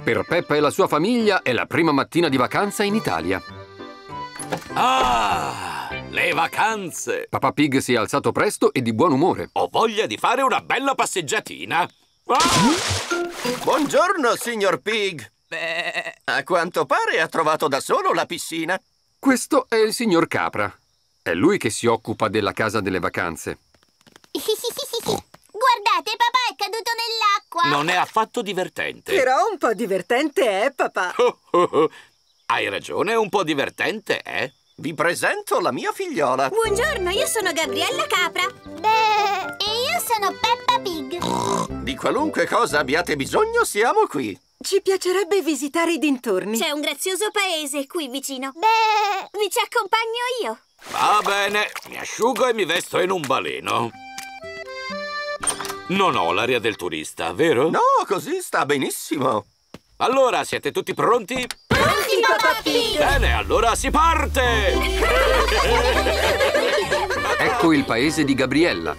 Per Peppa e la sua famiglia è la prima mattina di vacanza in Italia. Ah, le vacanze! Papà Pig si è alzato presto e di buon umore. Ho voglia di fare una bella passeggiatina. Buongiorno, signor Pig. A quanto pare ha trovato da solo la piscina. Questo è il signor Capra. È lui che si occupa della casa delle vacanze. Guardate, papà è caduto nell'acqua. Non è affatto divertente. Però un po' divertente è, papà. Hai ragione, un po' divertente, eh? Vi presento la mia figliola. Buongiorno, io sono Gabriella Capra. E io sono Peppa Pig. Di qualunque cosa abbiate bisogno, siamo qui. Ci piacerebbe visitare i dintorni. C'è un grazioso paese qui vicino. Vi ci accompagno io. Va bene, mi asciugo e mi vesto in un baleno. Non ho l'aria del turista, vero? No, così sta benissimo. Allora, siete tutti pronti? Pronti, Papà Pig! Bene, allora si parte! Ecco il paese di Gabriella.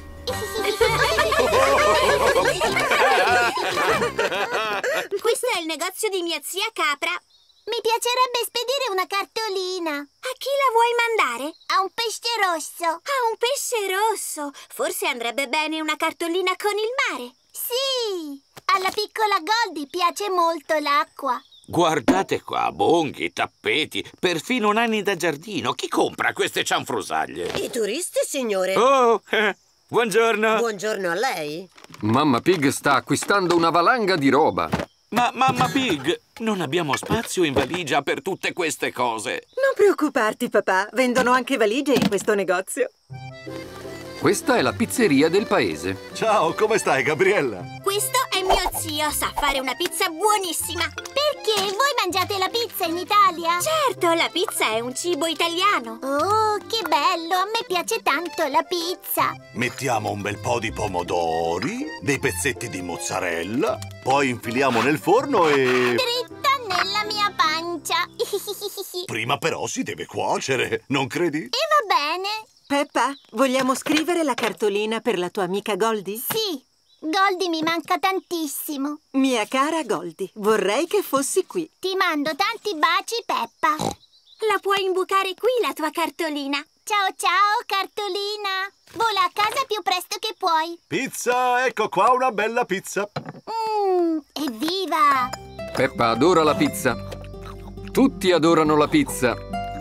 Questo è il negozio di mia zia Capra. Mi piacerebbe spedire una cartolina. A chi la vuoi mandare? A un pesce rosso. A un pesce rosso? Forse andrebbe bene una cartolina con il mare. Sì! Alla piccola Goldie piace molto l'acqua. Guardate qua, bonghi, tappeti, perfino nani da giardino. Chi compra queste cianfrusaglie? I turisti, signore. Oh, buongiorno. Buongiorno a lei. Mamma Pig sta acquistando una valanga di roba. Ma mamma Pig, non abbiamo spazio in valigia per tutte queste cose. Non preoccuparti, papà. Vendono anche valigie in questo negozio. Questa è la pizzeria del paese. Ciao, come stai, Gabriella? Questo è mio zio, sa fare una pizza buonissima. Perché? Voi mangiate la pizza in Italia? Certo, la pizza è un cibo italiano. Oh, che bello! A me piace tanto la pizza. Mettiamo un bel po' di pomodori, dei pezzetti di mozzarella, poi infiliamo nel forno e... Dritta nella mia pancia. Prima però si deve cuocere, non credi? E va bene. Peppa, vogliamo scrivere la cartolina per la tua amica Goldie? Sì, Goldie mi manca tantissimo. Mia cara Goldie, vorrei che fossi qui. Ti mando tanti baci, Peppa. La puoi imbucare qui la tua cartolina. Ciao ciao, cartolina. Vola a casa più presto che puoi. Pizza, ecco qua una bella pizza. Evviva! Peppa adora la pizza. Tutti adorano la pizza.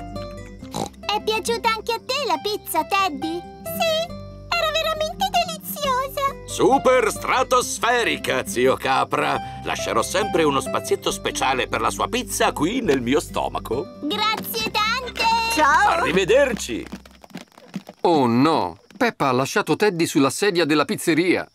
È piaciuta anche a te la pizza, Teddy? Sì, era veramente deliziosa. Super stratosferica, zio Capra. Lascerò sempre uno spazietto speciale per la sua pizza qui nel mio stomaco. Grazie tante. Ciao! Arrivederci. Oh no! Peppa ha lasciato Teddy sulla sedia della pizzeria.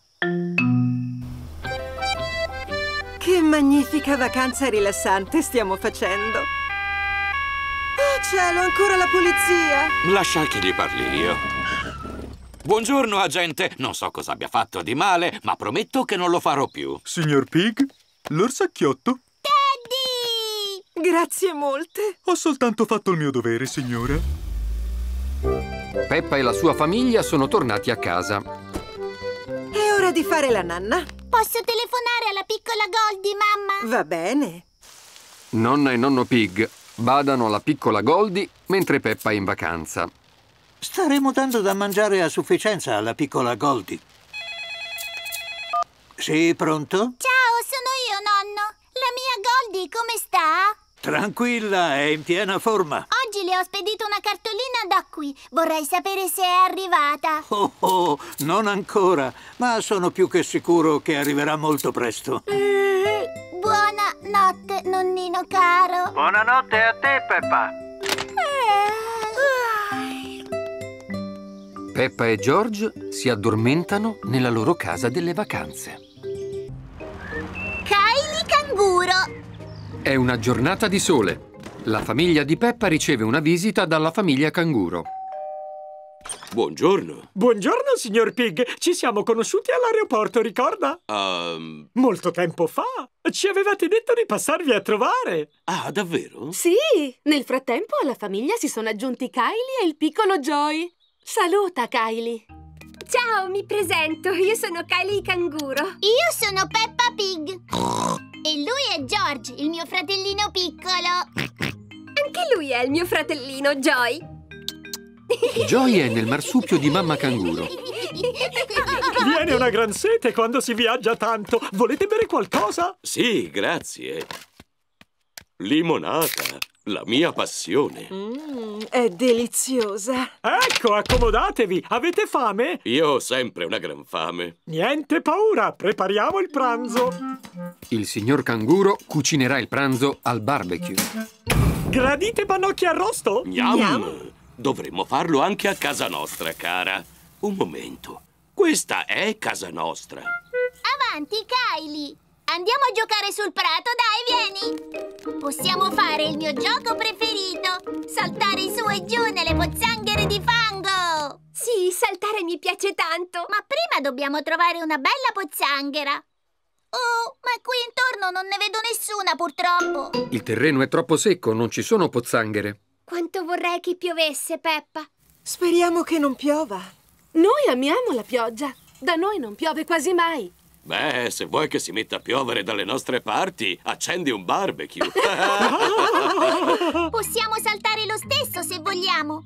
Che magnifica vacanza rilassante stiamo facendo. Oh cielo, ancora la polizia! Lascia che gli parli io. Buongiorno, agente. Non so cosa abbia fatto di male, ma prometto che non lo farò più. Signor Pig, l'orsacchiotto? Teddy! Grazie molte. Ho soltanto fatto il mio dovere, signora. Peppa e la sua famiglia sono tornati a casa. È ora di fare la nanna. Posso telefonare alla piccola Goldie, mamma? Va bene. Nonna e nonno Pig badano alla piccola Goldie mentre Peppa è in vacanza. Staremo dando da mangiare a sufficienza alla piccola Goldie. Sì, pronto? Ciao, sono io, nonno. La mia Goldie come sta? Tranquilla, è in piena forma. Oggi le ho spedito una cartolina da qui. Vorrei sapere se è arrivata. Oh, non ancora, ma sono più che sicuro che arriverà molto presto. Buonanotte, nonnino caro. Buonanotte a te, Peppa. Peppa e George si addormentano nella loro casa delle vacanze. Kylie Canguro. È una giornata di sole. La famiglia di Peppa riceve una visita dalla famiglia Canguro. Buongiorno. Buongiorno, signor Pig. Ci siamo conosciuti all'aeroporto, ricorda? Molto tempo fa. Ci avevate detto di passarvi a trovare. Ah, davvero? Sì, nel frattempo alla famiglia si sono aggiunti Kylie e il piccolo Joy. Saluta, Kylie. Ciao, mi presento. Io sono Kylie Canguro. Io sono Peppa Pig. E E lui è George, il mio fratellino piccolo. Anche lui è il mio fratellino, Joy. Joy è nel marsupio di mamma canguro. Viene una gran sete quando si viaggia tanto. Volete bere qualcosa? Sì, grazie. Limonata, la mia passione. È deliziosa. Ecco, accomodatevi. Avete fame? Io ho sempre una gran fame. Niente paura, prepariamo il pranzo. Il signor canguro cucinerà il pranzo al barbecue. Gradite pannocchie arrosto? Yum! Dovremmo farlo anche a casa nostra, cara. Un momento. Questa è casa nostra. Avanti, Kylie. Andiamo a giocare sul prato, dai, vieni. Possiamo fare il mio gioco preferito. Saltare su e giù nelle pozzanghere di fango. Sì, saltare mi piace tanto. Ma prima dobbiamo trovare una bella pozzanghera. Oh, ma qui intorno non ne vedo nessuna, purtroppo. Il terreno è troppo secco, non ci sono pozzanghere. Quanto vorrei che piovesse, Peppa. Speriamo che non piova. Noi amiamo la pioggia. Da noi non piove quasi mai. Beh, se vuoi che si metta a piovere dalle nostre parti, accendi un barbecue. Possiamo saltare lo stesso se vogliamo.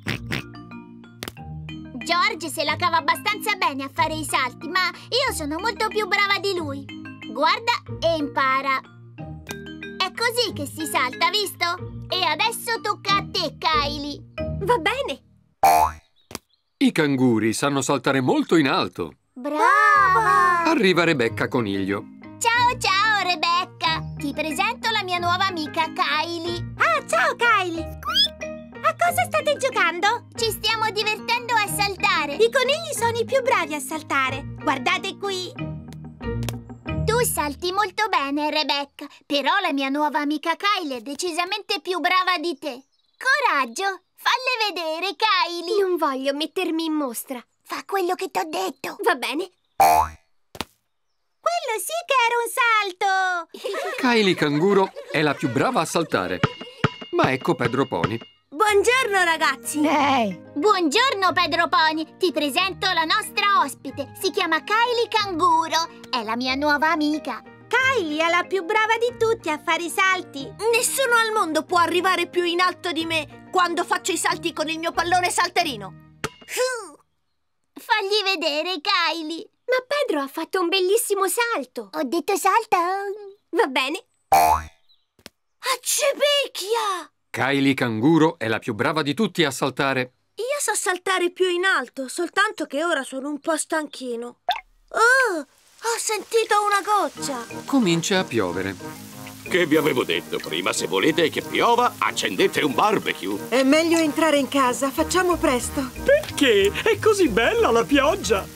George se la cava abbastanza bene a fare i salti, ma io sono molto più brava di lui. Guarda e impara. È così che si salta, visto? E adesso tocca a te, Kylie. Va bene. I canguri sanno saltare molto in alto. Brava! Arriva Rebecca Coniglio. Ciao, ciao, Rebecca. Ti presento la mia nuova amica, Kylie. Ah, ciao, Kylie. A cosa state giocando? Ci stiamo divertendo a saltare. I conigli sono i più bravi a saltare. Guardate qui. Tu salti molto bene, Rebecca, però la mia nuova amica Kylie è decisamente più brava di te. Coraggio, falle vedere, Kylie. Non voglio mettermi in mostra. Fa quello che t'ho detto. Va bene. Quello sì che era un salto. Kylie canguro è la più brava a saltare. Ma ecco Pedro Pony. Buongiorno, ragazzi. Buongiorno, Pedro Pony. Ti presento la nostra ospite. Si chiama Kylie Canguro. È la mia nuova amica. Kylie è la più brava di tutti a fare i salti. Nessuno al mondo può arrivare più in alto di me quando faccio i salti con il mio pallone salterino. Fagli vedere, Kylie. Ma Pedro ha fatto un bellissimo salto. Ho detto salta. Va bene. Accepicchia! Kylie canguro è la più brava di tutti a saltare. Io so saltare più in alto, soltanto che ora sono un po' stanchino. Oh, ho sentito una goccia. Comincia a piovere. Che vi avevo detto prima, se volete che piova, accendete un barbecue. È meglio entrare in casa, facciamo presto. Perché? È così bella la pioggia.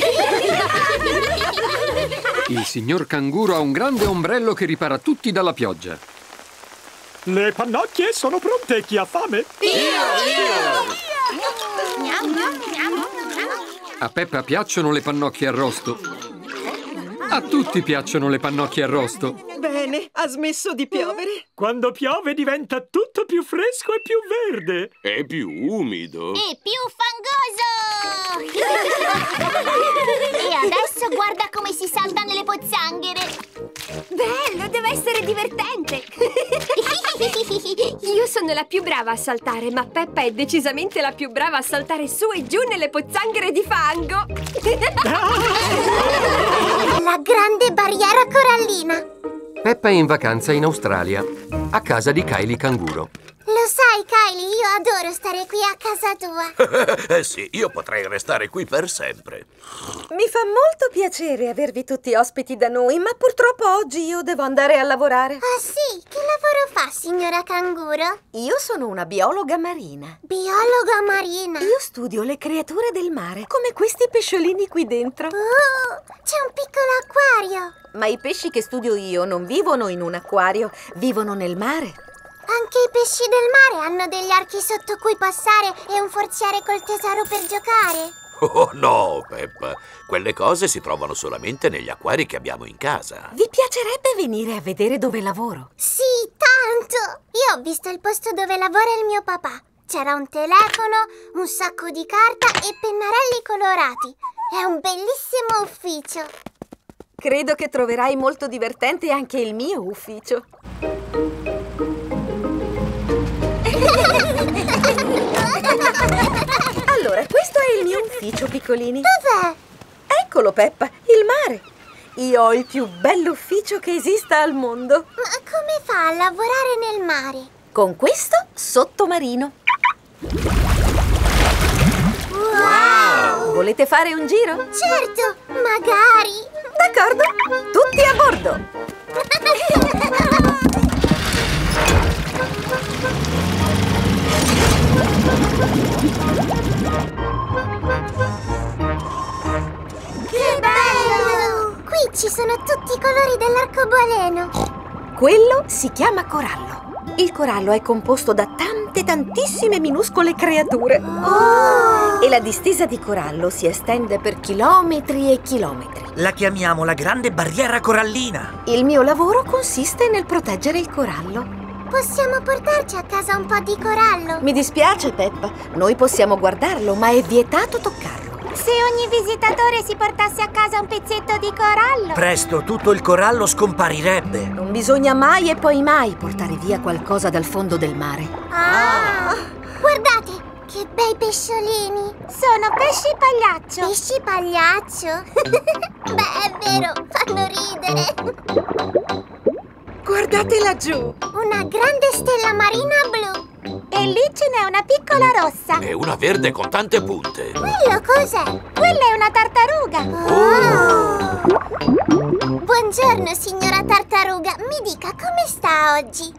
Il signor canguro ha un grande ombrello che ripara tutti dalla pioggia. Le pannocchie sono pronte, chi ha fame? A Peppa piacciono le pannocchie arrosto. A tutti piacciono le pannocchie arrosto. Bene, ha smesso di piovere. Quando piove diventa tutto più fresco e più verde. È più umido. E più fangoso. E adesso guarda come si salta nelle pozzanghere. Bello, deve essere divertente. Io sono la più brava a saltare, ma Peppa è decisamente la più brava a saltare su e giù nelle pozzanghere di fango. La grande barriera corallina. Peppa è in vacanza in Australia, a casa di Kylie canguro. Lo sai, Kylie, io adoro stare qui a casa tua. Sì, io potrei restare qui per sempre. Mi fa molto piacere avervi tutti ospiti da noi, ma purtroppo oggi io devo andare a lavorare. Ah sì? Che lavoro fa, signora canguro? Io sono una biologa marina. Biologa marina? Io studio le creature del mare, come questi pesciolini qui dentro. Oh, c'è un piccolo acquario. Ma i pesci che studio io non vivono in un acquario, vivono nel mare. Anche i pesci del mare hanno degli archi sotto cui passare e un forziere col tesoro per giocare. Oh no, Peppa. Quelle cose si trovano solamente negli acquari che abbiamo in casa. Vi piacerebbe venire a vedere dove lavoro? Sì, tanto! Io ho visto il posto dove lavora il mio papà. C'era un telefono, un sacco di carta e pennarelli colorati. È un bellissimo ufficio. Credo che troverai molto divertente anche il mio ufficio. Allora, questo è il mio ufficio, piccolini. Dov'è? Eccolo, Peppa, il mare. Io ho il più bello ufficio che esista al mondo. Ma come fa a lavorare nel mare? Con questo sottomarino. Wow! Volete fare un giro? Certo, magari. D'accordo, tutti a bordo. Che bello! Qui ci sono tutti i colori dell'arcobaleno. Quello si chiama corallo. Il corallo è composto da tantissime minuscole creature. E la distesa di corallo si estende per chilometri e chilometri. La chiamiamo la grande barriera corallina. Il mio lavoro consiste nel proteggere il corallo. Possiamo portarci a casa un po' di corallo? Mi dispiace, Peppa. Noi possiamo guardarlo, ma è vietato toccarlo. Se ogni visitatore si portasse a casa un pezzetto di corallo? Presto tutto il corallo scomparirebbe. Non bisogna mai e poi mai portare via qualcosa dal fondo del mare. Guardate, che bei pesciolini! Sono pesci pagliaccio. Pesci pagliaccio? Beh, è vero, fanno ridere. Guardate laggiù. Una grande stella marina blu. E lì ce n'è una piccola rossa. E una verde con tante punte. Quello cos'è? Quella è una tartaruga. Buongiorno, signora tartaruga. Mi dica, come sta oggi?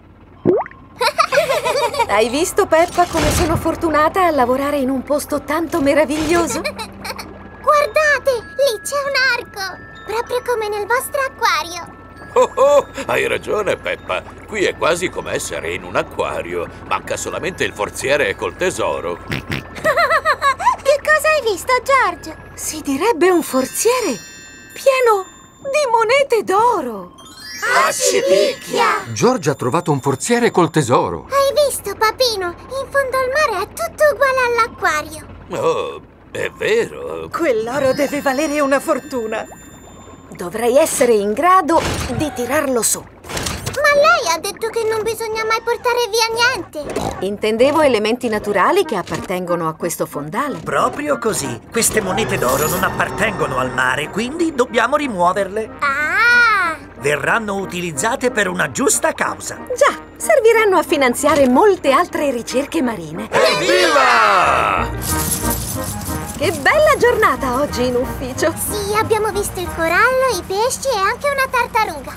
Hai visto, Peppa, come sono fortunata a lavorare in un posto tanto meraviglioso? Guardate, lì c'è un arco. Proprio come nel vostro acquario. Oh, hai ragione, Peppa. Qui è quasi come essere in un acquario. Manca solamente il forziere col tesoro. Che cosa hai visto, George? Si direbbe un forziere pieno di monete d'oro. Accipicchia! George ha trovato un forziere col tesoro. Hai visto, papino? In fondo al mare è tutto uguale all'acquario. Oh, è vero. Quell'oro deve valere una fortuna. Dovrei essere in grado di tirarlo su. Ma lei ha detto che non bisogna mai portare via niente. Intendevo elementi naturali che appartengono a questo fondale. Proprio così. Queste monete d'oro non appartengono al mare, quindi dobbiamo rimuoverle. Verranno utilizzate per una giusta causa. Già, serviranno a finanziare molte altre ricerche marine. Evviva! Che bella giornata oggi in ufficio! Sì, abbiamo visto il corallo, i pesci e anche una tartaruga.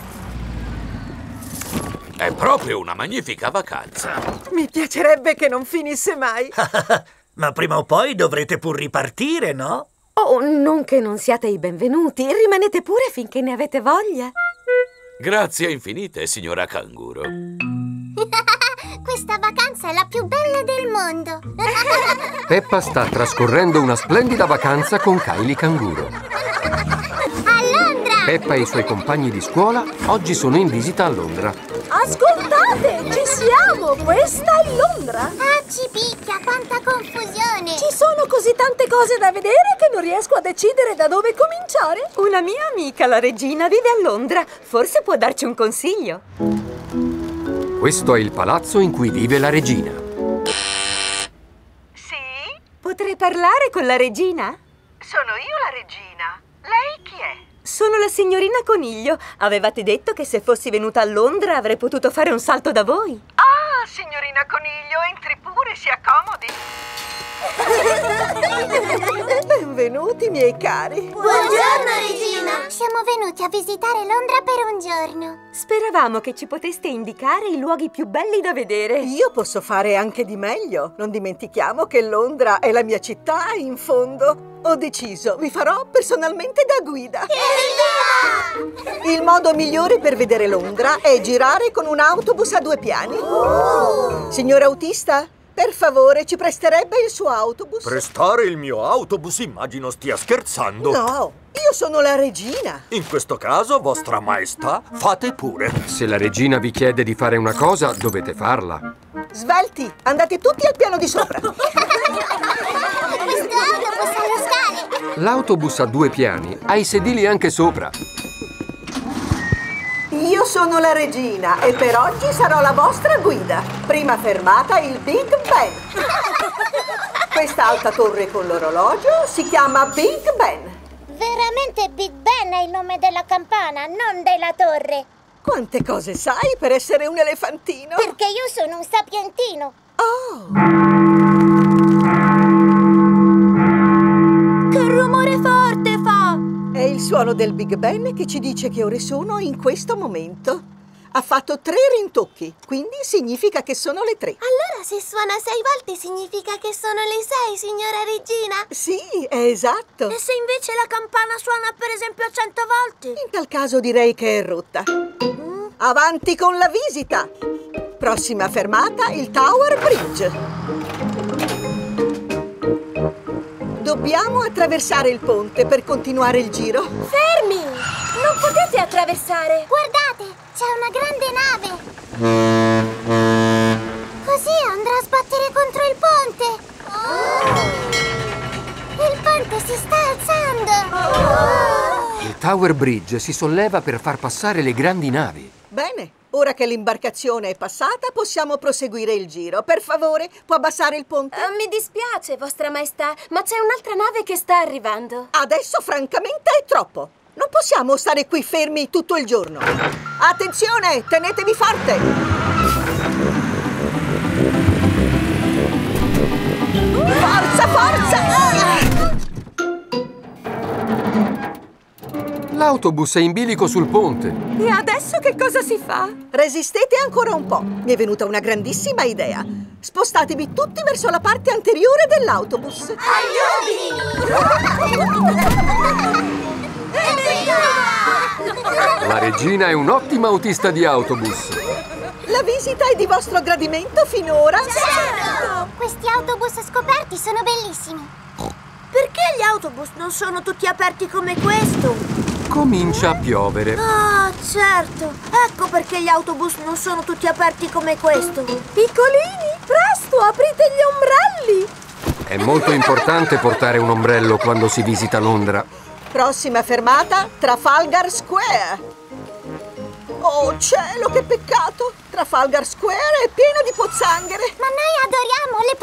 È proprio una magnifica vacanza. Mi piacerebbe che non finisse mai. Ma prima o poi dovrete pur ripartire, no? Oh, non che non siate i benvenuti. Rimanete pure finché ne avete voglia. Grazie infinite, signora Canguro. Questa vacanza è la più bella del mondo. Peppa sta trascorrendo una splendida vacanza con Kylie Canguro. A Londra! Peppa e i suoi compagni di scuola oggi sono in visita a Londra. Ascoltate, ci siamo! Questa è Londra! Accipicchia, quanta confusione! Ci sono così tante cose da vedere che non riesco a decidere da dove cominciare. Una mia amica, la regina, vive a Londra. Forse può darci un consiglio. Questo è il palazzo in cui vive la regina. Sì? Potrei parlare con la regina? Sono io la regina. Lei chi è? Sono la signorina Coniglio. Avevate detto che se fossi venuta a Londra avrei potuto fare un salto da voi. Ah, signorina Coniglio, entri pure, si accomodi. Benvenuti, miei cari. Buongiorno, regina! Siamo venuti a visitare Londra per un giorno. Speravamo che ci poteste indicare i luoghi più belli da vedere. Io posso fare anche di meglio. Non dimentichiamo che Londra è la mia città, in fondo. Ho deciso, vi farò personalmente da guida. Evviva! Il modo migliore per vedere Londra è girare con un autobus a 2 piani. Signora autista, per favore, ci presterebbe il suo autobus? Prestare il mio autobus? Immagino stia scherzando. No, io sono la regina. In questo caso, vostra maestà, fate pure. Se la regina vi chiede di fare una cosa, dovete farla. Svelti, andate tutti al piano di sopra. Questo autobus ha le scale. L'autobus ha 2 piani, ha i sedili anche sopra. Io sono la regina e per oggi sarò la vostra guida. Prima fermata il Big Ben. Questa alta torre con l'orologio si chiama Big Ben. Veramente Big Ben è il nome della campana, non della torre. Quante cose sai per essere un elefantino? Perché io sono un sapientino. Oh! Che rumore forte fa! È il suono del Big Ben che ci dice che ore sono in questo momento. Ha fatto 3 rintocchi, quindi significa che sono le 3. Allora se suona 6 volte significa che sono le 6, signora regina? Sì, è esatto. E se invece la campana suona per esempio 100 volte? In tal caso direi che è rotta. Avanti con la visita! Prossima fermata, il Tower Bridge. Dobbiamo attraversare il ponte per continuare il giro. Fermi! Non potete attraversare! Guardate, c'è una grande nave! Così andrà a sbattere contro il ponte! Il ponte si sta alzando! Il Tower Bridge si solleva per far passare le grandi navi. Bene, ora che l'imbarcazione è passata, possiamo proseguire il giro. Per favore, può abbassare il ponte? Mi dispiace, vostra maestà, ma c'è un'altra nave che sta arrivando. Adesso, francamente, è troppo. Non possiamo stare qui fermi tutto il giorno. Attenzione, tenetevi forte! Forza, forza! L'autobus è in bilico sul ponte. E adesso che cosa si fa? Resistete ancora un po'. Mi è venuta una grandissima idea. Spostatevi tutti verso la parte anteriore dell'autobus. La regina è un'ottima autista di autobus. La visita è di vostro gradimento finora? Certo! Questi autobus scoperti sono bellissimi. Perché gli autobus non sono tutti aperti come questo? Comincia a piovere. Ah, certo! Ecco perché gli autobus non sono tutti aperti come questo. Piccolini, presto, aprite gli ombrelli! È molto importante portare un ombrello quando si visita Londra. Prossima fermata, Trafalgar Square. Oh cielo, che peccato! Trafalgar Square è pieno di pozzanghere. Ma noi adoriamo le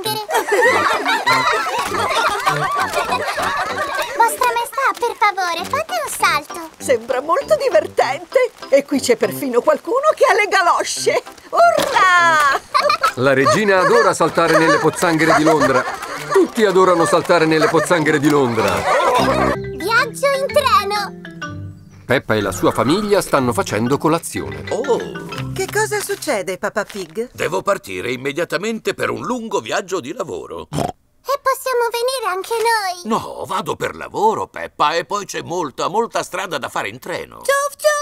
pozzanghere. Vostra maestà, per favore, fate un salto. Sembra molto divertente. E qui c'è perfino qualcuno che ha le galosce. Urrà! La regina adora saltare nelle pozzanghere di Londra. Tutti adorano saltare nelle pozzanghere di Londra. Viaggio in treno. Peppa e la sua famiglia stanno facendo colazione. Oh! Che cosa succede, Peppa Pig? Devo partire immediatamente per un lungo viaggio di lavoro. E possiamo venire anche noi? No, vado per lavoro, Peppa, e poi c'è molta strada da fare in treno. Ciuf ciuf!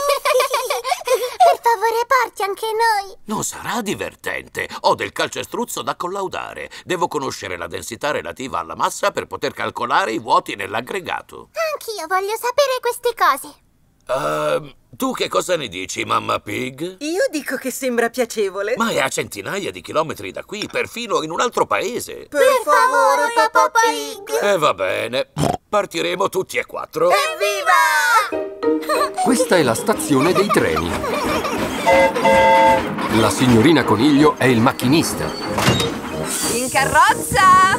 Per favore, porti anche noi. Non sarà divertente. Ho del calcestruzzo da collaudare. Devo conoscere la densità relativa alla massa per poter calcolare i vuoti nell'aggregato. Anch'io voglio sapere queste cose. Tu che cosa ne dici, Mamma Pig? Io dico che sembra piacevole. Ma è a centinaia di chilometri da qui, perfino in un altro paese. Per favore, Peppa Pig. E va bene. Partiremo tutti e 4. Evviva! Questa è la stazione dei treni. La signorina Coniglio è il macchinista. In carrozza!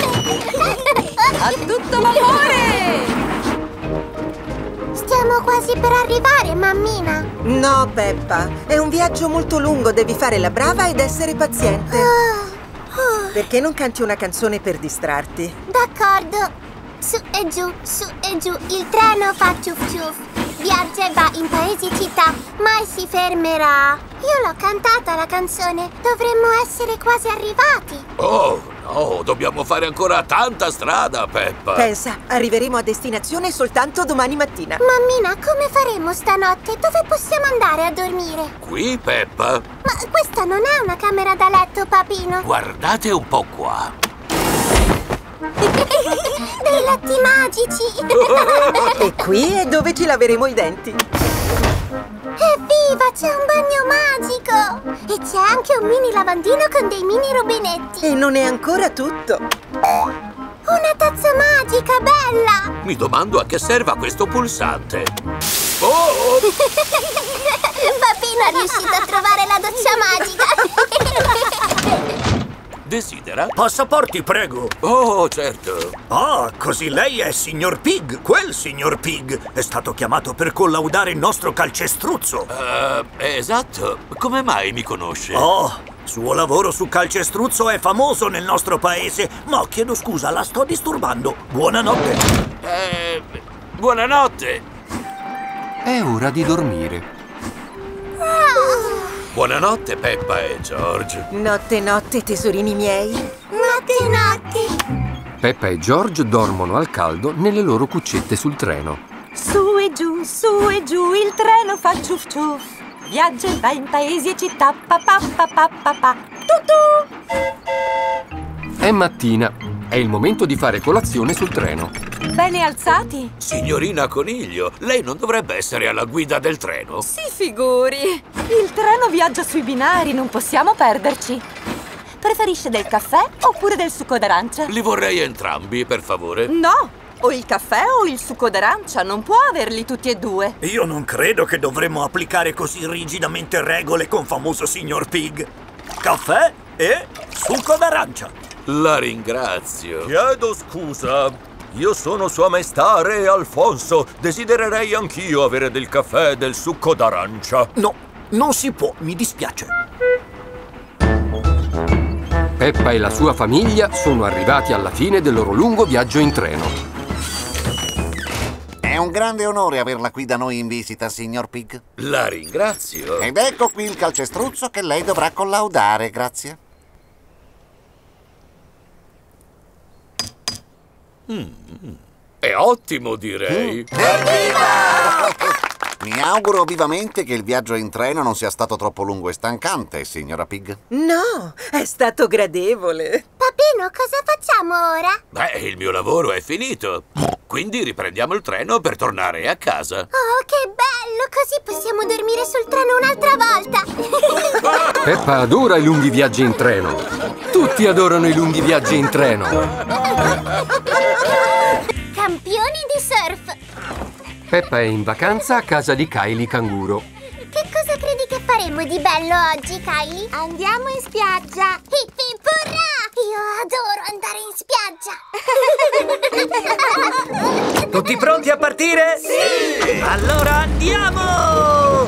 A tutto vapore! Stiamo quasi per arrivare, mammina. No, Peppa. È un viaggio molto lungo. Devi fare la brava ed essere paziente. Perché non canti una canzone per distrarti? D'accordo. Su e giù, il treno fa ciuf ciuf. Viaggia e va in paesi e città, mai si fermerà. Io l'ho cantata la canzone, dovremmo essere quasi arrivati. Oh, no, dobbiamo fare ancora tanta strada, Peppa. Pensa, arriveremo a destinazione soltanto domani mattina. Mammina, come faremo stanotte? Dove possiamo andare a dormire? Qui, Peppa. Ma questa non è una camera da letto, papino. Guardate un po' qua. Dei letti magici. E qui è dove ci laveremo i denti. Evviva, c'è un bagno magico. E c'è anche un mini lavandino con dei mini rubinetti. E non è ancora tutto. Una tazza magica, bella. Mi domando a che serva questo pulsante. Oh! magica. Desidera? Passaporti, prego. Oh, certo. Ah, così lei è signor Pig. Quel signor Pig è stato chiamato per collaudare il nostro calcestruzzo. Esatto. Come mai mi conosce? Oh, suo lavoro su calcestruzzo è famoso nel nostro paese. Ma chiedo scusa, la sto disturbando. Buonanotte. Buonanotte. È ora di dormire. Buonanotte, Peppa e George. Notte, notte, tesorini miei. Notte, notte. Peppa e George dormono al caldo nelle loro cuccette sul treno. Su e giù, il treno fa ciuff ciuff. Viaggia e va in paesi e città, pa pa pa pa pa pa. Tutù! È mattina. È il momento di fare colazione sul treno. Bene alzati? Signorina Coniglio, lei non dovrebbe essere alla guida del treno? Si figuri. Il treno viaggia sui binari, non possiamo perderci. Preferisce del caffè oppure del succo d'arancia? Li vorrei entrambi, per favore. No! O il caffè o il succo d'arancia, non può averli tutti e due. Io non credo che dovremmo applicare così rigidamente regole con famoso signor Pig. Caffè e succo d'arancia. La ringrazio. Chiedo scusa. Io sono Sua Maestà Re Alfonso. Desidererei anch'io avere del caffè e del succo d'arancia. No, non si può, mi dispiace. Peppa e la sua famiglia sono arrivati alla fine del loro lungo viaggio in treno. È un grande onore averla qui da noi in visita, signor Pig. La ringrazio. Ed ecco qui il calcestruzzo che lei dovrà collaudare, grazie. È ottimo, direi. Evviva! Mi auguro vivamente che il viaggio in treno non sia stato troppo lungo e stancante, signora Pig. No, è stato gradevole. Papino, cosa facciamo ora? Beh, il mio lavoro è finito. Quindi riprendiamo il treno per tornare a casa. Oh, che bello! Così possiamo dormire sul treno un'altra volta. Peppa adora i lunghi viaggi in treno. Tutti adorano i lunghi viaggi in treno. Campioni di surf. Peppa è in vacanza a casa di Kylie Canguro. Che cosa credi che faremo di bello oggi, Kylie? Andiamo in spiaggia. Hip hip hurrà! Io adoro andare in spiaggia. Tutti pronti a partire? Sì! Allora andiamo!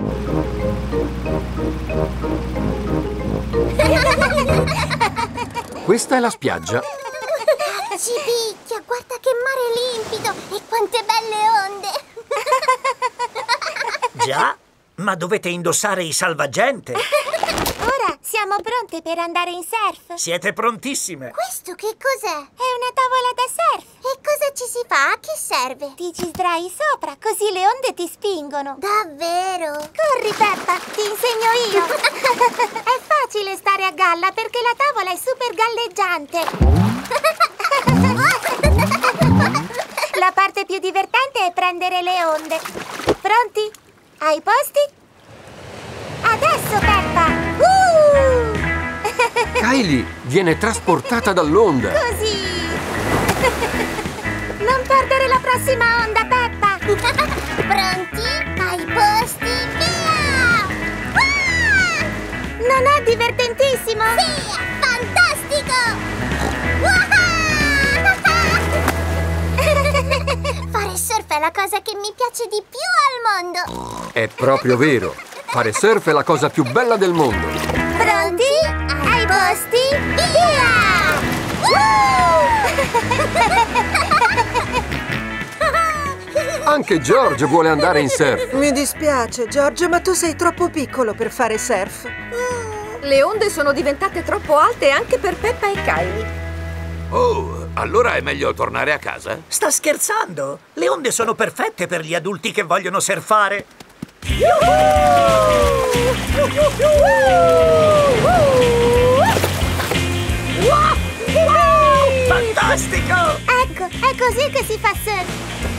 Questa è la spiaggia. Ci picchia, guarda che mare limpido e quante belle onde. Già, ma dovete indossare i salvagente. Ora siamo pronte per andare in surf. Siete prontissime. Questo che cos'è? È una tavola da surf. E cosa ci si fa? A che serve? Ti ci sdrai sopra, così le onde ti spingono. Davvero? Corri, Peppa, ti insegno io. È facile stare a galla perché la tavola è super galleggiante. La parte più divertente è prendere le onde. Pronti? Ai posti? Adesso, Peppa! Kylie viene trasportata dall'onda. Così! Non perdere la prossima onda, Peppa! Pronti? Ai posti, via! Non è divertentissimo? Sì, è fantastico! Fare surf è la cosa che mi piace di più al mondo! È proprio vero. Fare surf è la cosa più bella del mondo. Pronti? Ai posti, via! Anche George vuole andare in surf. Mi dispiace, George, ma tu sei troppo piccolo per fare surf. Le onde sono diventate troppo alte anche per Peppa e Kylie. Oh, allora è meglio tornare a casa? Sta scherzando? Le onde sono perfette per gli adulti che vogliono surfare. Fantastico! Ecco, è così che si fa surf.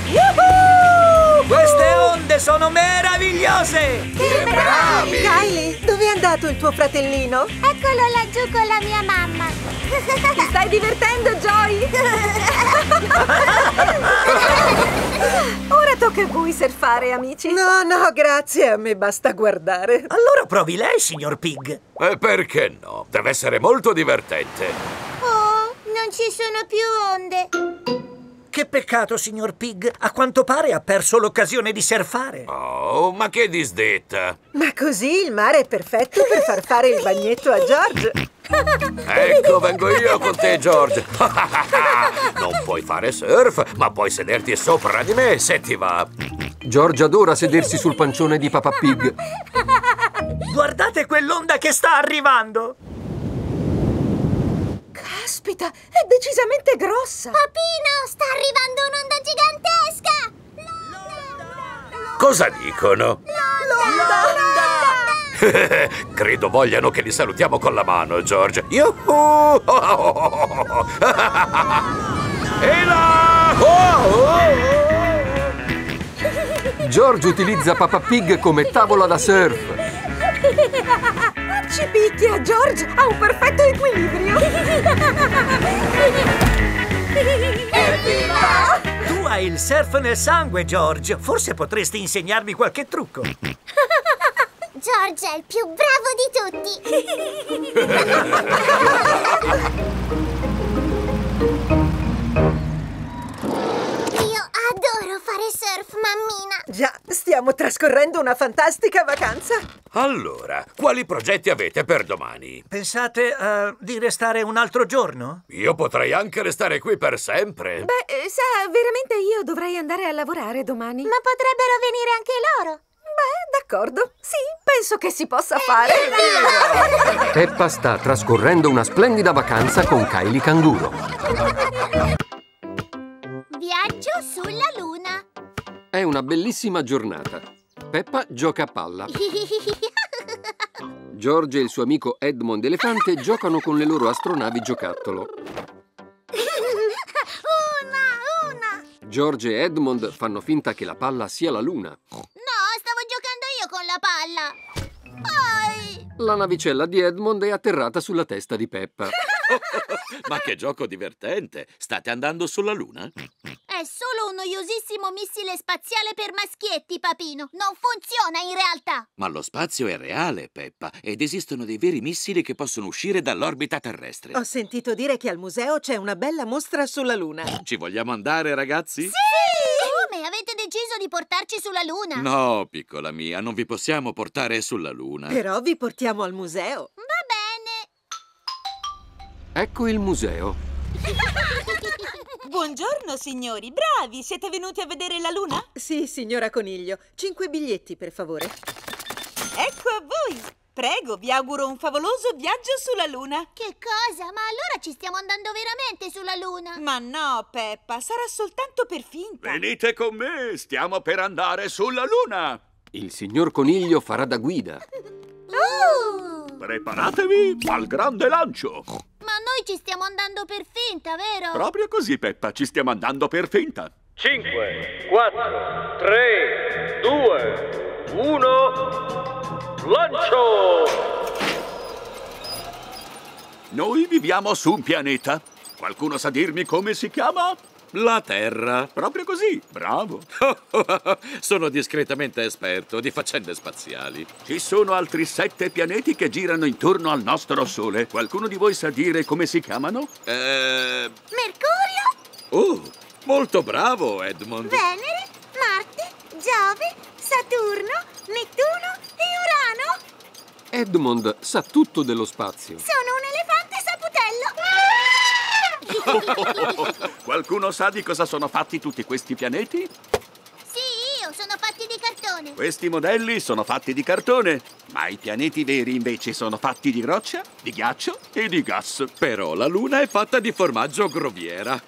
Queste onde sono meravigliose! Che bravi! Kylie, dove è andato il tuo fratellino? Eccolo laggiù con la mia mamma. Ti stai divertendo, Joy? Ora tocca a voi surfare, amici. No, no, grazie, a me basta guardare. Allora provi lei, signor Pig. Perché no? Deve essere molto divertente. Oh, non ci sono più onde. Che peccato, signor Pig. A quanto pare ha perso l'occasione di surfare. Oh, ma che disdetta! Ma così il mare è perfetto per far fare il bagnetto a George. Ecco, vengo io con te, George. Non puoi fare surf, ma puoi sederti sopra di me se ti va. George adora sedersi sul pancione di Peppa Pig. Guardate quell'onda che sta arrivando. Caspita, è decisamente grossa. Papino, sta arrivando un'onda gigantesca. Cosa dicono? L'onda! Credo vogliano che li salutiamo con la mano, George. Yuhu! E là! George utilizza Peppa Pig come tavola da surf. Ci picchia, George ha un perfetto equilibrio. Evviva! Tu hai il surf nel sangue, George. Forse potresti insegnarmi qualche trucco. George è il più bravo di tutti. Io adoro fare surf, mammina. Già, stiamo trascorrendo una fantastica vacanza. Allora, quali progetti avete per domani? Pensate di restare un altro giorno? Io potrei anche restare qui per sempre. Beh, sa, veramente io dovrei andare a lavorare domani. Ma potrebbero venire anche loro. Beh, d'accordo. Sì, penso che si possa fare. Peppa sta trascorrendo una splendida vacanza con Kylie Canguro. Viaggio sulla luna. È una bellissima giornata. Peppa gioca a palla. George e il suo amico Edmond Elefante giocano con le loro astronavi giocattolo. Una! George e Edmond fanno finta che la palla sia la luna. No, stavo giocando io con la palla. Poi... La navicella di Edmond è atterrata sulla testa di Peppa. Ma che gioco divertente! State andando sulla Luna? È solo un noiosissimo missile spaziale per maschietti, papino. Non funziona in realtà. Ma lo spazio è reale, Peppa, ed esistono dei veri missili che possono uscire dall'orbita terrestre. Ho sentito dire che al museo c'è una bella mostra sulla Luna. Ci vogliamo andare, ragazzi? Sì! Come? Avete deciso di portarci sulla Luna? No, piccola mia, non vi possiamo portare sulla Luna. Però vi portiamo al museo. Va bene. Ecco il museo. Buongiorno, signori. Bravi, siete venuti a vedere la luna? Sì, signora Coniglio. 5 biglietti, per favore. Ecco a voi. Prego, vi auguro un favoloso viaggio sulla luna. Che cosa? Ma allora ci stiamo andando veramente sulla Luna? Ma no, Peppa, sarà soltanto per finta. Venite con me, stiamo per andare sulla Luna. Il signor Coniglio farà da guida. Preparatevi al grande lancio. Ma noi ci stiamo andando per finta, vero? Proprio così, Peppa, ci stiamo andando per finta. 5, 4, 3, 2, 1, lancio! Noi viviamo su un pianeta. Qualcuno sa dirmi come si chiama? La Terra. Proprio così, bravo. Sono discretamente esperto di faccende spaziali. Ci sono altri 7 pianeti che girano intorno al nostro Sole. Qualcuno di voi sa dire come si chiamano? Mercurio? Oh, molto bravo, Edmond. Venere, Marte, Giove, Saturno, Nettuno e Urano. Edmond sa tutto dello spazio. Sono un elefante saputello. Qualcuno sa di cosa sono fatti tutti questi pianeti? Sì, io sono fatti di cartone. Questi modelli sono fatti di cartone, ma i pianeti veri invece sono fatti di roccia, di ghiaccio e di gas. Però la Luna è fatta di formaggio groviera.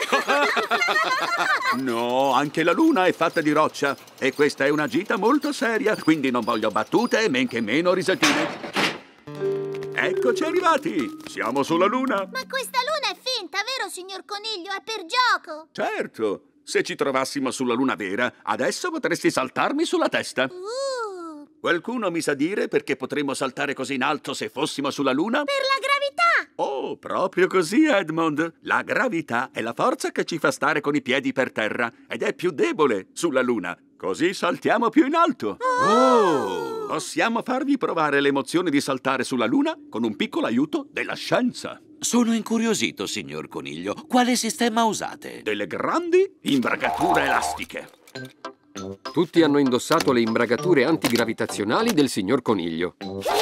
No, anche la Luna è fatta di roccia. E questa è una gita molto seria, quindi non voglio battute e men che meno risatine. Eccoci arrivati! Siamo sulla Luna! Ma questa Luna è finta, vero, signor Coniglio? È per gioco! Certo! Se ci trovassimo sulla Luna vera, adesso potresti saltarmi sulla testa. Qualcuno mi sa dire perché potremmo saltare così in alto se fossimo sulla Luna? Per la gravità! Oh, proprio così, Edmond. La gravità è la forza che ci fa stare con i piedi per terra ed è più debole sulla Luna. Così saltiamo più in alto. Oh! Possiamo farvi provare l'emozione di saltare sulla Luna con un piccolo aiuto della scienza. Sono incuriosito, signor Coniglio. Quale sistema usate? Delle grandi imbragature elastiche. Tutti hanno indossato le imbragature antigravitazionali del signor Coniglio.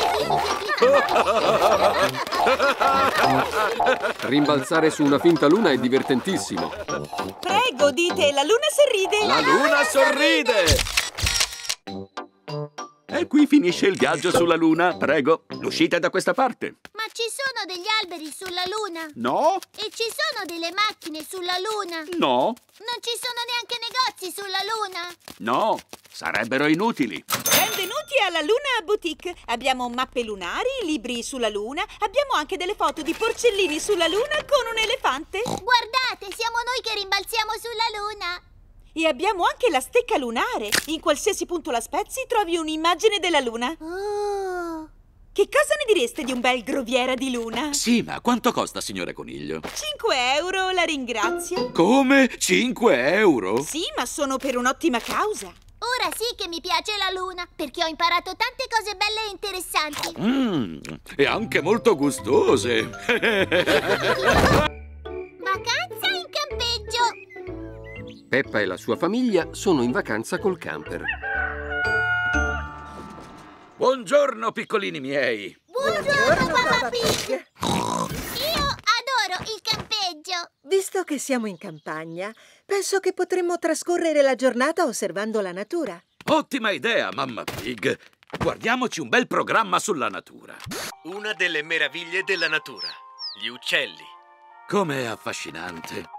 Rimbalzare su una finta luna è divertentissimo. Prego, dite, la luna sorride! La luna sorride! E qui finisce il viaggio sulla Luna. Prego, l'uscita è da questa parte. Ma ci sono degli alberi sulla Luna? No. E ci sono delle macchine sulla Luna? No. Non ci sono neanche negozi sulla Luna? No, sarebbero inutili. Benvenuti alla Luna Boutique. Abbiamo mappe lunari, libri sulla Luna. Abbiamo anche delle foto di porcellini sulla Luna con un elefante. Guardate, siamo noi che rimbalziamo sulla Luna. E abbiamo anche la stecca lunare. In qualsiasi punto la spezzi trovi un'immagine della Luna. Oh. Che cosa ne direste di un bel groviera di Luna? Sì, ma quanto costa, signore Coniglio? 5 euro, la ringrazio. Come? 5 euro? Sì, ma sono per un'ottima causa. Ora sì che mi piace la Luna, perché ho imparato tante cose belle e interessanti. E anche molto gustose. Vacanza in campeggio. Peppa e la sua famiglia sono in vacanza col camper. Buongiorno, piccolini miei. Buongiorno, Papà Pig. Io adoro il campeggio. Visto che siamo in campagna, penso che potremmo trascorrere la giornata osservando la natura. Ottima idea, mamma Pig. Guardiamoci un bel programma sulla natura. Una delle meraviglie della natura. Gli uccelli. Com'è affascinante.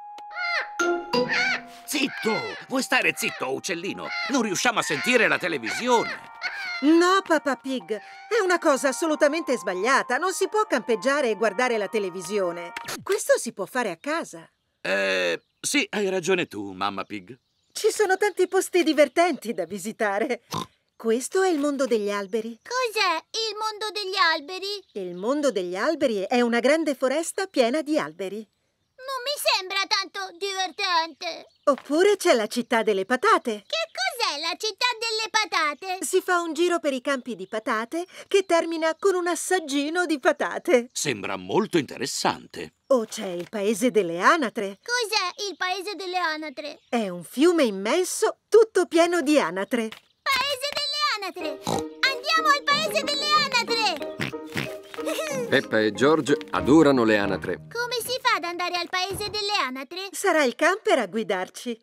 Zitto! Vuoi stare zitto, uccellino? Non riusciamo a sentire la televisione. No, Papà Pig, è una cosa assolutamente sbagliata. Non si può campeggiare e guardare la televisione. Questo si può fare a casa. Sì, hai ragione tu, mamma Pig. Ci sono tanti posti divertenti da visitare. Questo è il mondo degli alberi. Cos'è il mondo degli alberi? Il mondo degli alberi è una grande foresta piena di alberi. Non mi sembra tanto divertente. Oppure c'è la città delle patate. Che cos'è la città delle patate? Si fa un giro per i campi di patate che termina con un assaggino di patate. Sembra molto interessante. O c'è il paese delle anatre. Cos'è il paese delle anatre? È un fiume immenso tutto pieno di anatre. Paese delle anatre! Andiamo al paese delle anatre! Peppa e George adorano le anatre. Come si fa ad andare al paese delle anatre? Sarà il camper a guidarci.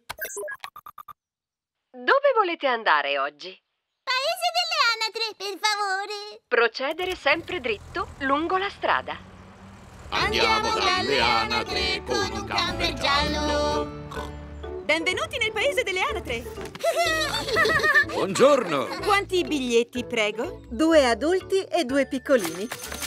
Dove volete andare oggi? Paese delle anatre, per favore! Procedere sempre dritto lungo la strada. Andiamo dalle anatre con un camper giallo. Benvenuti nel paese delle anatre. Buongiorno. Quanti biglietti, prego? 2 adulti e 2 piccolini.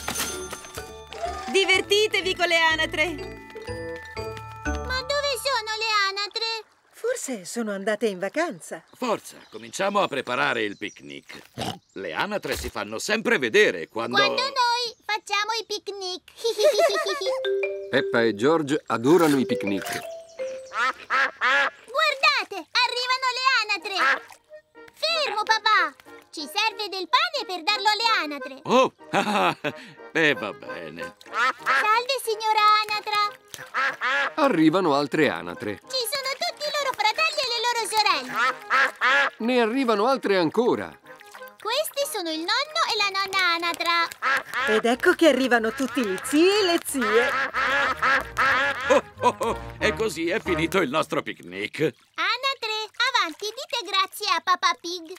Divertitevi con le anatre. Ma dove sono le anatre? Forse sono andate in vacanza. Forza, cominciamo a preparare il picnic. Le anatre si fanno sempre vedere quando noi facciamo i picnic. Peppa e George adorano i picnic. Guardate, arrivano le anatre. Fermo, papà. Ci serve del pane per darlo alle anatre. Oh, va bene. Salve, signora anatra. Arrivano altre anatre. Ci sono tutti i loro fratelli e le loro sorelle. Ne arrivano altre ancora. Questi sono il nonno e la nonna anatra. Ed ecco che arrivano tutti gli zii e le zie. E così è finito il nostro picnic. Anatre, avanti, dite grazie a Papà Pig.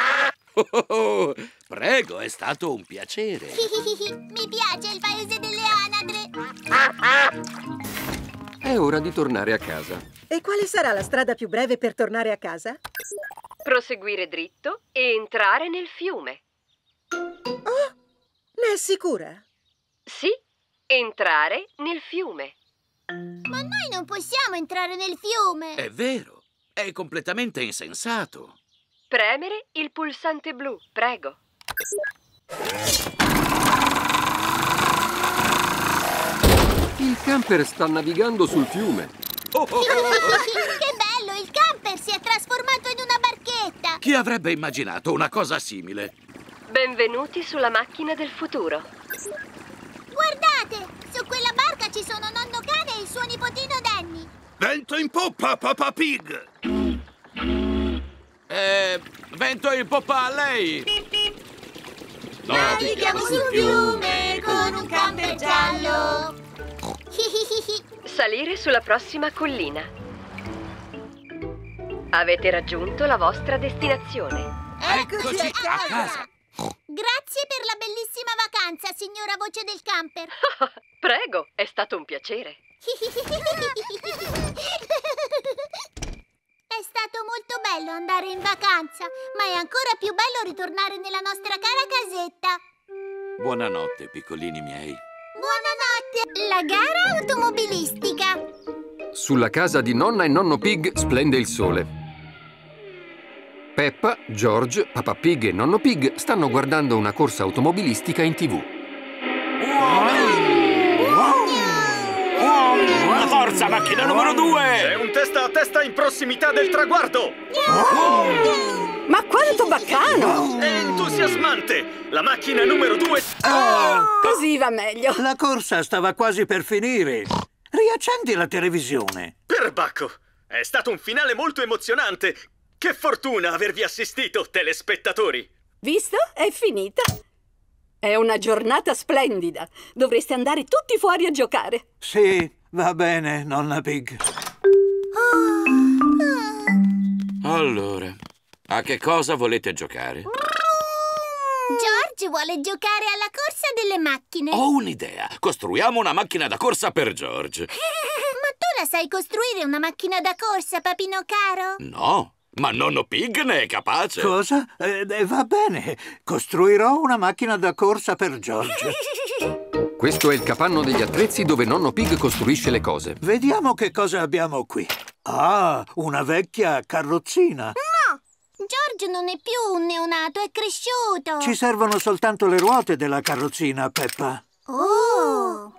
Prego, è stato un piacere. Mi piace il paese delle anatre. È ora di tornare a casa. E quale sarà la strada più breve per tornare a casa? Proseguire dritto e entrare nel fiume. Oh, ne è sicura? Sì, entrare nel fiume. Ma noi non possiamo entrare nel fiume. È vero, è completamente insensato. Premere il pulsante blu, prego. camper sta navigando sul fiume. Che bello! Il camper si è trasformato in una barchetta! Chi avrebbe immaginato una cosa simile? Benvenuti sulla macchina del futuro. Guardate! Su quella barca ci sono nonno cane e il suo nipotino Danny. Vento in poppa, Papa Pig! Vento in poppa a lei! Navighiamo sul fiume con un camper giallo. Salire sulla prossima collina. Avete raggiunto la vostra destinazione. Eccoci a casa! Grazie per la bellissima vacanza, signora voce del camper. Prego, è stato un piacere. È stato molto bello andare in vacanza, ma è ancora più bello ritornare nella nostra cara casetta. Buonanotte, piccolini miei. Buonanotte! La gara automobilistica. Sulla casa di nonna e nonno Pig splende il sole. Peppa, George, Papa Pig e nonno Pig stanno guardando una corsa automobilistica in TV. La forza, macchina numero 2! C'è un testa a testa in prossimità del traguardo! Ma quanto baccano! È entusiasmante! La macchina numero 2... Così va meglio. La corsa stava quasi per finire. Riaccendi la televisione. Perbacco! È stato un finale molto emozionante! Che fortuna avervi assistito, telespettatori! Visto? È finita. È una giornata splendida. Dovreste andare tutti fuori a giocare. Sì, va bene, nonna Pig. Allora, a che cosa volete giocare? George vuole giocare alla corsa delle macchine. Ho un'idea. Costruiamo una macchina da corsa per George. Ma tu la sai costruire una macchina da corsa, papino caro? No, ma nonno Pig ne è capace. Cosa? Va bene. Costruirò una macchina da corsa per George. Questo è il capanno degli attrezzi dove nonno Pig costruisce le cose. Vediamo che cosa abbiamo qui. Ah, una vecchia carrozzina. No! George non è più un neonato, è cresciuto. Ci servono soltanto le ruote della carrozzina, Peppa. Oh!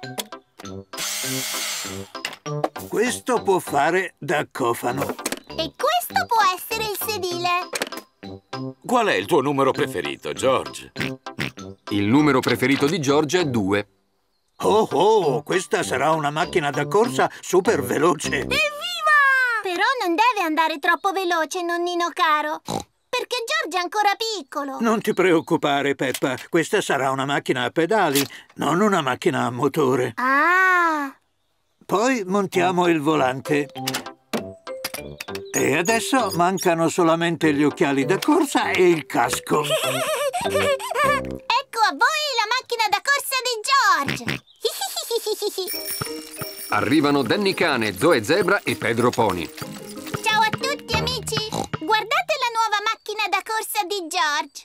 Questo può fare da cofano. E questo può essere il sedile. Qual è il tuo numero preferito, George? Il numero preferito di George è 2. Oh, questa sarà una macchina da corsa super veloce. Evviva! Però non deve andare troppo veloce, nonnino caro. Perché George è ancora piccolo. Non ti preoccupare, Peppa. Questa sarà una macchina a pedali, non una macchina a motore. Ah! Poi montiamo il volante. E adesso mancano solamente gli occhiali da corsa e il casco. Ecco a voi la macchina da corsa di George. Arrivano Danny Cane, Zoe Zebra e Pedro Pony. Ciao a tutti, amici. Guardate la nuova macchina da corsa di George.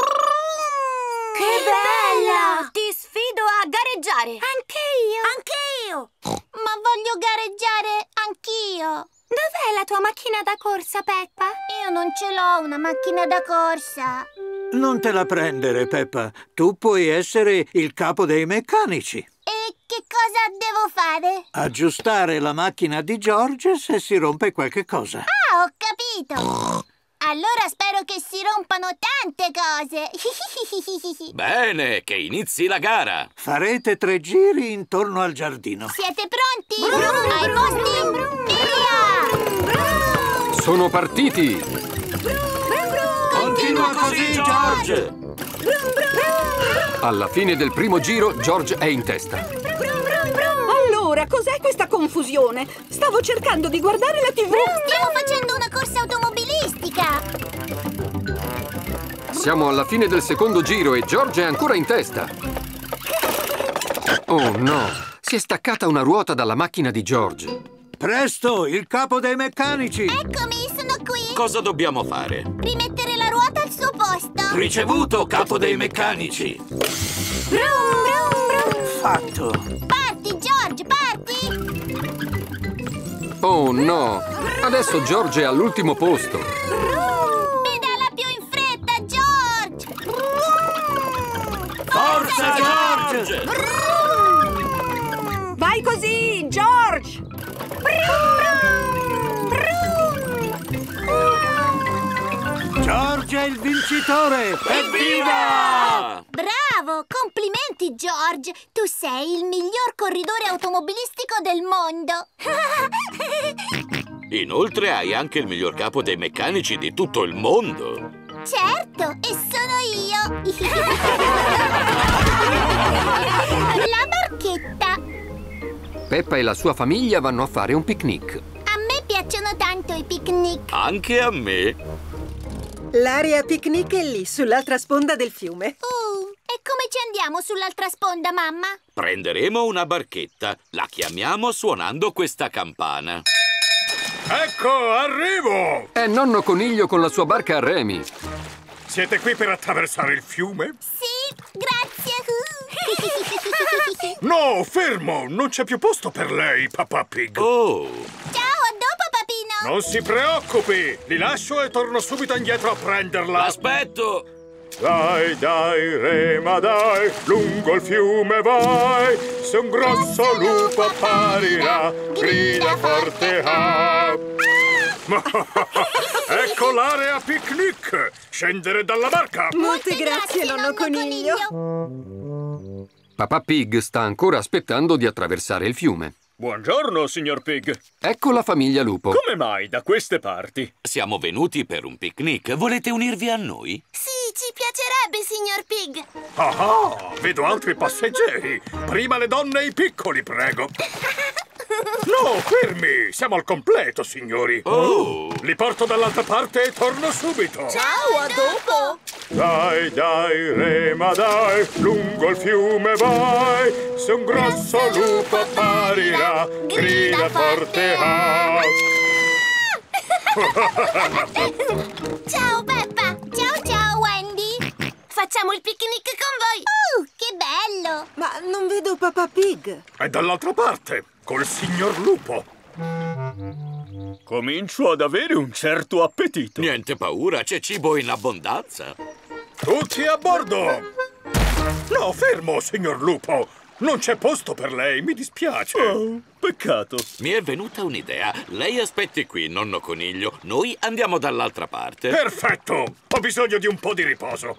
Che bella! Ti sfido a gareggiare. Anche io. Anche io. Ma voglio gareggiare anch'io. Dov'è la tua macchina da corsa, Peppa? Io non ce l'ho una macchina da corsa. Non te la prendere, Peppa. Tu puoi essere il capo dei meccanici. E che cosa devo fare? Aggiustare la macchina di George se si rompe qualche cosa. Ah, ho capito. Allora spero che si rompano tante cose. Bene, che inizi la gara. Farete 3 giri intorno al giardino. Siete pronti? Ai posti? Via! Sono partiti! Continua così, George! Alla fine del primo giro, George è in testa. Allora, cos'è questa confusione? Stavo cercando di guardare la TV. Stiamo facendo una corsa automobilistica. Siamo alla fine del secondo giro e George è ancora in testa. Oh no! Si è staccata una ruota dalla macchina di George. Presto, il capo dei meccanici! Eccomi, sono qui. Cosa dobbiamo fare? Rimettere la ruota al suo posto. Ricevuto, capo dei meccanici. Fatto. Parti, George, parti. Oh no! Adesso George è all'ultimo posto. Pedala più in fretta, George. Forza, George! Vai così, George! George è il vincitore! Evviva! Bravo! Complimenti, George! Tu sei il miglior corridore automobilistico del mondo! Inoltre hai anche il miglior capo dei meccanici di tutto il mondo. Certo, e sono io! La barchetta! Peppa e la sua famiglia vanno a fare un picnic. A me piacciono tanto i picnic! Anche a me. L'area picnic è lì, sull'altra sponda del fiume. E come ci andiamo sull'altra sponda, mamma? Prenderemo una barchetta. La chiamiamo suonando questa campana. Ecco, arrivo! È nonno Coniglio con la sua barca a remi. Siete qui per attraversare il fiume? Sì, grazie! No, fermo! Non c'è più posto per lei, Papà Pig. Oh! Ciao, a dopo, papino! Non si preoccupi! Li lascio e torno subito indietro a prenderla. Aspetto! Dai, dai, rema, dai, lungo il fiume vai. Se un grosso lupo apparirà, grida forte ah! Ecco l'area picnic! Scendere dalla barca! Molte grazie, nonno Coniglio! Papà Pig sta ancora aspettando di attraversare il fiume. Buongiorno, signor Pig. Ecco la famiglia Lupo. Come mai da queste parti? Siamo venuti per un picnic. Volete unirvi a noi? Sì, ci piacerebbe, signor Pig. Ah, vedo altri passeggeri. Prima le donne e i piccoli, prego. No, fermi! Siamo al completo, signori. Oh! Li porto dall'altra parte e torno subito. Ciao, a dopo! Dai, dai, rema, dai, lungo il fiume vai. Se un grosso lupo apparirà, grida forte ah! Ciao, Peppa! Ciao, ciao, Wendy! Facciamo il picnic con voi! Che bello! Ma non vedo Papà Pig. È dall'altra parte, col signor Lupo. Comincio ad avere un certo appetito. Niente paura, c'è cibo in abbondanza. Tutti a bordo! No, fermo, signor Lupo! Non c'è posto per lei, mi dispiace. Oh, peccato. Mi è venuta un'idea. Lei aspetti qui, nonno Coniglio. Noi andiamo dall'altra parte. Perfetto! Ho bisogno di un po' di riposo.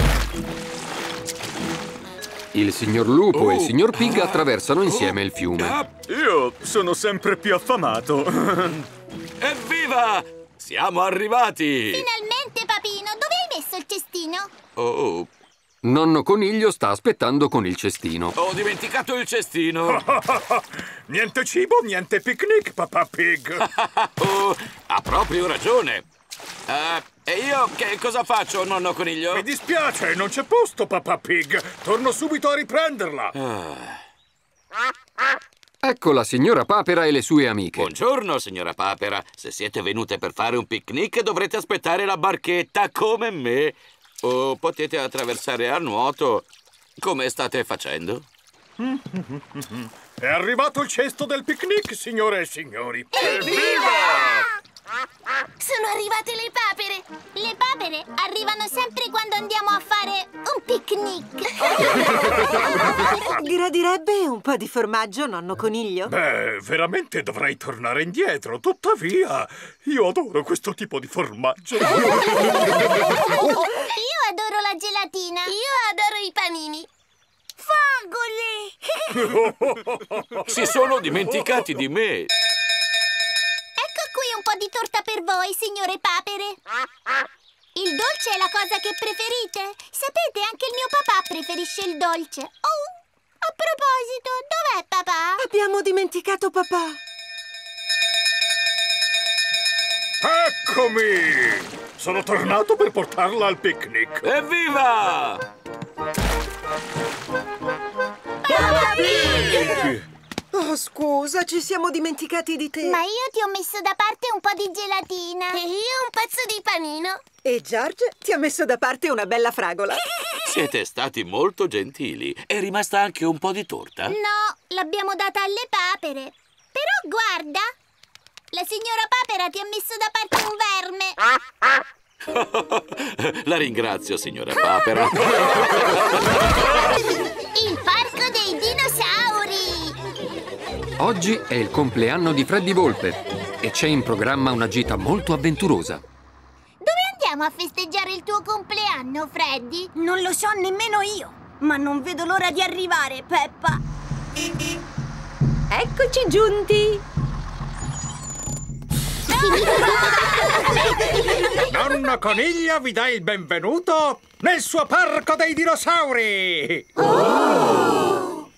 Il signor Lupo e il signor Pig attraversano insieme il fiume. Io sono sempre più affamato. Evviva! Siamo arrivati! Finalmente, papino! Dove hai messo il cestino? Oh, Nonno Coniglio sta aspettando con il cestino. ho dimenticato il cestino. Niente cibo, niente picnic, Papà Pig. Oh, ha proprio ragione. E io che cosa faccio, nonno Coniglio? Mi dispiace, non c'è posto, Papà Pig. Torno subito a riprenderla. Ecco la signora Papera e le sue amiche. Buongiorno, signora Papera. Se siete venute per fare un picnic, dovrete aspettare la barchetta come me. O potete attraversare a nuoto, come state facendo. È arrivato il cesto del picnic, signore e signori. Evviva! Sono arrivate le papere! Le papere arrivano sempre quando andiamo a fare un picnic! Gradirebbe un po' di formaggio, nonno Coniglio? Beh, veramente dovrei tornare indietro. Tuttavia, io adoro questo tipo di formaggio. Io adoro la gelatina! Io adoro i panini! Fangoli! Si sono dimenticati di me. Ecco qui un po' di torta per voi, signore papere. Il dolce è la cosa che preferite? Sapete, anche il mio papà preferisce il dolce. Oh, a proposito, dov'è papà? Abbiamo dimenticato papà. Eccomi! Sono tornato per portarla al picnic. Evviva! Papà Pig! Oh, scusa, ci siamo dimenticati di te. Ma io ti ho messo da parte un po' di gelatina. E io un pezzo di panino. E George ti ha messo da parte una bella fragola. Siete stati molto gentili. È rimasta anche un po' di torta? No, l'abbiamo data alle papere. Però guarda, la signora papera ti ha messo da parte un verme. La ringrazio, signora Papera. Il parco dei dinosauri! Oggi è il compleanno di Freddy Volpe e c'è in programma una gita molto avventurosa. Dove andiamo a festeggiare il tuo compleanno, Freddy? Non lo so nemmeno io, ma non vedo l'ora di arrivare, Peppa. Eccoci giunti! Nonno Coniglio vi dà il benvenuto nel suo parco dei dinosauri! Dinosauro!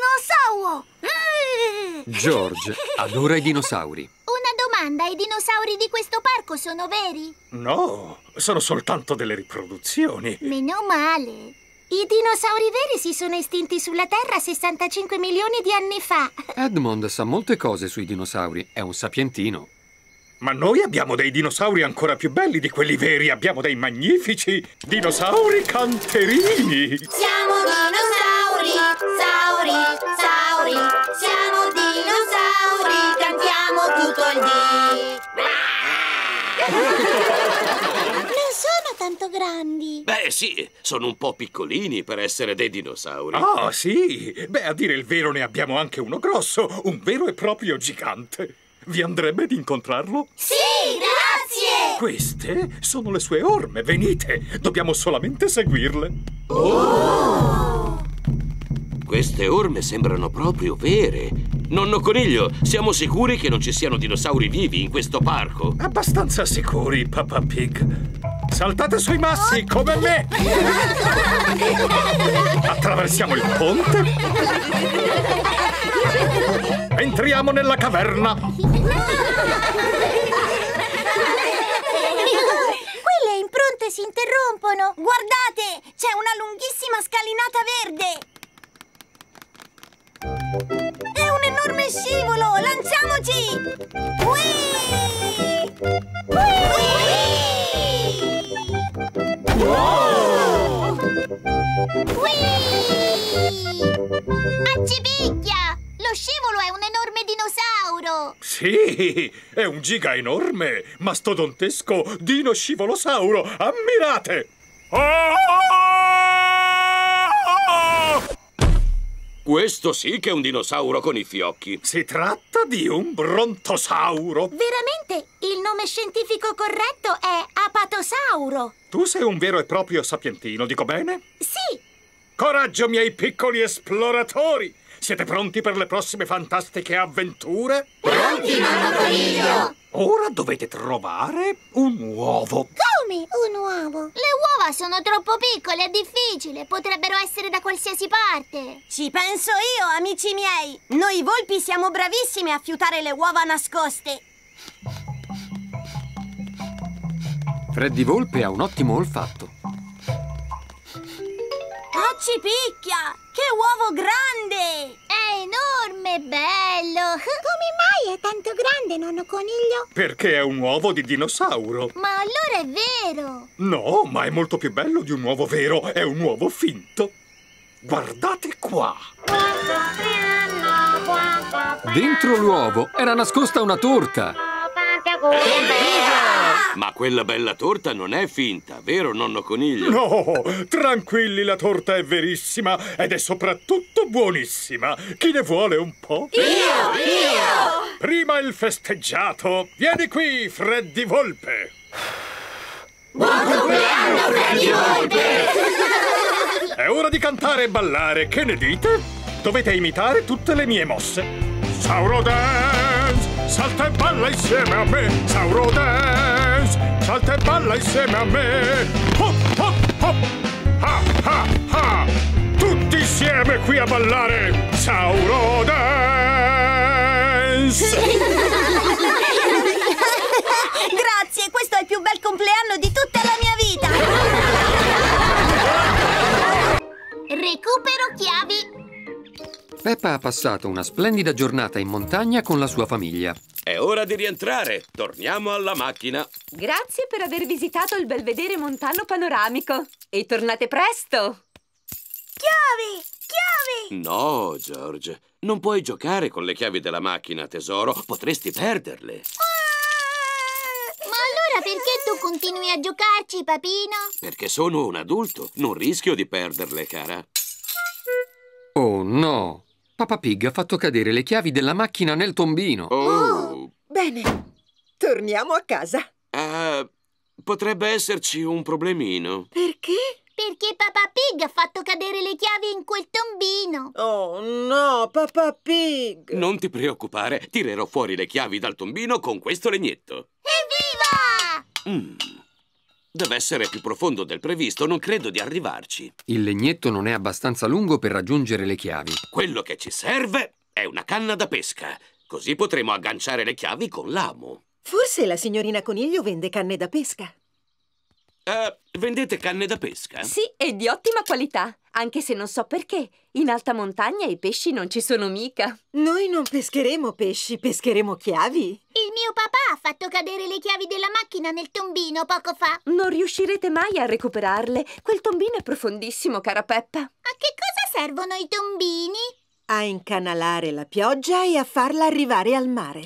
George adora i dinosauri. Una domanda, i dinosauri di questo parco sono veri? No, sono soltanto delle riproduzioni. Meno male. I dinosauri veri si sono estinti sulla Terra 65 milioni di anni fa. Edmond sa molte cose sui dinosauri, è un sapientino. Ma noi abbiamo dei dinosauri ancora più belli di quelli veri. Abbiamo dei magnifici dinosauri canterini. Siamo dinosauri, sauri, sauri. Siamo dinosauri, cantiamo tutto il dì. Non sono tanto grandi. Beh, sì, sono un po' piccolini per essere dei dinosauri. Ah, sì. Beh, a dire il vero ne abbiamo anche uno grosso, un vero e proprio gigante. Vi andrebbe di incontrarlo? Sì, grazie! Queste sono le sue orme, venite! Dobbiamo solamente seguirle. Queste orme sembrano proprio vere. Nonno Coniglio, siamo sicuri che non ci siano dinosauri vivi in questo parco? Abbastanza sicuri, Peppa Pig. Saltate sui massi, come me! Attraversiamo il ponte. Entriamo nella caverna. Quelle impronte si interrompono. Guardate, c'è una lunghissima scalinata verde. È un enorme scivolo, lanciamoci! Accipicchia! Lo scivolo è un enorme dinosauro! Sì, è un giga enorme, mastodontesco dinoscivolosauro! Ammirate! Questo sì che è un dinosauro con i fiocchi. Si tratta di un brontosauro. Veramente, il nome scientifico corretto è apatosauro. Tu sei un vero e proprio sapientino, dico bene? Sì! Coraggio, miei piccoli esploratori! Siete pronti per le prossime fantastiche avventure? Pronti, nonno Coniglio! Ora dovete trovare un uovo. Come un uovo? Le uova sono troppo piccole, è difficile. Potrebbero essere da qualsiasi parte. Ci penso io, amici miei. Noi volpi siamo bravissime a fiutare le uova nascoste. Freddy Volpe ha un ottimo olfatto. Accipicchia! Che uovo grande! È enorme, bello! Come mai è tanto grande, nonno Coniglio? Perché è un uovo di dinosauro. Ma allora è vero! No, ma è molto più bello di un uovo vero. È un uovo finto. Guardate qua. Dentro l'uovo era nascosta una torta. Ma quella bella torta non è finta, vero, nonno Coniglio? No, tranquilli, la torta è verissima ed è soprattutto buonissima. Chi ne vuole un po'? Io! Prima il festeggiato. Vieni qui, Freddy Volpe. Buon compleanno, Freddy Volpe! È ora di cantare e ballare, che ne dite? Dovete imitare tutte le mie mosse. Sauro Dance! Salta e balla insieme a me, Sauro Dance! Salta e balla insieme a me! Hop, hop, hop! Ha, ha, ha! Tutti insieme qui a ballare, Sauro Dance! Grazie, questo è il più bel compleanno di tutta la mia vita! Recupero chiavi! Peppa ha passato una splendida giornata in montagna con la sua famiglia. È ora di rientrare. Torniamo alla macchina. Grazie per aver visitato il belvedere montano panoramico. E tornate presto! Chiavi! Chiavi! No, George. Non puoi giocare con le chiavi della macchina, tesoro. Potresti perderle. Ma allora perché tu continui a giocarci, papino? Perché sono un adulto. Non rischio di perderle, cara. Oh no! Papà Pig ha fatto cadere le chiavi della macchina nel tombino. Bene, torniamo a casa. Potrebbe esserci un problemino. Perché? Perché Papà Pig ha fatto cadere le chiavi in quel tombino. Oh no, Papà Pig! Non ti preoccupare, tirerò fuori le chiavi dal tombino con questo legnetto. Evviva! Deve essere più profondo del previsto, non credo di arrivarci. Il legnetto non è abbastanza lungo per raggiungere le chiavi. Quello che ci serve è una canna da pesca. Così potremo agganciare le chiavi con l'amo. Forse la signorina Coniglio vende canne da pesca. Vendete canne da pesca? Sì, e di ottima qualità. Anche se non so perché. In alta montagna i pesci non ci sono mica. Noi non pescheremo pesci, pescheremo chiavi. Il mio papà ha fatto cadere le chiavi della macchina nel tombino poco fa. Non riuscirete mai a recuperarle. Quel tombino è profondissimo, cara Peppa. A che cosa servono i tombini? A incanalare la pioggia e a farla arrivare al mare.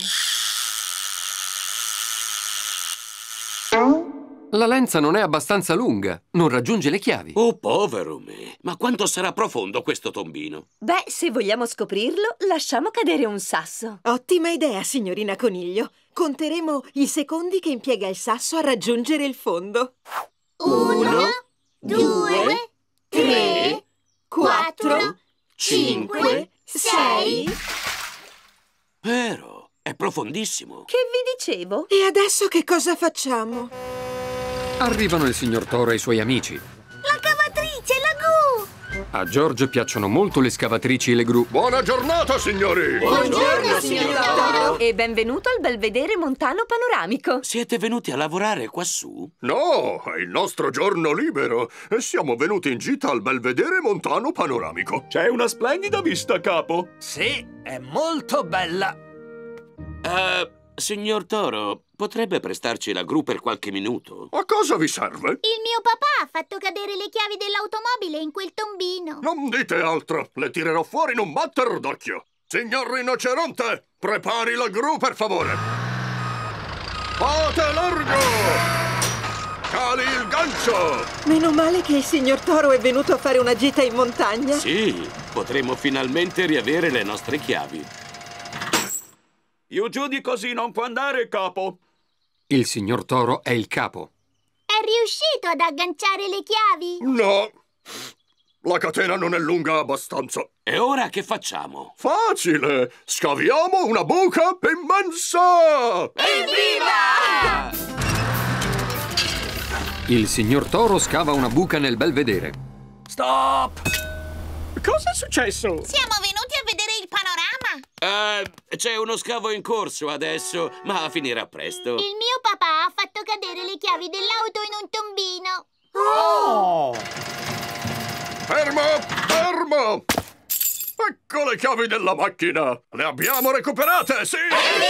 La lenza non è abbastanza lunga, non raggiunge le chiavi. Oh, povero me! Ma quanto sarà profondo questo tombino? Beh, se vogliamo scoprirlo, lasciamo cadere un sasso. Ottima idea, signorina Coniglio. Conteremo i secondi che impiega il sasso a raggiungere il fondo. 1, 2, 3, 4, 5, 6. Vero, è profondissimo. Che vi dicevo? E adesso che cosa facciamo? Arrivano il signor Toro e i suoi amici. La cavatrice, la gru! A George piacciono molto le scavatrici e le gru. Buona giornata, signori! Buongiorno, signor Toro! E benvenuto al Belvedere Montano Panoramico. Siete venuti a lavorare quassù? No, è il nostro giorno libero e siamo venuti in gita al Belvedere Montano Panoramico. C'è una splendida vista, capo. Sì, è molto bella. Signor Toro, potrebbe prestarci la gru per qualche minuto? A cosa vi serve? Il mio papà ha fatto cadere le chiavi dell'automobile in quel tombino. Non dite altro, le tirerò fuori in un batter d'occhio. Signor Rinoceronte, prepari la gru per favore. Fate largo! Cali il gancio! Meno male che il signor Toro è venuto a fare una gita in montagna. Sì, potremo finalmente riavere le nostre chiavi. Io giù di così non può andare, capo. Il signor Toro è il capo. È riuscito ad agganciare le chiavi? No, la catena non è lunga abbastanza. E ora che facciamo? Facile! Scaviamo una buca immensa! Evviva! Il signor Toro scava una buca nel Belvedere. Stop! Cosa è successo? Siamo venuti a vedere il panorama. C'è uno scavo in corso adesso, ma finirà presto. Il mio papà ha fatto cadere le chiavi dell'auto in un tombino. Oh! Fermo! Fermo! Ecco le chiavi della macchina! Le abbiamo recuperate, sì!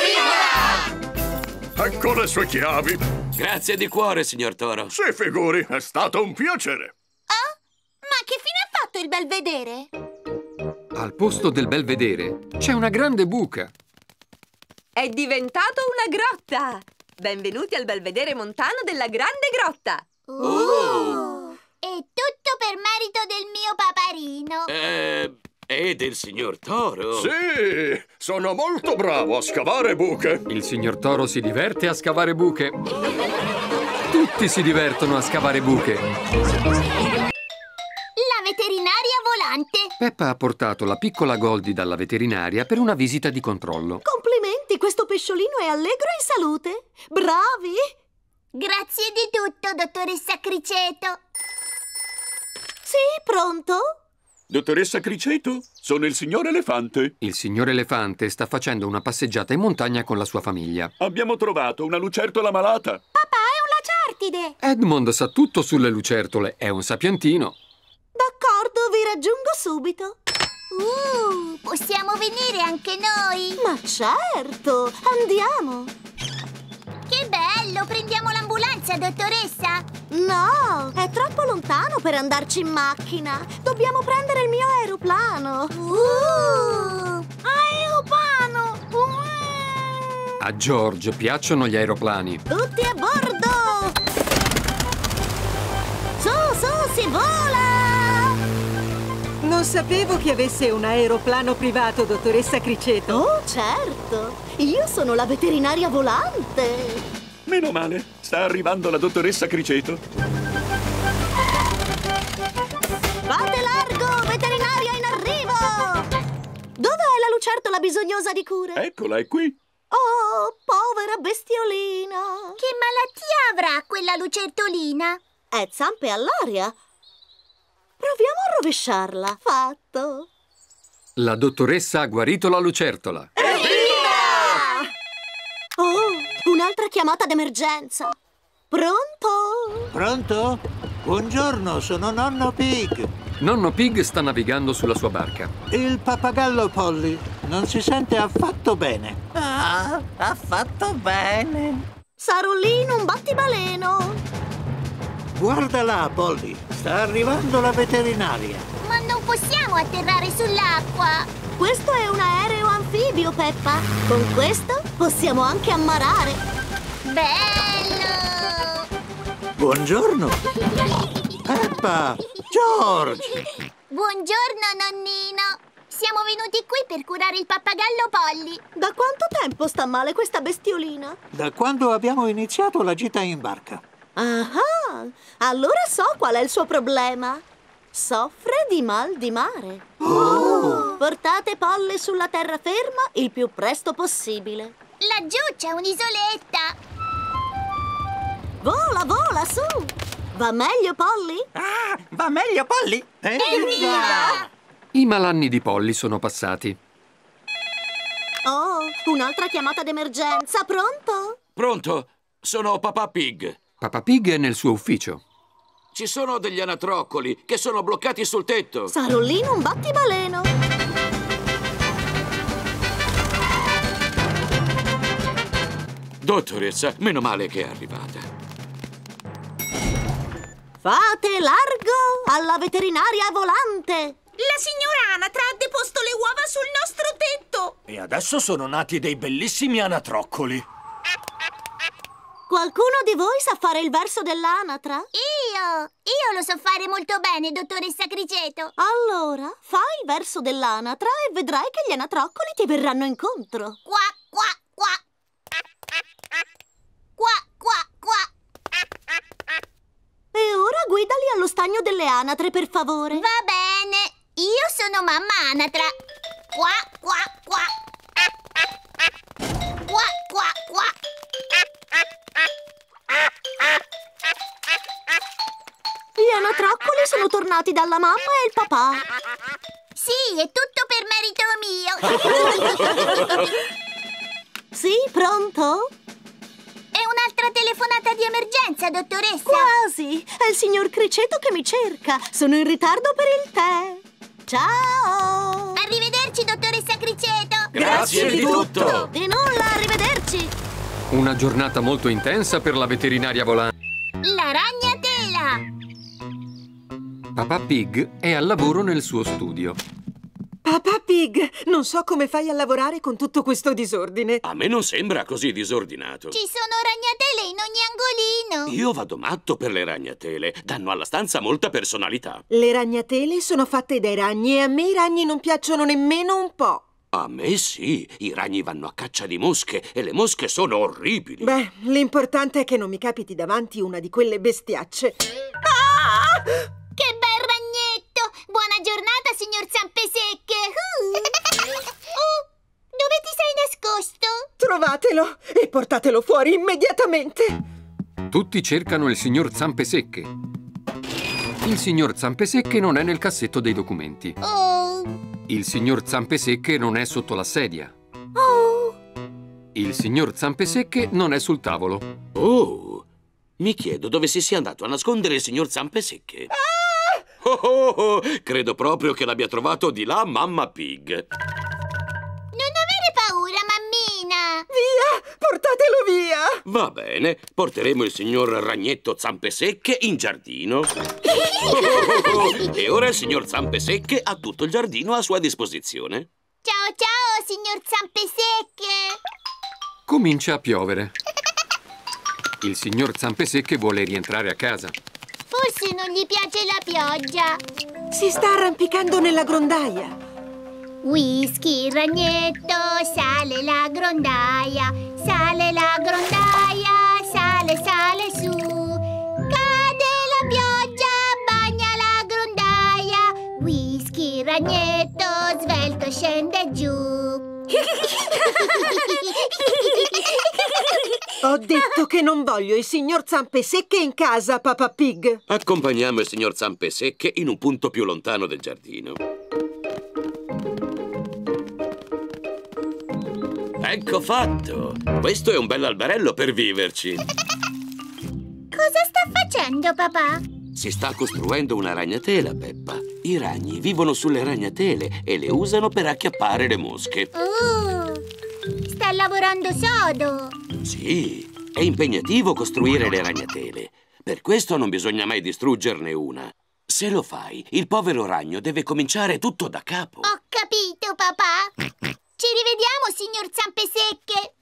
Ecco le sue chiavi. Grazie di cuore, signor Toro. Si figuri, è stato un piacere. Ma che fine ha fatto il Belvedere? Al posto del Belvedere c'è una grande buca. È diventato una grotta! Benvenuti al Belvedere Montano della Grande Grotta! È tutto per merito del mio paparino. E del signor Toro? Sì, sono molto bravo a scavare buche. Il signor Toro si diverte a scavare buche. Tutti si divertono a scavare buche. La veterinaria volante. Peppa ha portato la piccola Goldie dalla veterinaria per una visita di controllo. Complimenti, questo pesciolino è allegro e in salute. Bravi! Grazie di tutto, dottoressa Criceto. Sì, pronto? Dottoressa Criceto, sono il signor Elefante. Il signor Elefante sta facendo una passeggiata in montagna con la sua famiglia. Abbiamo trovato una lucertola malata. Papà è un lacertide. Edmond sa tutto sulle lucertole, è un sapientino. D'accordo, vi raggiungo subito. Possiamo venire anche noi? Ma certo, andiamo. Che bello, prendiamo l'ambulanza, dottoressa? No, è troppo lontano per andarci in macchina. Dobbiamo prendere il mio aeroplano. Aeroplano! A George piacciono gli aeroplani. Tutti a bordo! Su, si vola! Non sapevo che avesse un aeroplano privato, dottoressa Criceto. Oh, certo! Io sono la veterinaria volante! Meno male, sta arrivando la dottoressa Criceto. Fate largo, veterinaria in arrivo! Dov'è la lucertola bisognosa di cure? Eccola, è qui. Oh, povera bestiolina! Che malattia avrà quella lucertolina? È zampe all'aria. Proviamo a rovesciarla. Fatto. La dottoressa ha guarito la lucertola. Evviva! Oh, un'altra chiamata d'emergenza. Pronto? Pronto? Buongiorno, sono Nonno Pig. Nonno Pig sta navigando sulla sua barca. Il pappagallo Polly non si sente affatto bene. Ah, ha fatto bene. Sarolino, un battibaleno. Guarda là, Polly. Sta arrivando la veterinaria. Ma non possiamo atterrare sull'acqua. Questo è un aereo anfibio, Peppa. Con questo possiamo anche ammarare. Bello! Buongiorno. Peppa, George. Buongiorno, nonnino. Siamo venuti qui per curare il pappagallo Polly. Da quanto tempo sta male questa bestiolina? Da quando abbiamo iniziato la gita in barca. Ah, allora so qual è il suo problema. Soffre di mal di mare. Oh! Portate Polly sulla terraferma il più presto possibile. Laggiù c'è un'isoletta. Vola, vola, su! Va meglio, Polly? Ah, va meglio, Polly? Evviva! I malanni di Polly sono passati. Oh, un'altra chiamata d'emergenza. Pronto? Pronto? Sono Papà Pig. Papà Pig è nel suo ufficio. Ci sono degli anatroccoli che sono bloccati sul tetto. Sarolino, un battibaleno. Dottoressa, meno male che è arrivata. Fate largo alla veterinaria volante. La signora Anatra ha deposto le uova sul nostro tetto. E adesso sono nati dei bellissimi anatroccoli. Qualcuno di voi sa fare il verso dell'anatra? Io lo so fare molto bene, dottoressa Criceto. Allora, fai il verso dell'anatra e vedrai che gli anatroccoli ti verranno incontro. Qua, qua, qua. Qua, qua, qua. E ora guidali allo stagno delle anatre, per favore. Va bene. Io sono mamma anatra. Qua, qua, qua. Qua, qua, qua. Gli anatroccoli sono tornati dalla mamma e il papà. Sì, è tutto per merito mio. Sì, pronto? È un'altra telefonata di emergenza, dottoressa. Quasi. È il signor Criceto che mi cerca. Sono in ritardo per il tè. Ciao. Arrivederci, dottoressa Criceto. Grazie di tutto. Di nulla, arrivederci. Una giornata molto intensa per la veterinaria volante. La ragnatela. Papà Pig è al lavoro nel suo studio. Papà Pig, non so come fai a lavorare con tutto questo disordine. A me non sembra così disordinato. Ci sono ragnatele in ogni angolino. Io vado matto per le ragnatele. Danno alla stanza molta personalità. Le ragnatele sono fatte dai ragni e a me i ragni non piacciono nemmeno un po'. A me sì. I ragni vanno a caccia di mosche e le mosche sono orribili. Beh, l'importante è che non mi capiti davanti una di quelle bestiacce. Ah! Che bel ragnetto! Buona giornata, signor Zampesecche! Dove ti sei nascosto? Trovatelo e portatelo fuori immediatamente! Tutti cercano il signor Zampesecche. Il signor Zampesecche non è nel cassetto dei documenti. Il signor Zampesecche non è sotto la sedia. Il signor Zampesecche non è sul tavolo. Oh! Mi chiedo dove si sia andato a nascondere il signor Zampesecche. Oh, credo proprio che l'abbia trovato di là Mamma Pig. Non avere paura, mammina! Via! Portatelo via! Va bene, porteremo il signor Ragnetto Zampesecche in giardino. E ora il signor Zampesecche ha tutto il giardino a sua disposizione. Ciao, ciao, signor Zampesecche! Comincia a piovere. Il signor Zampesecche vuole rientrare a casa. Forse non gli piace la pioggia. Si sta arrampicando nella grondaia. Whisky, il ragnetto, sale la grondaia. Sale la grondaia, sale, sale su. Cade la pioggia, bagna la grondaia. Whisky, il ragnetto, svelto scende giù. Ho detto che non voglio il signor Zampesecche in casa, Papà Pig. Accompagniamo il signor Zampesecche in un punto più lontano del giardino. Ecco fatto! Questo è un bell'alberello per viverci. Cosa sta facendo, papà? Si sta costruendo una ragnatela, Peppa. I ragni vivono sulle ragnatele e le usano per acchiappare le mosche. Sta lavorando sodo. Sì, è impegnativo costruire le ragnatele. Per questo non bisogna mai distruggerne una. Se lo fai, il povero ragno deve cominciare tutto da capo. Ho capito, papà. Ci rivediamo, signor Zampesecche.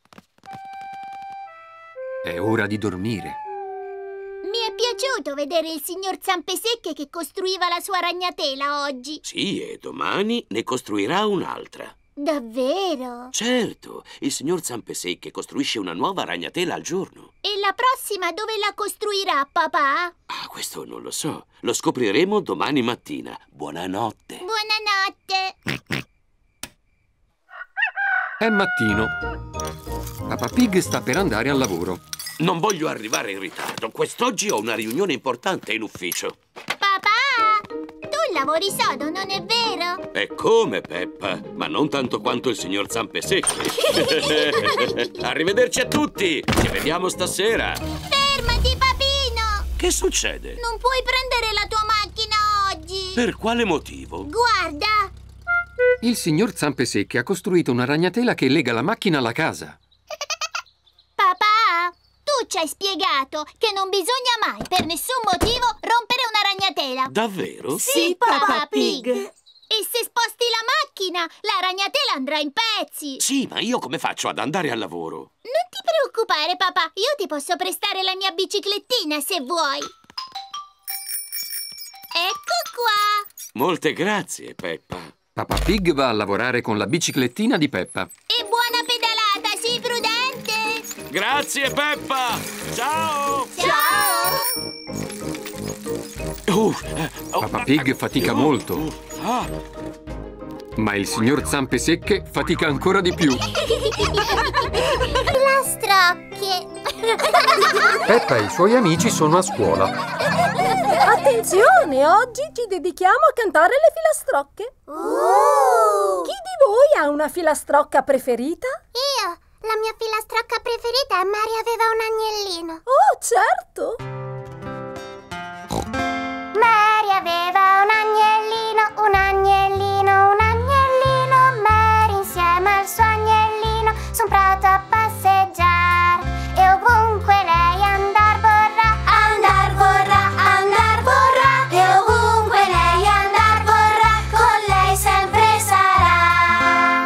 È ora di dormire. Mi è piaciuto vedere il signor Zampesecche che costruiva la sua ragnatela oggi. Sì, e domani ne costruirà un'altra. Davvero? Certo, il signor Zampesecche costruisce una nuova ragnatela al giorno. E la prossima dove la costruirà, papà? Ah, questo non lo so. Lo scopriremo domani mattina. Buonanotte. Buonanotte. È mattino. Papà Pig sta per andare al lavoro. Non voglio arrivare in ritardo. Quest'oggi ho una riunione importante in ufficio. Papà, tu lavori sodo, non è vero? E come, Peppa? Ma non tanto quanto il signor Zampesecche. Arrivederci a tutti. Ci vediamo stasera. Fermati, papino. Che succede? Non puoi prendere la tua macchina oggi. Per quale motivo? Guarda. Il signor Zampesecche ha costruito una ragnatela che lega la macchina alla casa. Papà, tu ci hai spiegato che non bisogna mai, per nessun motivo, rompere una ragnatela. Davvero? Sì, Papà Pig. E se sposti la macchina, la ragnatela andrà in pezzi. Sì, ma io come faccio ad andare al lavoro? Non ti preoccupare, papà. Io ti posso prestare la mia biciclettina se vuoi. Ecco qua. Molte grazie, Peppa. Papà Pig va a lavorare con la biciclettina di Peppa. E buona pedalata, sii prudente. Grazie, Peppa. Ciao. Ciao. Papà Pig fatica molto. Ma il signor Zampesecche fatica ancora di più. Filastrocche. Peppa e i suoi amici sono a scuola. Attenzione, oggi ci dedichiamo a cantare le filastrocche. Chi di voi ha una filastrocca preferita? Io. La mia filastrocca preferita è Mary aveva un agnellino. Oh, certo. Mary aveva un agnellino, un agnellino, un agnellino. Mary insieme al suo agnellino son prato a passeggiare. E ovunque lei andar vorrà, andar vorrà, andar vorrà. E ovunque lei andar vorrà, con lei sempre sarà.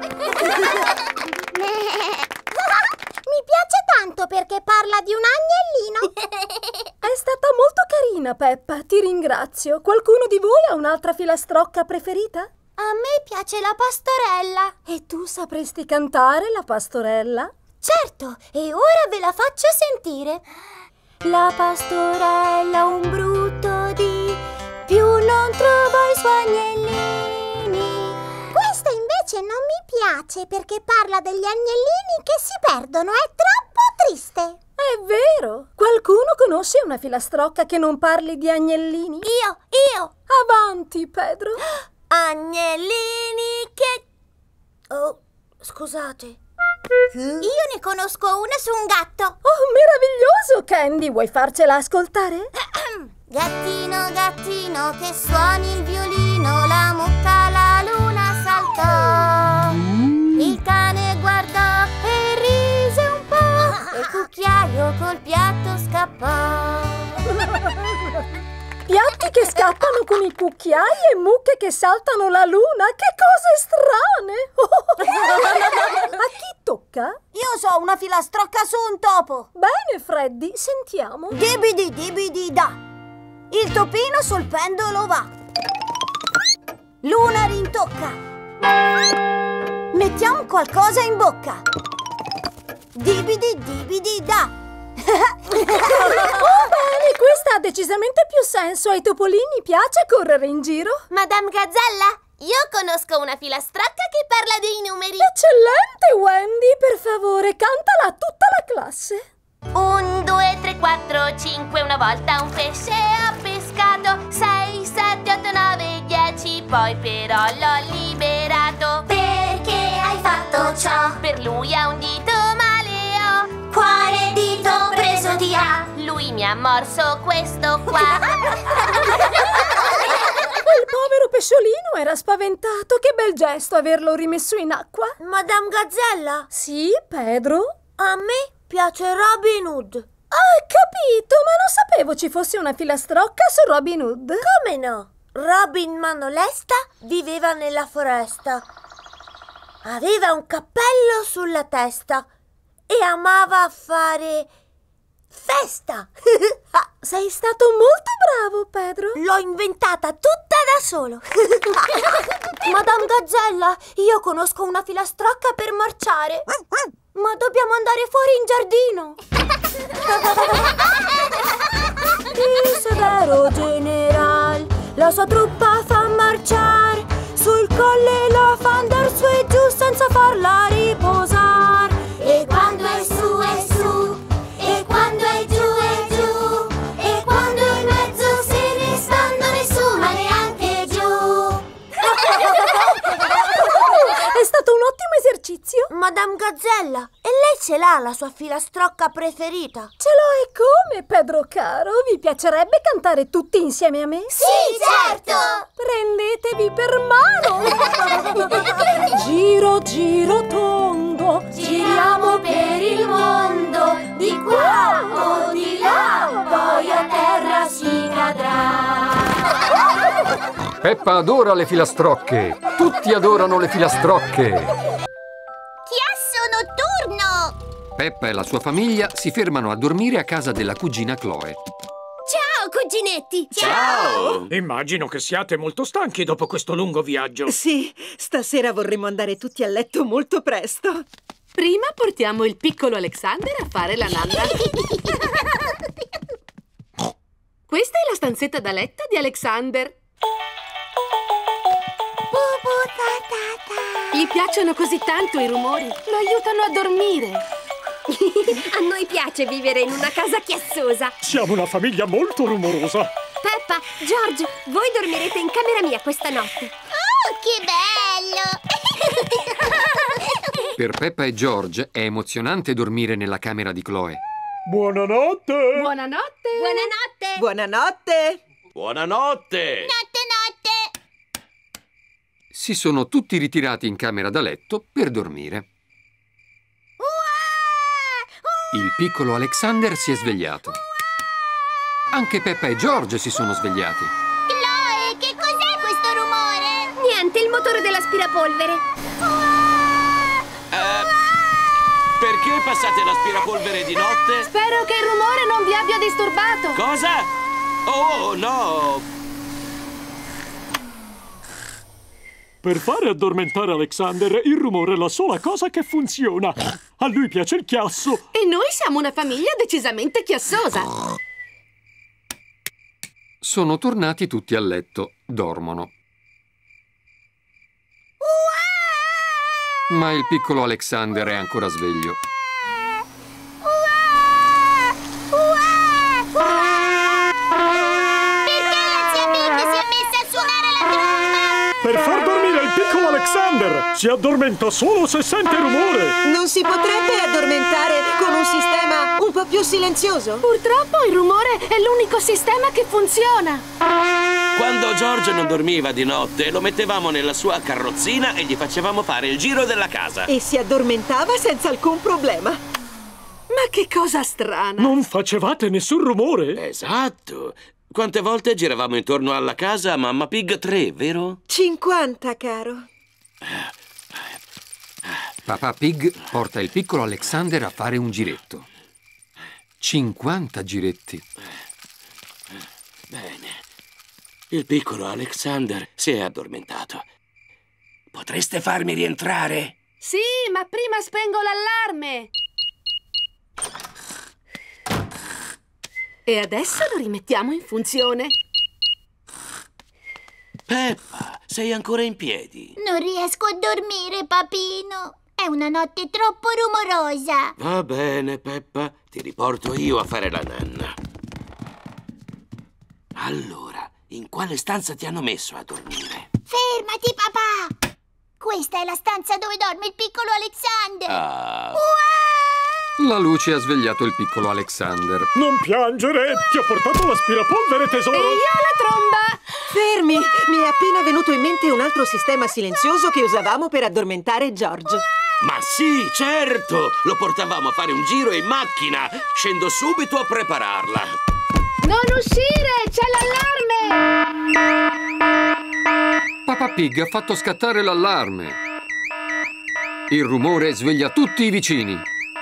Mi piace tanto perché parla di un agnellino. È stata molto carina, Peppa, ti ringrazio. Qualcuno di voi ha un'altra filastrocca preferita? A me piace la pastorella. E tu sapresti cantare la pastorella? Certo, e ora ve la faccio sentire. La pastorella un brutto dì, più non trovò i suoi agnellini. Questa invece non mi piace perché parla degli agnellini che si perdono, è troppo triste. È vero! Qualcuno conosce una filastrocca che non parli di agnellini? Io! Avanti, Pedro! Agnellini che... Oh, scusate. Io ne conosco una su un gatto. Oh, meraviglioso, Candy! Vuoi farcela ascoltare? Gattino, gattino, che suoni il violino, la mucca alla luna saltò. Il cane guardò e rise un po', e il cucchiaio col piatto scappò. Piatti che scappano con i cucchiai e mucche che saltano la luna. Che cose strane! A chi tocca? Io so una filastrocca su un topo. Bene, Freddy, sentiamo. Dibidi dibidi da. Il topino sul pendolo va. Luna rintocca. Mettiamo qualcosa in bocca. Dibidi dibidi da. Oh, bene, questa ha decisamente più senso. Ai topolini piace correre in giro. Madame Gazzella, io conosco una filastrocca che parla dei numeri. Eccellente, Wendy. Per favore, cantala a tutta la classe. 1, 2, 3, 4, 5. Una volta un pesce ha pescato. 6, 7, 8, 9, 10. Poi però l'ho liberato. Perché hai fatto ciò? Per lui ha un dito male ho. Quale dito preso ti ha? Lui mi ha morso questo qua. Quel povero pesciolino era spaventato. Che bel gesto averlo rimesso in acqua. Madame Gazzella? Sì, Pedro? A me piace Robin Hood. Ah, capito, ma non sapevo ci fosse una filastrocca su Robin Hood. Come no? Robin Mano Lesta viveva nella foresta. Aveva un cappello sulla testa e amava fare festa. Sei stato molto bravo, Pedro. L'ho inventata tutta da solo. Madame Gazzella, io conosco una filastrocca per marciare. Ma dobbiamo andare fuori in giardino. Il severo general la sua truppa fa marciare. Sul colle la fa andar su e giù senza farla riposare. E quando è su è su, e quando è giù è giù, e quando in mezzo se ne stando nessuno neanche giù. È stato un ottimo esercizio. Madame Gazzella, e lei ce l'ha la sua filastrocca preferita? Ce l'ho e come, Pedro caro? Vi piacerebbe cantare tutti insieme a me? Sì, certo! Prendetevi per mano! Giro, giro tondo, giriamo per il mondo, di qua o di là, poi a terra si cadrà. Peppa adora le filastrocche. Tutti adorano le filastrocche. Chiasso notturno! Peppa e la sua famiglia si fermano a dormire a casa della cugina Chloe. Ciao, cuginetti! Ciao! Immagino che siate molto stanchi dopo questo lungo viaggio. Sì, stasera vorremmo andare tutti a letto molto presto. Prima portiamo il piccolo Alexander a fare la nanna. Questa è la stanzetta da letto di Alexander. Gli piacciono così tanto i rumori, lo aiutano a dormire. A noi piace vivere in una casa chiassosa. Siamo una famiglia molto rumorosa. Peppa, George, voi dormirete in camera mia questa notte. Oh, che bello! Per Peppa e George è emozionante dormire nella camera di Chloe. Buonanotte! Buonanotte! Buonanotte! Buonanotte! Buonanotte! Notte, notte! Si sono tutti ritirati in camera da letto per dormire. Il piccolo Alexander si è svegliato. Anche Peppa e George si sono svegliati. Chloe, che cos'è questo rumore? Niente, il motore dell'aspirapolvere. Perché passate l'aspirapolvere di notte? Spero che il rumore non vi abbia disturbato. Cosa? Oh, no! Per fare addormentare Alexander, il rumore è la sola cosa che funziona. A lui piace il chiasso. E noi siamo una famiglia decisamente chiassosa. Sono tornati tutti a letto, dormono. Ma il piccolo Alexander è ancora sveglio. Perché la zia Pig si è messa a suonare la tromba? Per far dormire il piccolo Alexander! Si addormenta solo se sente rumore! Non si potrebbe addormentare con un sistema un po' più silenzioso? Purtroppo il rumore è l'unico sistema che funziona. Quando George non dormiva di notte, lo mettevamo nella sua carrozzina e gli facevamo fare il giro della casa. E si addormentava senza alcun problema. Ma che cosa strana! Non facevate nessun rumore? Esatto! Quante volte giravamo intorno alla casa Mamma Pig 3, vero? 50, caro. Papà Pig porta il piccolo Alexander a fare un giretto. 50 giretti. Bene. Il piccolo Alexander si è addormentato. Potreste farmi rientrare? Sì, ma prima spengo l'allarme. E adesso lo rimettiamo in funzione. Peppa, sei ancora in piedi? Non riesco a dormire, papino. È una notte troppo rumorosa. Va bene, Peppa. Ti riporto io a fare la nanna. Allora, in quale stanza ti hanno messo a dormire? Fermati, papà. Questa è la stanza dove dorme il piccolo Alexander. La luce ha svegliato il piccolo Alexander. Non piangere! Ti ho portato l'aspirapolvere, tesoro! E io la tromba! Fermi! Mi è appena venuto in mente un altro sistema silenzioso che usavamo per addormentare George. Ma sì, certo! Lo portavamo a fare un giro in macchina! Scendo subito a prepararla! Non uscire! C'è l'allarme! Papà Pig ha fatto scattare l'allarme. Il rumore sveglia tutti i vicini.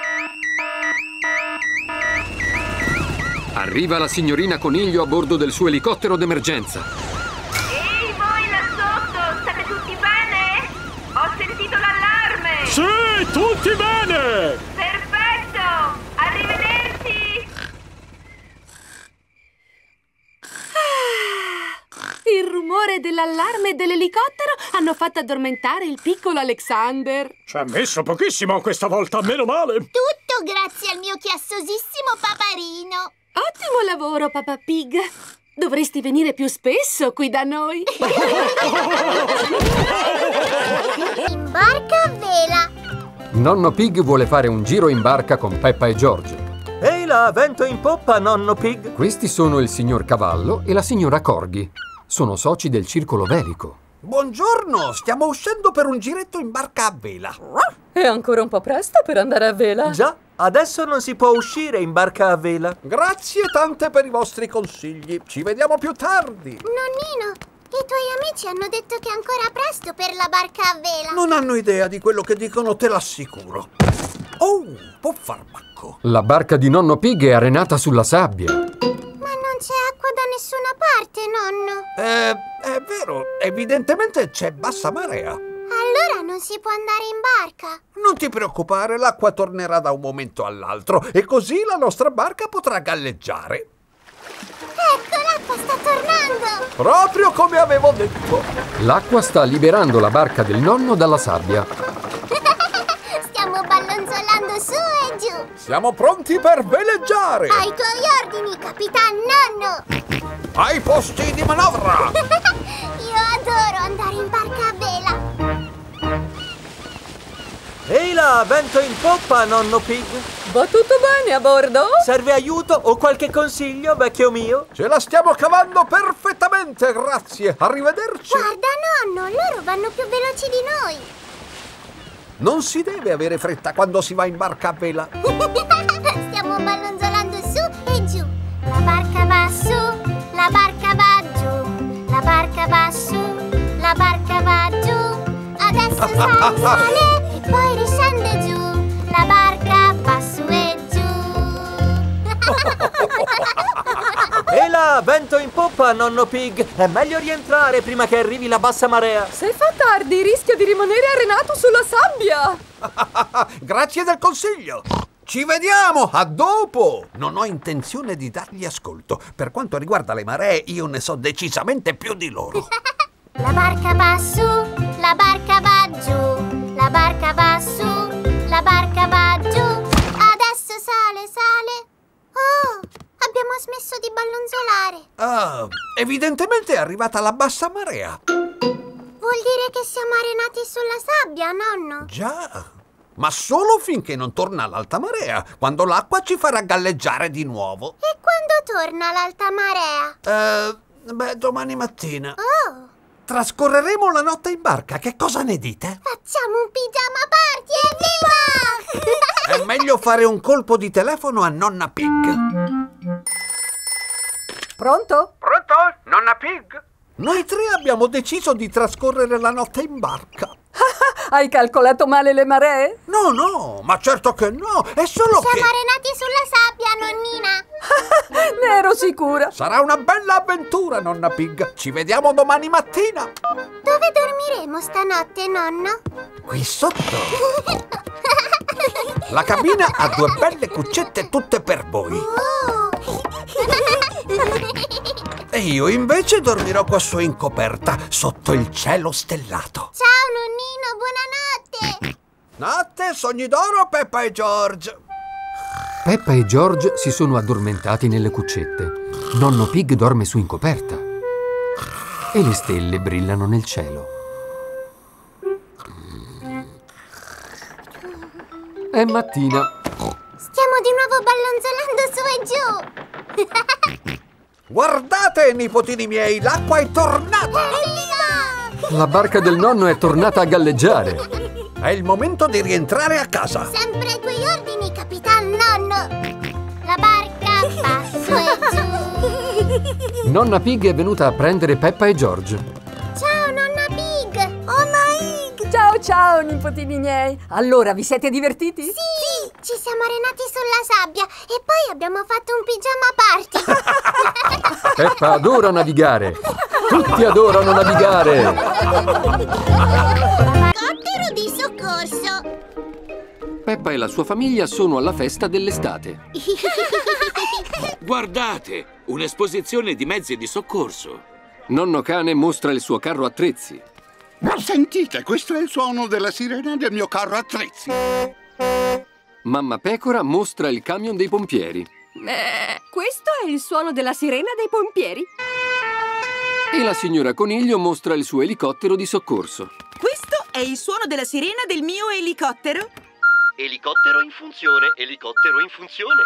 Arriva la signorina Coniglio a bordo del suo elicottero d'emergenza. Ehi, voi là sotto! State tutti bene? Ho sentito l'allarme! Sì, tutti bene! Perfetto! Arrivederci! Il rumore dell'allarme e dell'elicottero hanno fatto addormentare il piccolo Alexander. Ci ha messo pochissimo questa volta, meno male! Tutto grazie al mio chiassosissimo paparino. Ottimo lavoro, Papà Pig. Dovresti venire più spesso qui da noi. In barca a vela. Nonno Pig vuole fare un giro in barca con Peppa e George. Ehi là, vento in poppa, nonno Pig. Questi sono il signor Cavallo e la signora Corgi. Sono soci del circolo velico. Buongiorno, stiamo uscendo per un giretto in barca a vela. È ancora un po' presto per andare a vela. Già, adesso non si può uscire in barca a vela. Grazie tante per i vostri consigli. Ci vediamo più tardi. Nonnino, i tuoi amici hanno detto che è ancora presto per la barca a vela. Non hanno idea di quello che dicono, te l'assicuro. Oh, può far bacco. La barca di nonno Pig è arenata sulla sabbia. Ma non c'è acqua da nessuna parte, nonno. È vero, evidentemente c'è bassa marea. Allora non si può andare in barca. Non ti preoccupare, l'acqua tornerà da un momento all'altro e così la nostra barca potrà galleggiare. Ecco, l'acqua sta tornando. Proprio come avevo detto. L'acqua sta liberando la barca del nonno dalla sabbia. Stiamo ballonzolando su e giù. Siamo pronti per veleggiare. Ai tuoi ordini, Capitan Nonno. Ai posti di manovra. Io adoro andare in barca a vela. Ehi là, vento in poppa, nonno Pig. Va tutto bene a bordo? Serve aiuto o qualche consiglio, vecchio mio? Ce la stiamo cavando perfettamente, grazie. Arrivederci. Guarda, nonno, loro vanno più veloci di noi. Non si deve avere fretta quando si va in barca a vela. Stiamo ballonzolando su e giù. La barca va su, la barca va giù. La barca va su, la barca va giù. Adesso sale, sale e poi riscende giù. La barca va su e giù. Ehi là, vento in poppa, nonno Pig. È meglio rientrare prima che arrivi la bassa marea. Se fa tardi rischia di rimanere arenato sulla sabbia. Grazie del consiglio. Ci vediamo, a dopo! Non ho intenzione di dargli ascolto. Per quanto riguarda le maree, io ne so decisamente più di loro. La barca va su, la barca va giù. La barca va su, la barca va giù. Adesso sale, sale. Oh, abbiamo smesso di ballonzolare. Ah, evidentemente è arrivata la bassa marea. Vuol dire che siamo arenati sulla sabbia, nonno? Già, ma solo finché non torna l'alta marea, quando l'acqua ci farà galleggiare di nuovo. E quando torna l'alta marea? Domani mattina. Oh! Trascorreremo la notte in barca, che cosa ne dite? Facciamo un pigiama party, evviva! È meglio fare un colpo di telefono a nonna Pig. Pronto? Pronto? Nonna Pig? Noi tre abbiamo deciso di trascorrere la notte in barca. Hai calcolato male le maree? No, ma certo che no, è solo che... Siamo arenati sulla sabbia, nonnina. Ne ero sicura. Sarà una bella avventura, nonna Pig. Ci vediamo domani mattina. Dove dormiremo stanotte, nonno? Qui sotto. La cabina ha 2 belle cuccette tutte per voi. E io invece dormirò quassù in coperta, sotto il cielo stellato. Ciao, nonnino, buonanotte. Notte, sogni d'oro, Peppa e George. Peppa e George si sono addormentati nelle cuccette. Nonno Pig dorme su in coperta. E le stelle brillano nel cielo. È mattina. Stiamo di nuovo ballonzolando su e giù. Guardate, nipotini miei, l'acqua è tornata! Evviva! La barca del nonno è tornata a galleggiare. È il momento di rientrare a casa. Sempre ai tuoi ordini, Capitan Nonno. La barca va su e giù. Nonna Pig è venuta a prendere Peppa e George. Ciao, nonna Pig. Oh, Naig. Ciao, nipotini miei. Allora, vi siete divertiti? Sì, ci siamo arenati sulla sabbia e poi abbiamo fatto un pigiama party. Peppa adora navigare. Tutti adorano navigare. Elicottero di soccorso. Peppa e la sua famiglia sono alla festa dell'estate. Guardate, un'esposizione di mezzi di soccorso. Nonno Cane mostra il suo carro attrezzi. Sentite, questo è il suono della sirena del mio carro attrezzi. Mamma Pecora mostra il camion dei pompieri. Questo è il suono della sirena dei pompieri. E la signora Coniglio mostra il suo elicottero di soccorso. Questo è il suono della sirena del mio elicottero. Elicottero in funzione, elicottero in funzione.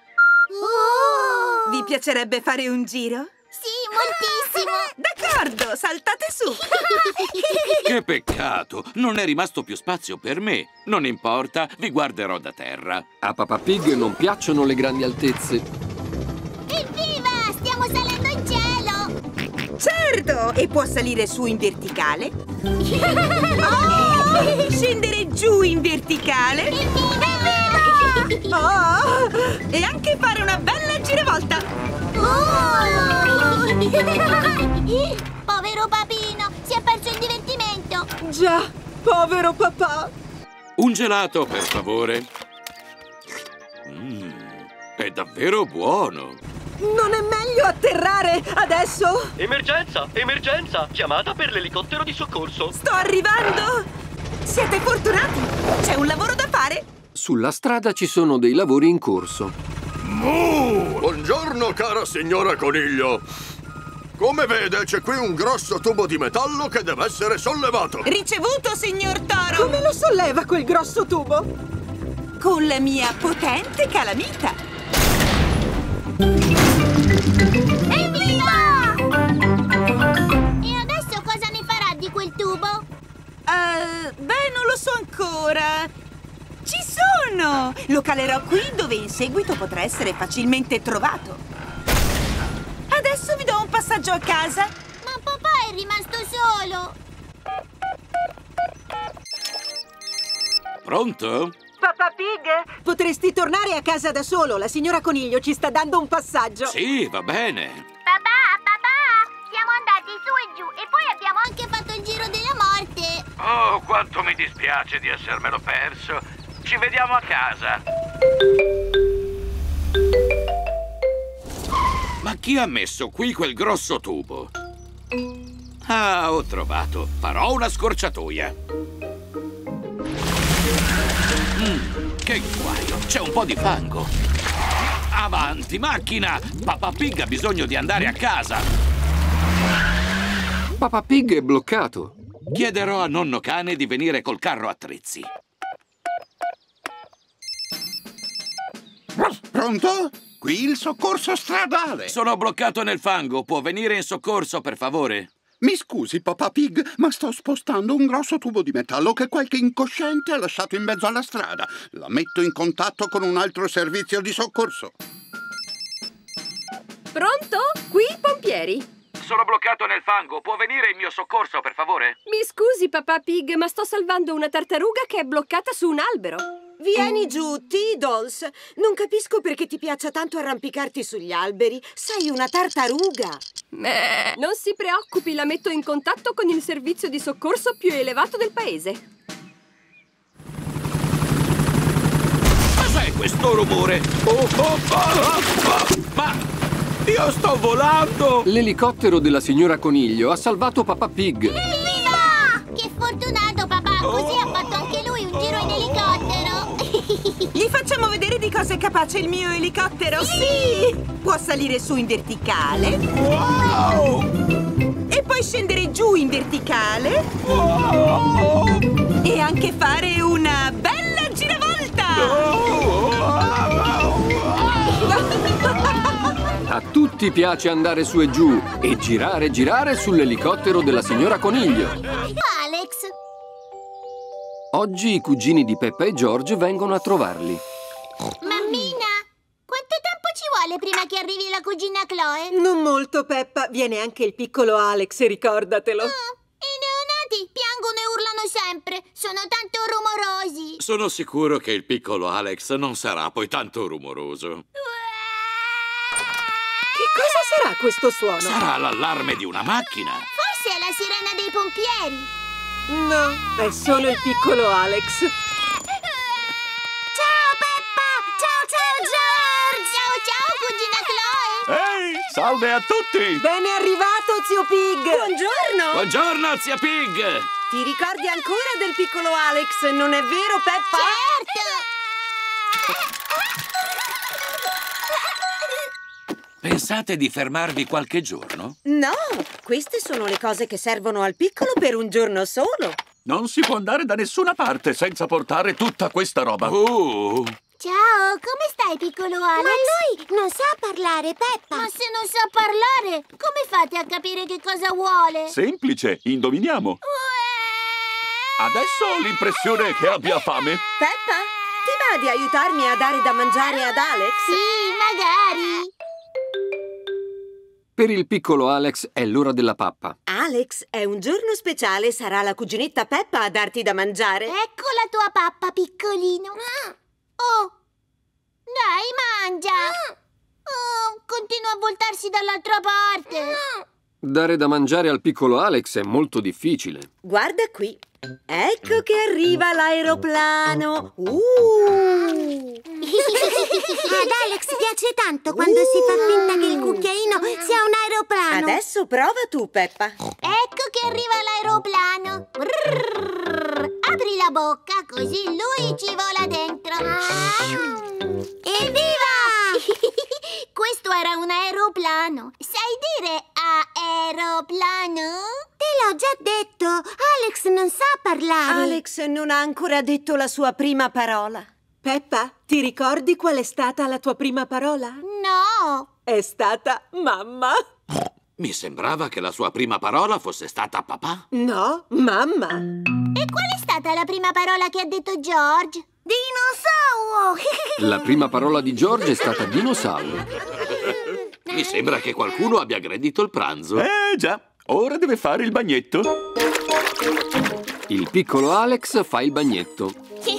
Oh! Vi piacerebbe fare un giro? Sì, moltissimo. D'accordo, saltate su. Che peccato, non è rimasto più spazio per me. Non importa, vi guarderò da terra. A Peppa Pig non piacciono le grandi altezze. Evviva, stiamo salendo in cielo. Certo, e può salire su in verticale. Oh, scendere giù in verticale. Oh, e anche fare una bella giravolta. Povero papino, si è perso il divertimento. Già, povero papà. Un gelato, per favore. È davvero buono. Non è meglio atterrare adesso? Emergenza, emergenza! Chiamata per l'elicottero di soccorso. Sto arrivando! Siete fortunati! C'è un lavoro da fare! Sulla strada ci sono dei lavori in corso. Buongiorno, cara signora Coniglio. Come vede, c'è qui un grosso tubo di metallo che deve essere sollevato. Ricevuto, signor Toro! Come lo solleva quel grosso tubo? Con la mia potente calamita. Evviva! E adesso cosa ne farà di quel tubo? Beh, non lo so ancora. Ci sono! Lo calerò qui dove in seguito potrà essere facilmente trovato. Adesso vi do un passaggio a casa. Ma papà è rimasto solo. Pronto? Papà Pig, potresti tornare a casa da solo. La signora Coniglio ci sta dando un passaggio. Sì, va bene. Papà, siamo andati su e giù e poi abbiamo anche fatto il giro della morte. Oh, quanto mi dispiace di essermelo perso. Ci vediamo a casa. Ma chi ha messo qui quel grosso tubo? Ah, ho trovato. Farò una scorciatoia. Che guaio, c'è un po' di fango. Avanti, macchina! Peppa Pig ha bisogno di andare a casa. Peppa Pig è bloccato. Chiederò a nonno Cane di venire col carro attrezzi. Pronto? Qui il soccorso stradale. Sono bloccato nel fango. Può venire in soccorso, per favore? Mi scusi, Peppa Pig, ma sto spostando un grosso tubo di metallo che qualche incosciente ha lasciato in mezzo alla strada. La metto in contatto con un altro servizio di soccorso. Pronto? Qui pompieri. sono bloccato nel fango. Può venire in mio soccorso, per favore? Mi scusi, papà Pig, ma sto salvando una tartaruga che è bloccata su un albero. Vieni giù, Tiddles. Non capisco perché ti piaccia tanto arrampicarti sugli alberi. Sei una tartaruga. Non si preoccupi, la metto in contatto con il servizio di soccorso più elevato del paese. Cos'è questo rumore? Ma io sto volando! L'elicottero della signora Coniglio ha salvato Papà Pig. Evviva! Che fortunato, papà! Così ha fatto anche lui un giro in elicottero. Gli facciamo vedere di cosa è capace il mio elicottero? Sì! Può salire su in verticale. Wow! E poi scendere giù in verticale. Wow! E anche fare una bella giravolta! A tutti piace andare su e giù e girare e girare sull'elicottero della signora Coniglio. Alex! Oggi i cugini di Peppa e George vengono a trovarli. Mammina, quanto tempo ci vuole prima che arrivi la cugina Chloe? Non molto, Peppa. Viene anche il piccolo Alex, ricordatelo. I neonati piangono e urlano sempre. Sono tanto rumorosi. Sono sicuro che il piccolo Alex non sarà poi tanto rumoroso. Che cosa sarà questo suono? Sarà l'allarme di una macchina. Forse è la sirena dei pompieri. No, è solo il piccolo Alex. Ciao Peppa! Ciao George! Ciao cugina Chloe! Ehi, salve a tutti! Ben arrivato, zio Pig! Buongiorno! Buongiorno, zia Pig! Ti ricordi ancora del piccolo Alex, non è vero, Peppa? Certo! Pensate di fermarvi qualche giorno? No, queste sono le cose che servono al piccolo per un giorno solo. Non si può andare da nessuna parte senza portare tutta questa roba. Ciao, come stai, piccolo Alex? Ma lui non sa parlare, Peppa. Ma se non sa parlare, come fate a capire che cosa vuole? Semplice, indoviniamo. Adesso ho l'impressione che abbia fame. Peppa, ti va di aiutarmi a dare da mangiare ad Alex? Sì, magari. Per il piccolo Alex è l'ora della pappa. Alex, è un giorno speciale, sarà la cuginetta Peppa a darti da mangiare. Ecco la tua pappa, piccolino. Oh, dai, mangia. Oh, continua a voltarsi dall'altra parte. Dare da mangiare al piccolo Alex è molto difficile. Guarda qui. Ecco che arriva l'aeroplano. Ad Alex piace tanto quando si fa finta che il cucchiaino sia un aeroplano. Adesso prova tu, Peppa. Ecco che arriva l'aeroplano. Apri la bocca, così lui ci vola dentro. Evviva! Questo era un aeroplano. Sai dire aeroplano? Te l'ho già detto. Alex non sa parlare. Alex non ha ancora detto la sua prima parola. Peppa, ti ricordi qual è stata la tua prima parola? No. È stata mamma. Mi sembrava che la sua prima parola fosse stata papà. No, mamma. E qual è stata la prima parola che ha detto George? Dinosauro! La prima parola di George è stata dinosauro. Mi sembra che qualcuno abbia aggredito il pranzo. Già, ora deve fare il bagnetto. Il piccolo Alex fa il bagnetto.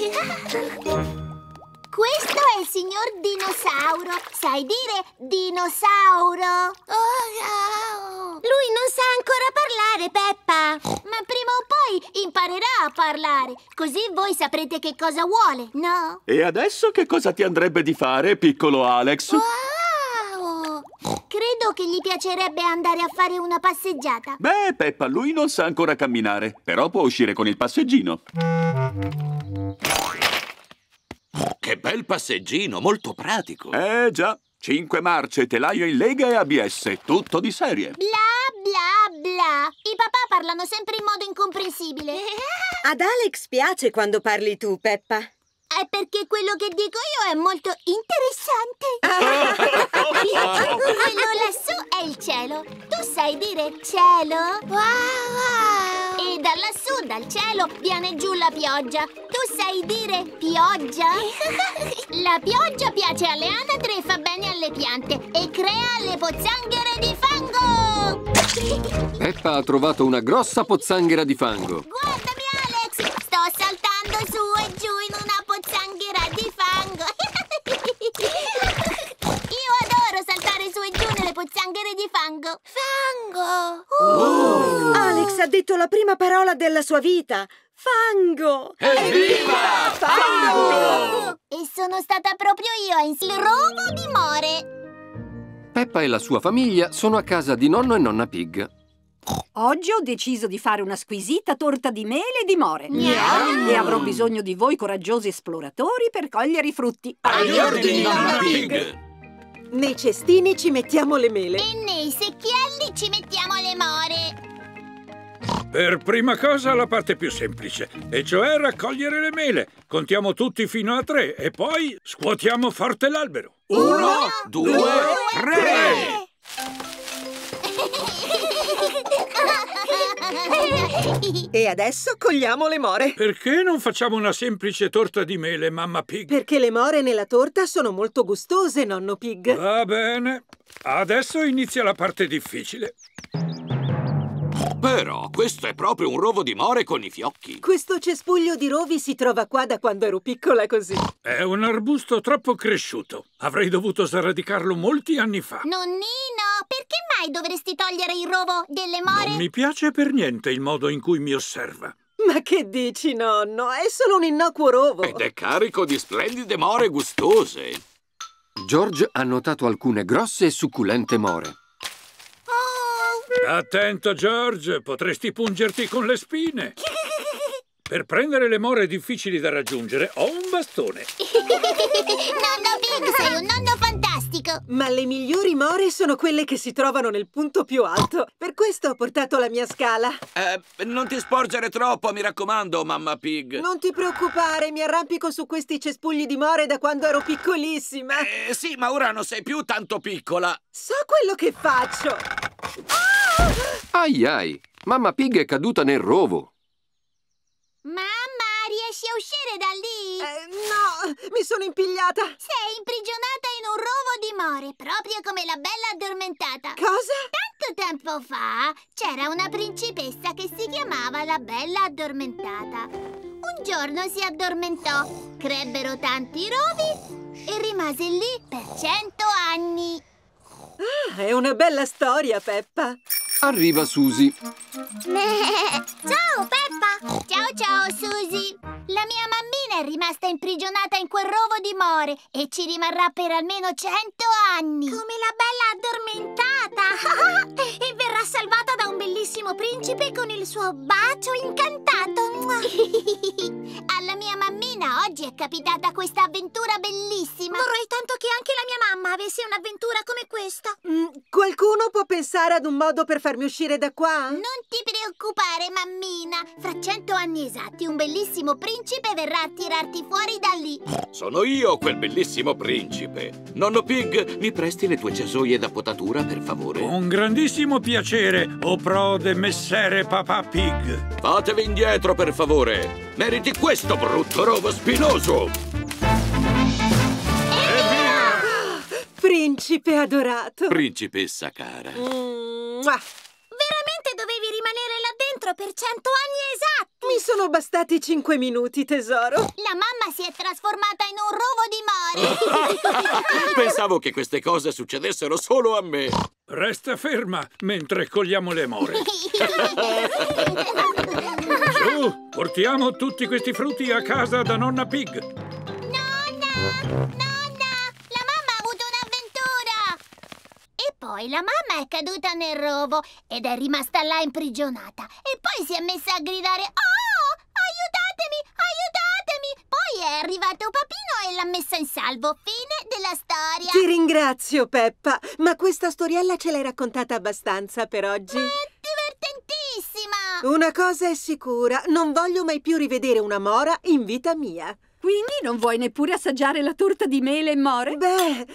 Questo è il signor Dinosauro. Sai dire dinosauro? Lui non sa ancora parlare, Peppa. Ma prima o poi imparerà a parlare. Così voi saprete che cosa vuole, no? E adesso che cosa ti andrebbe di fare, piccolo Alex? Wow! Credo che gli piacerebbe andare a fare una passeggiata. Beh, Peppa, lui non sa ancora camminare, però può uscire con il passeggino. Che bel passeggino, molto pratico. Già, 5 marce, telaio in lega e ABS, tutto di serie. Bla bla bla. I papà parlano sempre in modo incomprensibile. Ad Alex piace quando parli tu, Peppa. È perché quello che dico io è molto interessante. Quello lassù è il cielo. Tu sai dire cielo? Wow! E da lassù, dal cielo, viene giù la pioggia. Tu sai dire pioggia? La pioggia piace alle anatre e fa bene alle piante. E crea le pozzanghere di fango! Peppa ha trovato una grossa pozzanghera di fango. Guardami, Alex! Sto saltando su e giù in una pozzanghera di fango. Io adoro saltare su e giù nelle pozzanghere di fango. Fango! Alex ha detto la prima parola della sua vita. Fango! Evviva! Fango! E sono stata proprio io a il rovo di more. Peppa e la sua famiglia sono a casa di nonno e nonna Pig. Oggi ho deciso di fare una squisita torta di mele e di more. Miau. E avrò bisogno di voi coraggiosi esploratori per cogliere i frutti. Agli ordini, nonna Pig! Nei cestini ci mettiamo le mele. E nei secchielli ci mettiamo le more. Per prima cosa la parte più semplice, e cioè raccogliere le mele. Contiamo tutti fino a 3 e poi scuotiamo forte l'albero. 1, 2, 3! E adesso cogliamo le more. Perché non facciamo una semplice torta di mele, mamma Pig? Perché le more nella torta sono molto gustose, nonno Pig. Va bene. Adesso inizia la parte difficile. Però questo è proprio un rovo di more con i fiocchi. Questo cespuglio di rovi si trova qua da quando ero piccola così. È un arbusto troppo cresciuto. Avrei dovuto sradicarlo molti anni fa. Nonnino, perché mai dovresti togliere il rovo delle more? Non mi piace per niente il modo in cui mi osserva. Ma che dici, nonno? È solo un innocuo rovo. Ed è carico di splendide more gustose. George ha notato alcune grosse e succulente more. Attento, George, potresti pungerti con le spine. Per prendere le more difficili da raggiungere ho un bastone. Nonno Pig, sei un nonno fantastico. Ma le migliori more sono quelle che si trovano nel punto più alto. Per questo ho portato la mia scala. Non ti sporgere troppo, mi raccomando, mamma Pig. Non ti preoccupare, mi arrampico su questi cespugli di more da quando ero piccolissima. Sì, ma ora non sei più tanto piccola. So quello che faccio. Ai ai, mamma Pig è caduta nel rovo. Mamma, riesci a uscire da lì? No, mi sono impigliata. Sei imprigionata in un rovo di more, proprio come la bella addormentata. Cosa? Tanto tempo fa c'era una principessa che si chiamava la bella addormentata. Un giorno si addormentò, crebbero tanti rovi e rimase lì per 100 anni. Ah, è una bella storia, Peppa. Arriva Susie. Ciao, Peppa! Ciao, Susie! La mia mammina è rimasta imprigionata in quel rovo di more e ci rimarrà per almeno 100 anni. Come la bella addormentata! E verrà salvata da un bellissimo principe con il suo bacio incantato. Alla mia mammina oggi è capitata questa avventura bellissima. Vorrei tanto che anche la mia mamma avesse un'avventura come questa. Qualcuno può pensare ad un modo per farmi uscire da qua? Non ti preoccupare, mammina. Fra 100 anni esatti un bellissimo principe verrà a tirarti fuori da lì. Sono io quel bellissimo principe. Nonno Pig, mi presti le tue cesoie da potatura, per favore? Con grandissimo piacere, o prode messere papà Pig. Fatevi indietro, per favore. Meriti questo brutto rovo spinoso. Principe adorato. Principessa cara. Veramente dovevi rimanere là dentro per 100 anni esatti. Mi sono bastati 5 minuti, tesoro. La mamma si è trasformata in un rovo di more. Pensavo che queste cose succedessero solo a me. Resta ferma mentre cogliamo le more. Su, portiamo tutti questi frutti a casa da nonna Pig. Nonna! Poi la mamma è caduta nel rovo ed è rimasta là imprigionata. E poi si è messa a gridare: "Oh, aiutatemi, aiutatemi!" Poi è arrivato Papino e l'ha messa in salvo. Fine della storia. Ti ringrazio, Peppa, ma questa storiella ce l'hai raccontata abbastanza per oggi. È divertentissima! Una cosa è sicura, non voglio mai più rivedere una mora in vita mia. Quindi non vuoi neppure assaggiare la torta di mele e more? Beh...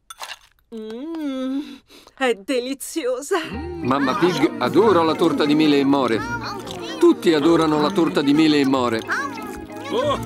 è deliziosa. Mamma Pig adora la torta di mele e more. Tutti adorano la torta di mele e more. Più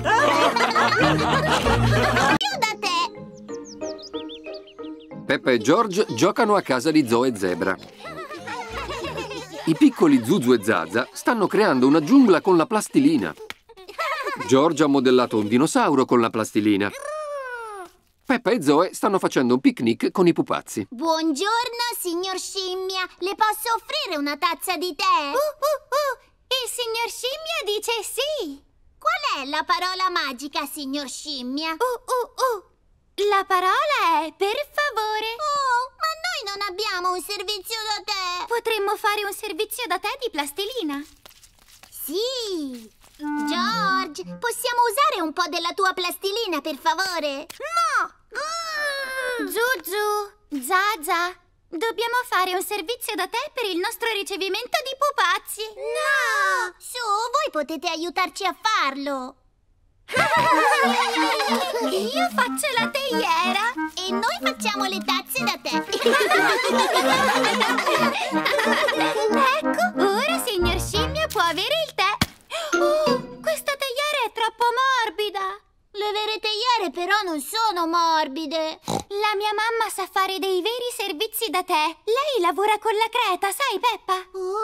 da te. Peppa e George giocano a casa di Zoe Zebra. I piccoli Zuzu e Zaza stanno creando una giungla con la plastilina. George ha modellato un dinosauro con la plastilina. Peppa e Zoe stanno facendo un picnic con i pupazzi. Buongiorno, signor Scimmia. Le posso offrire una tazza di tè? Il signor Scimmia dice sì. Qual è la parola magica, signor Scimmia? La parola è per favore. Oh, ma noi non abbiamo un servizio da tè. Potremmo fare un servizio da tè di plastilina. Sì. George, possiamo usare un po' della tua plastilina, per favore? No! Zuzu, Zaza, dobbiamo fare un servizio da tè per il nostro ricevimento di pupazzi. No! Su, voi potete aiutarci a farlo. Io faccio la teiera e noi facciamo le tazze da tè. Ecco, ora signor Scimmia può avere il tè. Questa teiera è troppo morbida. Le vere teiere però non sono morbide. La mia mamma sa fare dei veri servizi da tè. Lei lavora con la creta, sai, Peppa?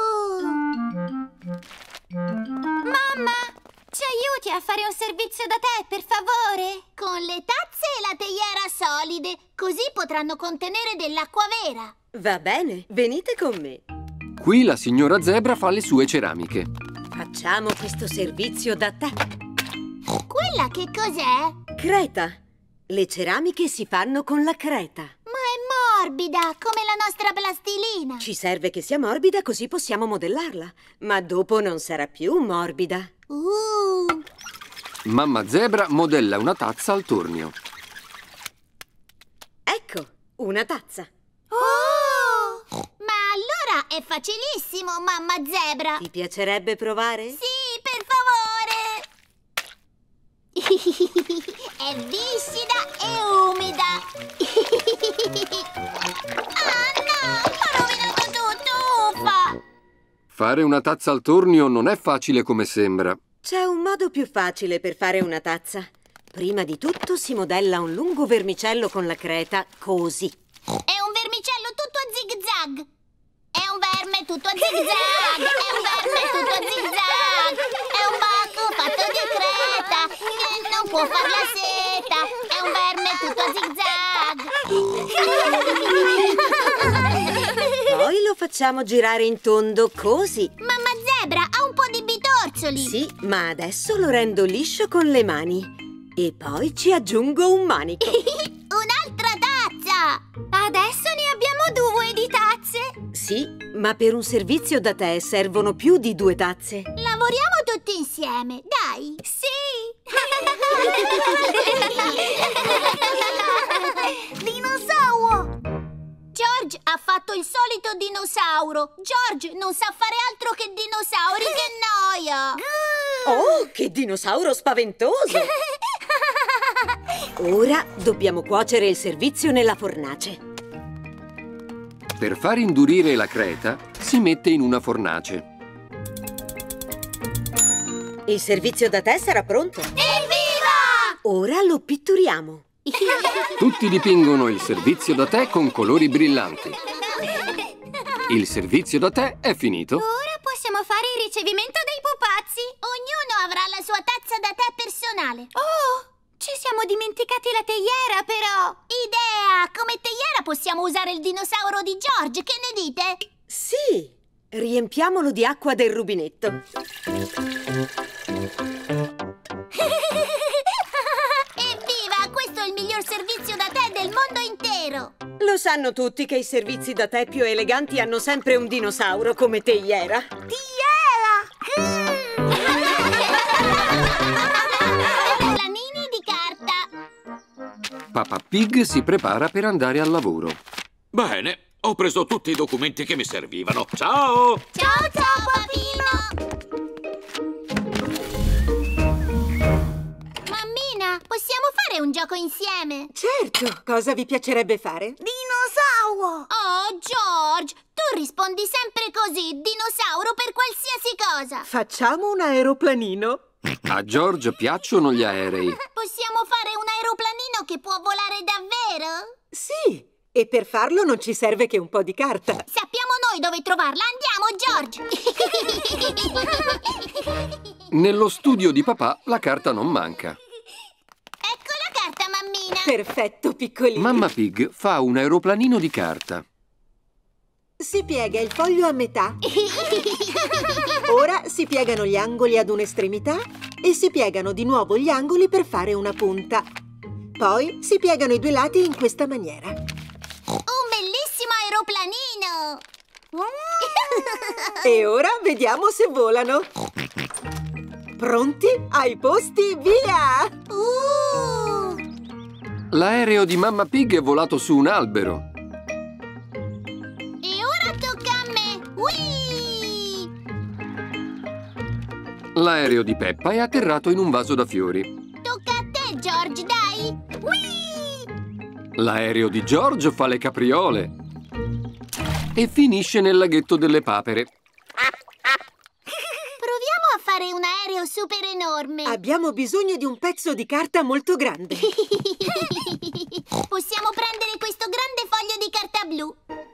Mamma, ci aiuti a fare un servizio da tè, per favore? Con le tazze e la teiera solide, così potranno contenere dell'acqua vera. Va bene, venite con me. Qui la signora Zebra fa le sue ceramiche. Facciamo questo servizio da tè. Quella che cos'è? Creta. Le ceramiche si fanno con la creta. Ma è morbida, come la nostra plastilina. Ci serve che sia morbida così possiamo modellarla. Ma dopo non sarà più morbida. Mamma Zebra modella una tazza al tornio. Ecco, una tazza. Ma allora è facilissimo, mamma Zebra. Ti piacerebbe provare? Sì, per favore. È viscida e umida. Ah no, ho rovinato tutto, uffa. Fare una tazza al tornio non è facile come sembra. C'è un modo più facile per fare una tazza. Prima di tutto si modella un lungo vermicello con la creta, così. È un vermicello tutto a zig-zag. È un verme tutto a zig-zag. È un verme tutto a zig-zag. È un bacco fatto di creta che non può far la seta. È un verme tutto a zig-zag. Poi lo facciamo girare in tondo, così. Mamma Zebra ha un po' di bitorcioli. Sì, ma adesso lo rendo liscio con le mani. E poi ci aggiungo un manico. Un'altra tazza! Adesso ne abbiamo 2 di tazze. Sì, ma per un servizio da tè servono più di 2 tazze. Lavoriamo tutti insieme, dai! Sì! Dinosauro! George ha fatto il solito dinosauro. George non sa fare altro che dinosauri, che noia! Oh, che dinosauro spaventoso! Ora dobbiamo cuocere il servizio nella fornace. Per far indurire la creta si mette in una fornace. Il servizio da tè sarà pronto. Evviva! Ora lo pitturiamo. Tutti dipingono il servizio da tè con colori brillanti. Il servizio da tè è finito. Ora possiamo fare il ricevimento dei pupazzi. Ognuno avrà la sua tazza da tè personale. Oh! Ci siamo dimenticati la teiera, però! Idea! Come teiera possiamo usare il dinosauro di George, che ne dite? Sì! Riempiamolo di acqua del rubinetto. Evviva! Questo è il miglior servizio da tè del mondo intero! Lo sanno tutti che i servizi da tè più eleganti hanno sempre un dinosauro come teiera. Teiera! Peppa Pig si prepara per andare al lavoro. Bene, ho preso tutti i documenti che mi servivano. Ciao! Ciao, ciao, papino! Mammina, possiamo fare un gioco insieme? Certo! Cosa vi piacerebbe fare? Dinosauro! Oh, George, tu rispondi sempre così, dinosauro per qualsiasi cosa! Facciamo un aeroplanino. A George piacciono gli aerei. Possiamo fare un aeroplanino che può volare davvero? Sì, e per farlo non ci serve che un po' di carta. Sappiamo noi dove trovarla. Andiamo, George! Nello studio di papà la carta non manca. Ecco la carta, mammina! Perfetto, piccolino. Mamma Pig fa un aeroplanino di carta. Si piega il foglio a metà. Ora si piegano gli angoli ad un'estremità e si piegano di nuovo gli angoli per fare una punta. Poi si piegano i due lati in questa maniera. Un bellissimo aeroplanino! E ora vediamo se volano. Pronti? Ai posti, via! L'aereo di Mamma Pig è volato su un albero. E ora tocca a me! Whee! L'aereo di Peppa è atterrato in un vaso da fiori. Tocca a te, George, dai! Whee! L'aereo di George fa le capriole. E finisce nel laghetto delle papere. Proviamo a fare un aereo super enorme. Abbiamo bisogno di un pezzo di carta molto grande. Possiamo prendere questo grande foglio di carta blu.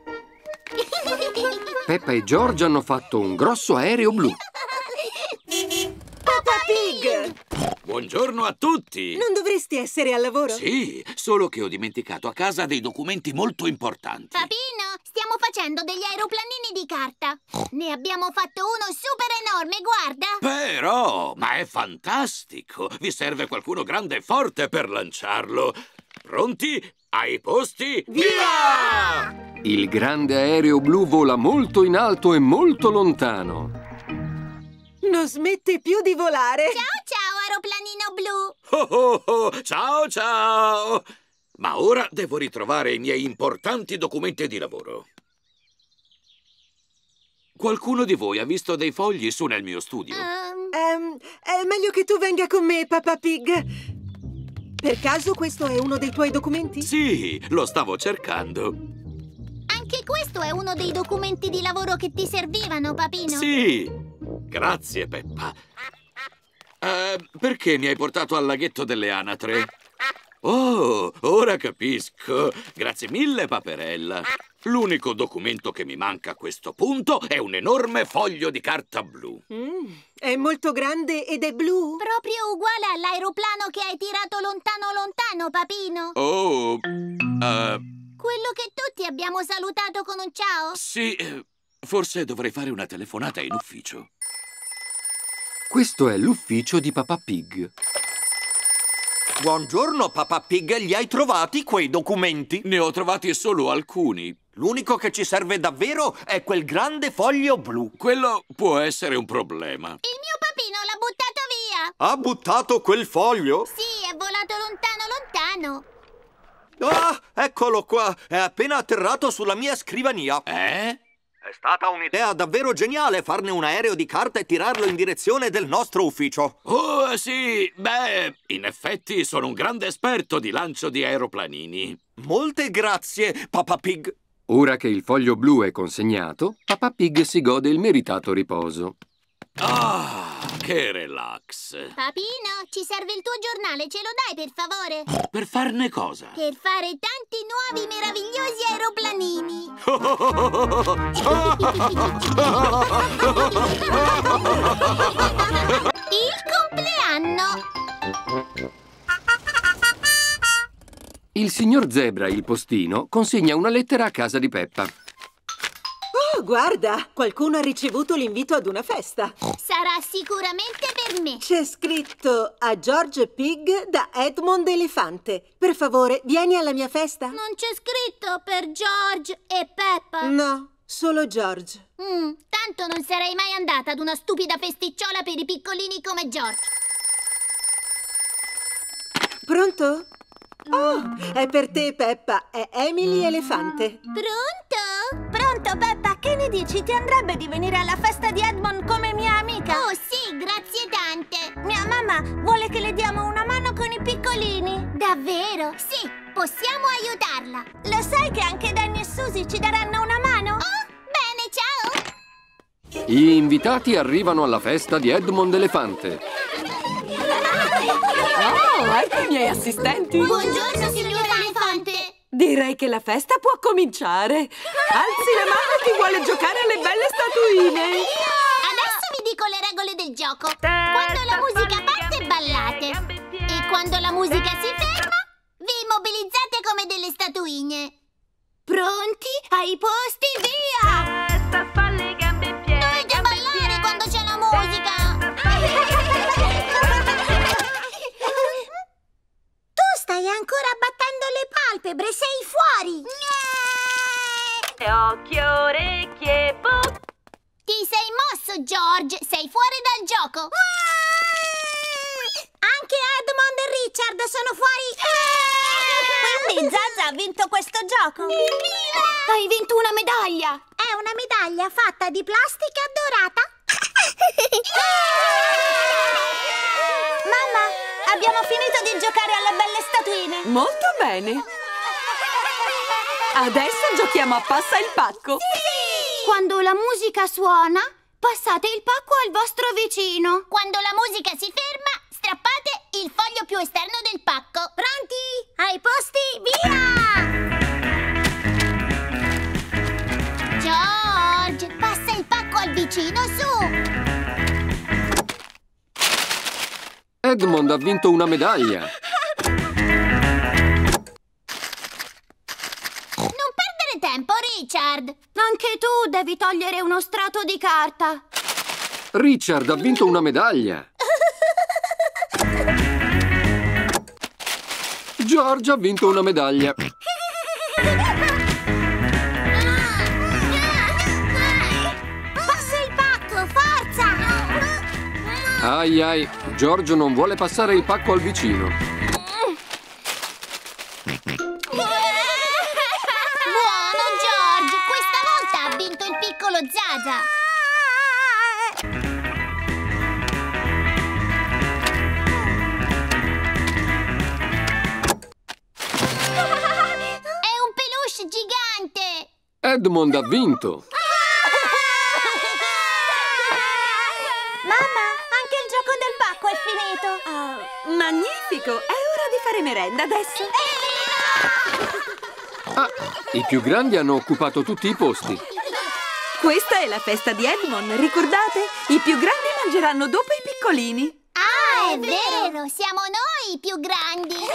Peppa e George hanno fatto un grosso aereo blu. Peppa Pig! Buongiorno a tutti! Non dovresti essere al lavoro? Sì, solo che ho dimenticato a casa dei documenti molto importanti. Papino, stiamo facendo degli aeroplanini di carta. Ne abbiamo fatto uno super enorme, guarda! Però, ma è fantastico! Vi serve qualcuno grande e forte per lanciarlo. Pronti? Ai posti? Via! Il grande aereo blu vola molto in alto e molto lontano. Non smette più di volare! Ciao, aeroplanino blu! Oh, oh, oh, ciao, ciao! Ma ora devo ritrovare i miei importanti documenti di lavoro. Qualcuno di voi ha visto dei fogli su nel mio studio? È meglio che tu venga con me, Peppa Pig. Per caso questo è uno dei tuoi documenti? Sì, lo stavo cercando. Anche questo è uno dei documenti di lavoro che ti servivano, papino? Sì, grazie, Peppa. Perché mi hai portato al laghetto delle anatre? Oh, ora capisco. Grazie mille, paperella. L'unico documento che mi manca a questo punto è un enorme foglio di carta blu. È molto grande ed è blu? Proprio uguale all'aeroplano che hai tirato lontano lontano, papino. Oh, quello che tutti abbiamo salutato con un ciao? sì, forse dovrei fare una telefonata in ufficio. Questo è l'ufficio di Papà Pig. Buongiorno, Papà Pig. Li hai trovati quei documenti? Ne ho trovati solo alcuni. L'unico che ci serve davvero è quel grande foglio blu. Quello può essere un problema. Il mio papino l'ha buttato via! Ha buttato quel foglio? Sì, è volato lontano lontano. Ah, eccolo qua. È appena atterrato sulla mia scrivania. È stata un'idea davvero geniale farne un aereo di carta e tirarlo in direzione del nostro ufficio. Oh, sì. Beh, in effetti sono un grande esperto di lancio di aeroplanini. Molte grazie, Papà Pig. Ora che il foglio blu è consegnato, Papà Pig si gode il meritato riposo. Ah, che relax. Papino, ci serve il tuo giornale, ce lo dai per favore? Per farne cosa? Per fare tanti nuovi meravigliosi aeroplanini. Il compleanno. Il signor Zebra, il postino, consegna una lettera a casa di Peppa. Oh, guarda! Qualcuno ha ricevuto l'invito ad una festa. Sarà sicuramente per me. C'è scritto a George Pig da Edmond Elefante. Per favore, vieni alla mia festa? Non c'è scritto per George e Peppa. No, solo George. Tanto non sarei mai andata ad una stupida festicciola per i piccolini come George. Pronto? Oh, è per te, Peppa. È Emily Elefante. Pronto? Pronto, Peppa? Che ne dici? Ti andrebbe di venire alla festa di Edmond come mia amica? Oh, sì, grazie tante. Mia mamma vuole che le diamo una mano con i piccolini. Davvero? Sì, possiamo aiutarla. Lo sai che anche Danny e Susie ci daranno una mano? Oh, bene, ciao! Gli invitati arrivano alla festa di Edmond Elefante. Oh, ecco i miei assistenti! Buongiorno, signor Elefante! Direi che la festa può cominciare. Alzi la mano chi vuole giocare alle belle statuine. Adesso vi dico le regole del gioco. Quando la musica parte, ballate. E quando la musica si ferma, vi immobilizzate come delle statuine. Pronti? Ai posti, via! Dovete ballare quando c'è la musica. Tu stai ancora battendo le palpebre, sei fuori! Occhio, orecchie, Ti sei mosso, George! Sei fuori dal gioco! Anche Edmond e Richard sono fuori! Quindi Zaza ha vinto questo gioco! Evviva! Hai vinto una medaglia! È una medaglia fatta di plastica dorata! Mamma, abbiamo finito di giocare alle belle statuine! Molto bene. Adesso giochiamo a passa il pacco. Sì! Quando la musica suona, passate il pacco al vostro vicino. Quando la musica si ferma, strappate il foglio più esterno del pacco. Pronti? Ai posti, via! George, passa il pacco al vicino, su! Edmond ha vinto una medaglia. Non perdere tempo, Richard. Anche tu devi togliere uno strato di carta. Richard ha vinto una medaglia. George ha vinto una medaglia. Passa il pacco, forza! Ai ai, George non vuole passare il pacco al vicino. Buono, George! Questa volta ha vinto il piccolo Zaza! È un peluche gigante! Edmond ha vinto. Mamma, anche il gioco del pacco è finito! Magnifico! È ora di fare merenda adesso. Ah, i più grandi hanno occupato tutti i posti. Questa è la festa di Edmond, ricordate? I più grandi mangeranno dopo i piccolini. Ah, è vero! Siamo noi i più grandi! Succo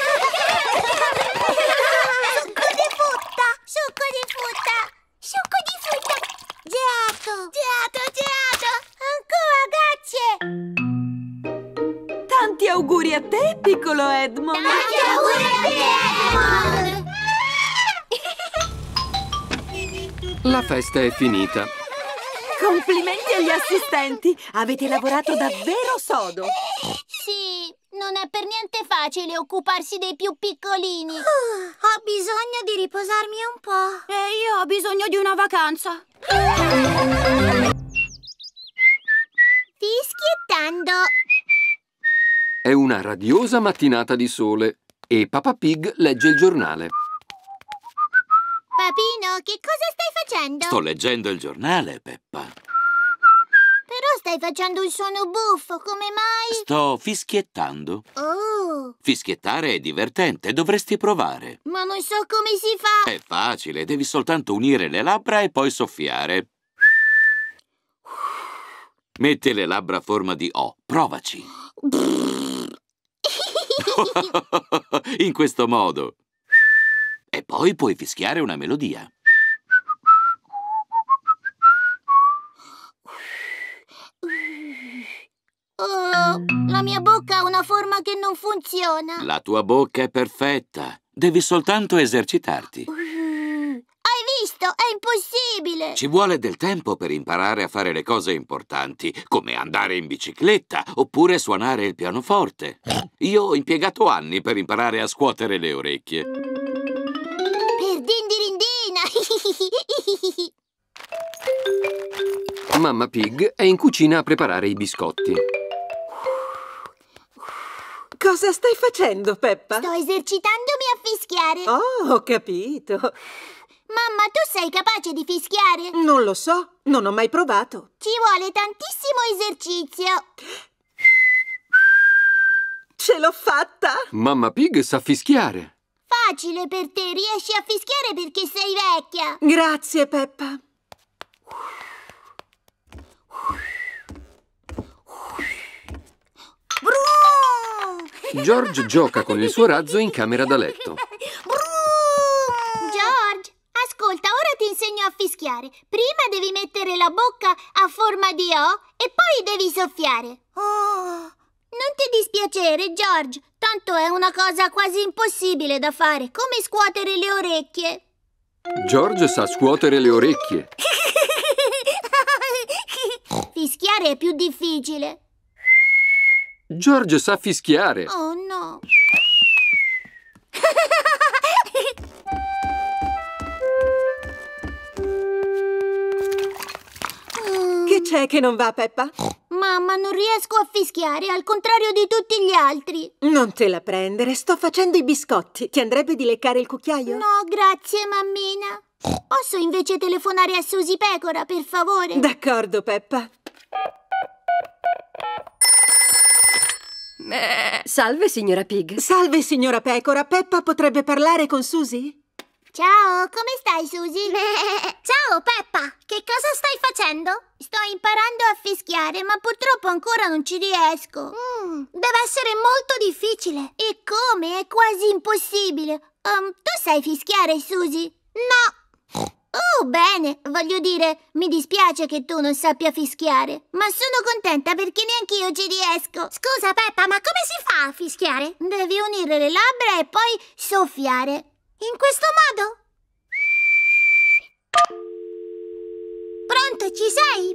di frutta! Succo di frutta! Succo di frutta! Gelato! Gelato, gelato! Ancora, grazie! Tanti auguri a te, piccolo Edmond! Tanti auguri a te, Edmond! La festa è finita. Complimenti agli assistenti! Avete lavorato davvero sodo! Sì, non è per niente facile occuparsi dei più piccolini. Ho bisogno di riposarmi un po'. E io ho bisogno di una vacanza. Fischiettando. È una radiosa mattinata di sole e Peppa Pig legge il giornale. Papino, che cosa stai facendo? Sto leggendo il giornale, Peppa. Però stai facendo un suono buffo, come mai? Sto fischiettando. Oh! Fischiettare è divertente, dovresti provare. Ma non so come si fa. È facile, devi soltanto unire le labbra e poi soffiare. Metti le labbra a forma di O, provaci. In questo modo. E poi puoi fischiare una melodia. Oh, la mia bocca ha una forma che non funziona. La tua bocca è perfetta. Devi soltanto esercitarti. Hai visto? È impossibile. Ci vuole del tempo per imparare a fare le cose importanti, come andare in bicicletta oppure suonare il pianoforte. Io ho impiegato anni per imparare a scuotere le orecchie. Per dindirindina. Mamma Pig è in cucina a preparare i biscotti. Cosa stai facendo, Peppa? Sto esercitandomi a fischiare. Oh, ho capito. Mamma, tu sei capace di fischiare? Non lo so, non ho mai provato. Ci vuole tantissimo esercizio. Ce l'ho fatta! Mamma Pig sa fischiare. facile per te. Riesci a fischiare perché sei vecchia. Grazie, Peppa. George gioca con il suo razzo in camera da letto. George, ascolta, ora ti insegno a fischiare. Prima devi mettere la bocca a forma di O e poi devi soffiare. Non ti dispiacere, George. Tanto è una cosa quasi impossibile da fare, come scuotere le orecchie. George sa scuotere le orecchie. Fischiare è più difficile. George sa fischiare. Oh no. Che c'è che non va, Peppa? Mamma, non riesco a fischiare, al contrario di tutti gli altri. Non te la prendere, sto facendo i biscotti. Ti andrebbe di leccare il cucchiaio? No, grazie, mammina. Posso invece telefonare a Susie Pecora, per favore? D'accordo, Peppa. Salve, signora Pig. Salve, signora Pecora. Peppa potrebbe parlare con Susie? Ciao, come stai, Susie? Ciao, Peppa. Che cosa stai facendo? Sto imparando a fischiare, ma purtroppo ancora non ci riesco. Deve essere molto difficile. E come? È quasi impossibile. Tu sai fischiare, Susie? No. Oh, bene. Voglio dire, mi dispiace che tu non sappia fischiare, ma sono contenta perché neanche io ci riesco. Scusa, Peppa, ma come si fa a fischiare? Devi unire le labbra e poi soffiare. In questo modo? Pronto, ci sei,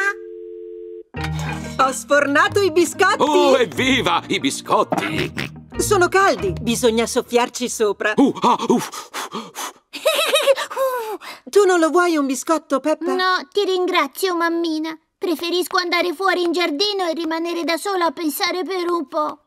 Peppa? Ho sfornato i biscotti! Oh, evviva! I biscotti! Sono caldi, bisogna soffiarci sopra. Tu non lo vuoi un biscotto, Peppa? No, ti ringrazio, mammina. Preferisco andare fuori in giardino e rimanere da sola a pensare per un po'.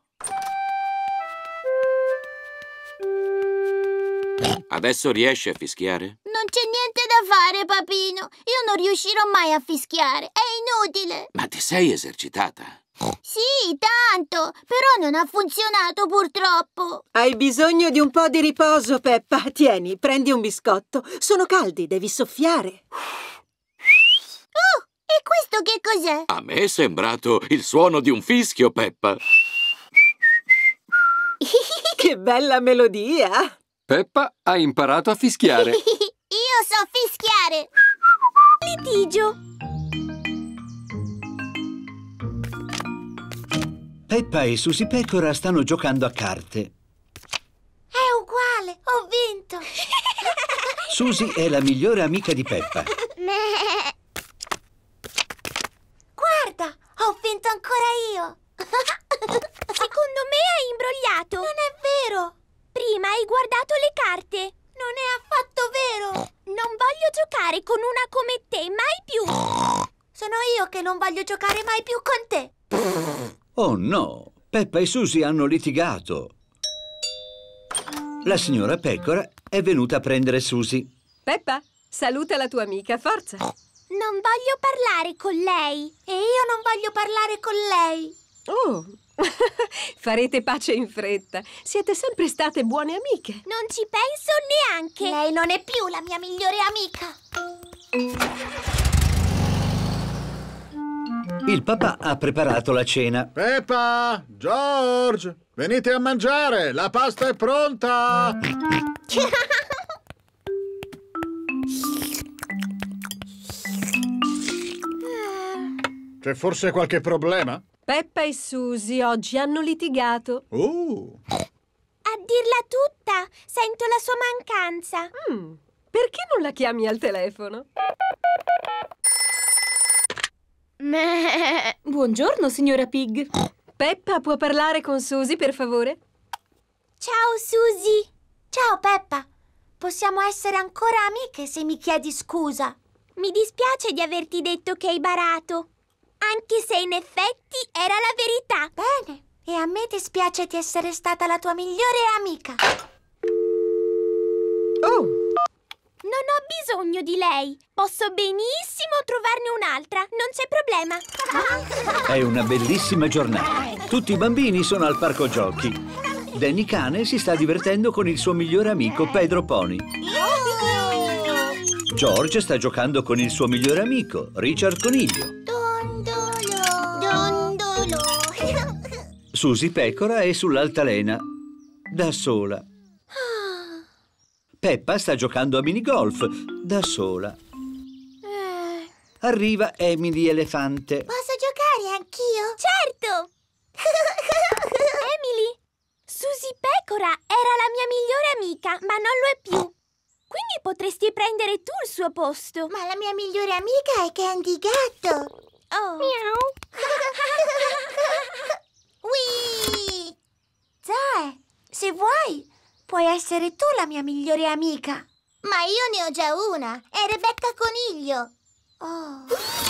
Adesso riesci a fischiare? Non c'è niente da fare, papino. Io non riuscirò mai a fischiare. È inutile. Ma ti sei esercitata? Sì, tanto. Però non ha funzionato, purtroppo. Hai bisogno di un po' di riposo, Peppa. Tieni, prendi un biscotto. Sono caldi, devi soffiare. Oh, e questo che cos'è? A me è sembrato il suono di un fischio, Peppa. Che bella melodia! Peppa ha imparato a fischiare. Io so fischiare. Litigio. Peppa e Susie Pecora stanno giocando a carte. È uguale, ho vinto. Susie è la migliore amica di Peppa. Guarda, ho vinto ancora io. Secondo me hai imbrogliato. Non è vero. Prima hai guardato le carte. Non è affatto vero. Non voglio giocare con una come te, mai più. Sono io che non voglio giocare mai più con te. Oh no, Peppa e Susie hanno litigato. La signora Pecora è venuta a prendere Susie. Peppa, saluta la tua amica, forza. Non voglio parlare con lei. E io non voglio parlare con lei. Oh, farete pace in fretta. Siete sempre state buone amiche. Non ci penso neanche. Lei non è più la mia migliore amica. Il papà ha preparato la cena. Peppa! George! Venite a mangiare! La pasta è pronta! C'è forse qualche problema? Peppa e Susie oggi hanno litigato. A dirla tutta, sento la sua mancanza. Perché non la chiami al telefono? Buongiorno, signora Pig. Peppa può parlare con Susie, per favore? Ciao, Susie. Ciao, Peppa. Possiamo essere ancora amiche se mi chiedi scusa. Mi dispiace di averti detto che hai barato. Anche se in effetti era la verità. Bene. E a me dispiace di essere stata la tua migliore amica. Oh! Non ho bisogno di lei. Posso benissimo trovarne un'altra. Non c'è problema. È una bellissima giornata. Tutti i bambini sono al parco giochi. Danny cane si sta divertendo con il suo migliore amico Pedro Pony. George sta giocando con il suo migliore amico Richard Coniglio. Dondolo. Susie Pecora è sull'altalena, da sola. Peppa sta giocando a minigolf, da sola. Arriva Emily Elefante. Posso giocare anch'io? Certo! Emily, Susie Pecora era la mia migliore amica, ma non lo è più. Quindi potresti prendere tu il suo posto. Ma la mia migliore amica è Candy Gatto. Oh. Miau. Whee! Zoe, se vuoi, puoi essere tu la mia migliore amica. Ma io ne ho già una, è Rebecca Coniglio. Oh.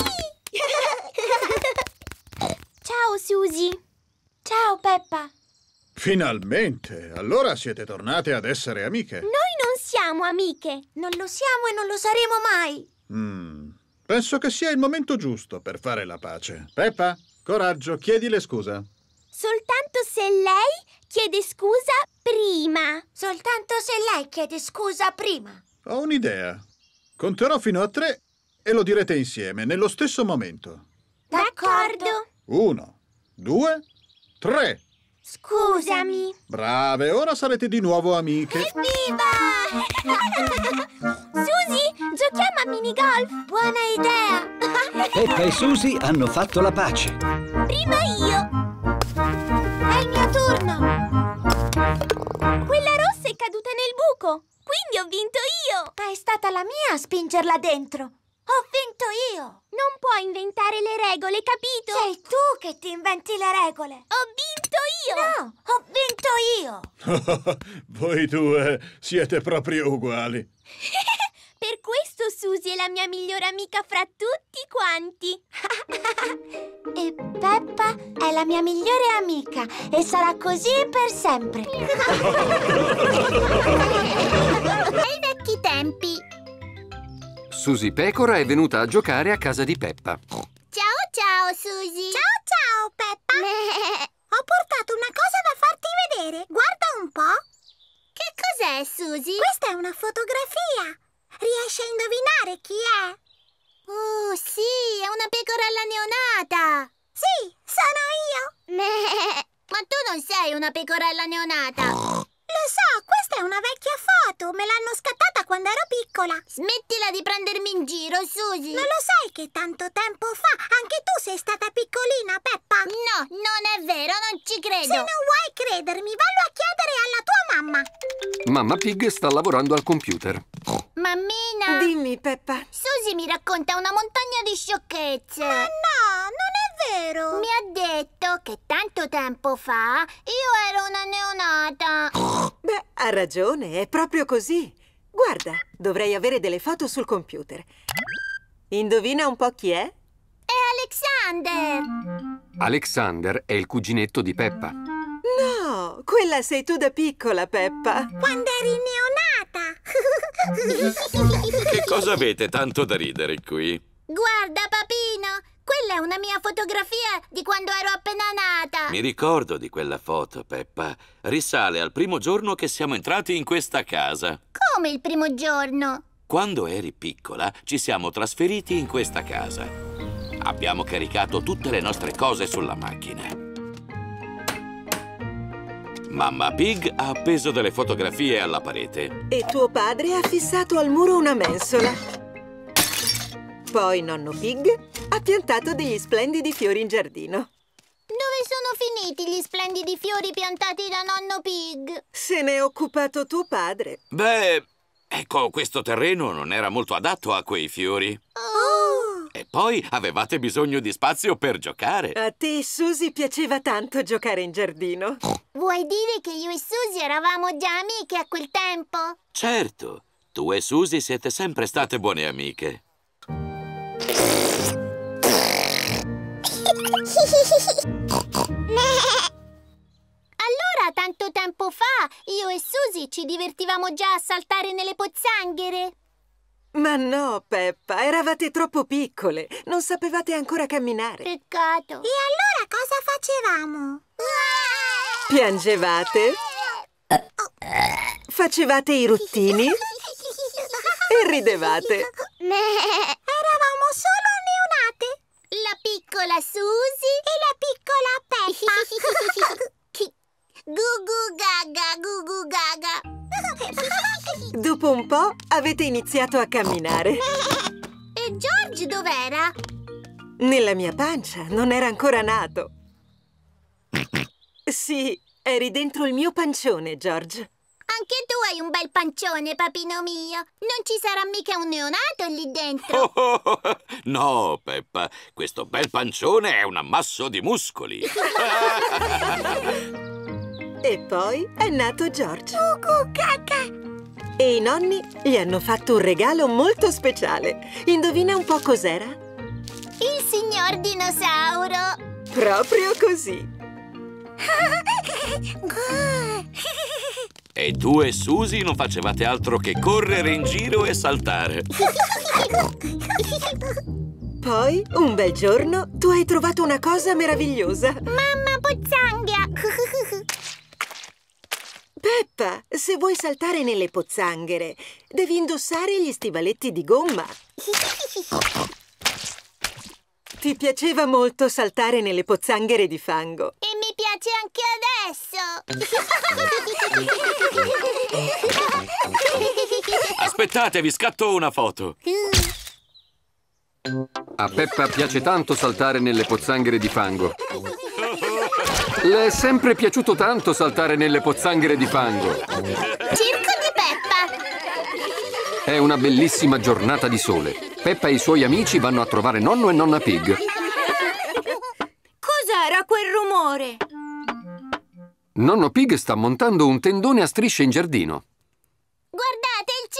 Ciao, Susie. Ciao, Peppa. Finalmente! Allora siete tornate ad essere amiche. Noi non siamo amiche. Non lo siamo e non lo saremo mai. Penso che sia il momento giusto per fare la pace. Peppa, coraggio, chiedile scusa. Soltanto se lei chiede scusa prima. Soltanto se lei chiede scusa prima. Ho un'idea. Conterò fino a 3 e lo direte insieme, nello stesso momento. D'accordo. 1, 2, 3. Scusami. Brave, ora sarete di nuovo amiche. Evviva! Susie, giochiamo a minigolf. Buona idea. Peppa e Susie hanno fatto la pace. Prima io. È il mio turno. Quella rossa è caduta nel buco, quindi ho vinto io. Ma è stata la mia a spingerla dentro. Ho vinto io! Non puoi inventare le regole, capito? Sei tu che ti inventi le regole! Ho vinto io! No, ho vinto io! Voi due siete proprio uguali. Per questo Susie è la mia migliore amica fra tutti quanti. E Peppa è la mia migliore amica e sarà così per sempre. Ai vecchi tempi. Susie Pecora è venuta a giocare a casa di Peppa. Ciao, Susie. Ciao, Peppa. Ho portato una cosa da farti vedere. Guarda un po'. Che cos'è, Susie? Questa è una fotografia. Riesci a indovinare chi è? Oh, sì, è una pecorella neonata. Sì, sono io. Ma tu non sei una pecorella neonata. Lo so, questa è una vecchia foto. Me l'hanno scattata quando ero piccola. Smettila di prendermi in giro, Susie. Non lo sai che tanto tempo fa anche tu sei stata piccolina, Peppa? No, non è vero, non ci credo. Se non vuoi credermi, vallo a chiedere alla tua mamma. Mamma Pig sta lavorando al computer. Mammina! Dimmi, Peppa. Susie mi racconta una montagna di sciocchezze. Ma no, non è vero. Mi ha detto che tanto tempo fa io ero una neonata. Beh, ha ragione, è proprio così. Guarda, dovrei avere delle foto sul computer. Indovina un po' chi è? È Alexander. Alexander è il cuginetto di Peppa. No, quella sei tu da piccola, Peppa. Quando eri neonata. Che cosa avete tanto da ridere qui? Guarda, papino, quella è una mia fotografia di quando ero appena nata. Mi ricordo di quella foto, Peppa. Risale al primo giorno che siamo entrati in questa casa. Come il primo giorno? Quando eri piccola, ci siamo trasferiti in questa casa. Abbiamo caricato tutte le nostre cose sulla macchina. Mamma Pig ha appeso delle fotografie alla parete. E tuo padre ha fissato al muro una mensola. Poi nonno Pig ha piantato degli splendidi fiori in giardino. Dove sono finiti gli splendidi fiori piantati da nonno Pig? Se ne è occupato tuo padre. Beh, ecco, questo terreno non era molto adatto a quei fiori. Oh! E poi avevate bisogno di spazio per giocare. A te e Susie piaceva tanto giocare in giardino. Vuoi dire che io e Susie eravamo già amiche a quel tempo? Certo, tu e Susie siete sempre state buone amiche. Allora, tanto tempo fa, io e Susie ci divertivamo già a saltare nelle pozzanghere. Ma no, Peppa, eravate troppo piccole. Non sapevate ancora camminare. Peccato. E allora cosa facevamo? Piangevate? Facevate i ruttini e ridevate. Eravamo solo neonate. La piccola Susie e la piccola Peppa. Gugu gaga, gugu gaga. Dopo un po' avete iniziato a camminare. E George dov'era? Nella mia pancia, non era ancora nato. Sì, eri dentro il mio pancione, George. Anche tu hai un bel pancione, papino mio. Non ci sarà mica un neonato lì dentro. No, Peppa, questo bel pancione è un ammasso di muscoli. E poi è nato George. Caca. E i nonni gli hanno fatto un regalo molto speciale. Indovina un po' cos'era? Il signor dinosauro. Proprio così. E tu e Susie non facevate altro che correre in giro e saltare. Poi, un bel giorno, tu hai trovato una cosa meravigliosa. Mamma pozzanghia! Peppa, se vuoi saltare nelle pozzanghere, devi indossare gli stivaletti di gomma. Ti piaceva molto saltare nelle pozzanghere di fango. E mi piace anche adesso! Aspettate, vi scatto una foto. A Peppa piace tanto saltare nelle pozzanghere di fango. Le è sempre piaciuto tanto saltare nelle pozzanghere di fango. Circo di Peppa! È una bellissima giornata di sole. Peppa e i suoi amici vanno a trovare nonno e nonna Pig. Cos'era quel rumore? Nonno Pig sta montando un tendone a strisce in giardino. Guardate il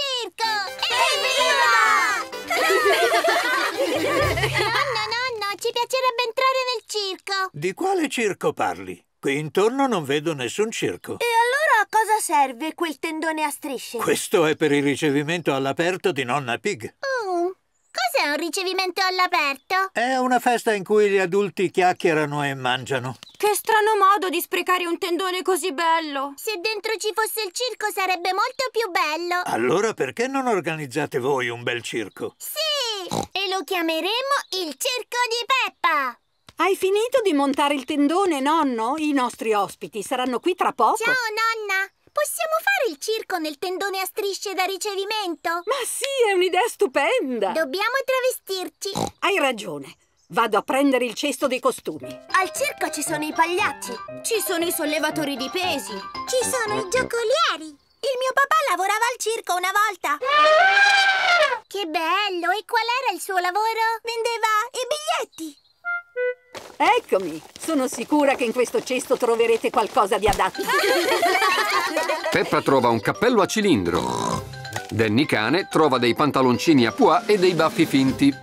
circo! Evviva! Nonno, ci piacerebbe entrare nel circo. Di quale circo parli? Qui intorno non vedo nessun circo. E allora a cosa serve quel tendone a strisce? Questo è per il ricevimento all'aperto di nonna Pig. Cos'è un ricevimento all'aperto? È una festa in cui gli adulti chiacchierano e mangiano. Che strano modo di sprecare un tendone così bello. Se dentro ci fosse il circo sarebbe molto più bello. Allora perché non organizzate voi un bel circo? Sì! E lo chiameremo il Circo di Peppa. Hai finito di montare il tendone, nonno? I nostri ospiti saranno qui tra poco. Ciao, nonna! Possiamo fare il circo nel tendone a strisce da ricevimento? Ma sì, è un'idea stupenda! Dobbiamo travestirci. Hai ragione. Vado a prendere il cesto dei costumi. Al circo ci sono i pagliacci. Ci sono i sollevatori di pesi. Ci sono i giocolieri. Il mio papà lavorava al circo una volta. Che bello! E qual era il suo lavoro? Vendeva i biglietti. Eccomi! Sono sicura che in questo cesto troverete qualcosa di adatto. Peppa trova un cappello a cilindro. Danny cane trova dei pantaloncini a pois e dei baffi finti.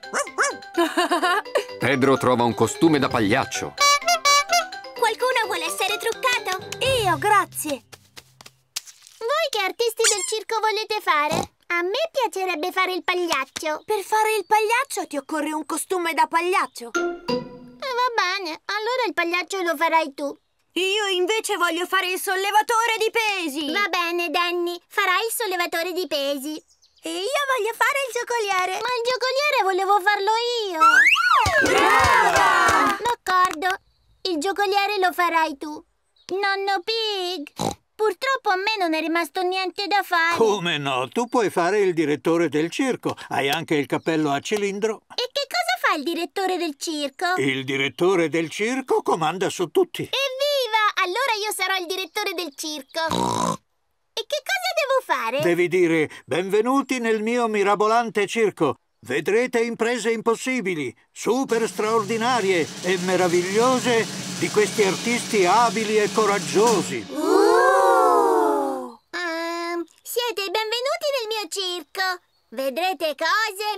Pedro trova un costume da pagliaccio. Qualcuno vuole essere truccato? Io, grazie. Voi che artisti del circo volete fare? A me piacerebbe fare il pagliaccio. Per fare il pagliaccio ti occorre un costume da pagliaccio. Va bene, allora il pagliaccio lo farai tu. Io invece voglio fare il sollevatore di pesi. Va bene, Danny, farai il sollevatore di pesi. E io voglio fare il giocoliere. Ma il giocoliere volevo farlo io. Brava! D'accordo, il giocoliere lo farai tu. Nonno Pig, purtroppo a me non è rimasto niente da fare. Come no? Tu puoi fare il direttore del circo. Hai anche il cappello a cilindro. E che cosa fa il direttore del circo? Il direttore del circo comanda su tutti. Evviva! Allora io sarò il direttore del circo. E che cosa devo fare? Devi dire: benvenuti nel mio mirabolante circo. Vedrete imprese impossibili, super straordinarie e meravigliose di questi artisti abili e coraggiosi. Siete i benvenuti nel mio circo. Vedrete cose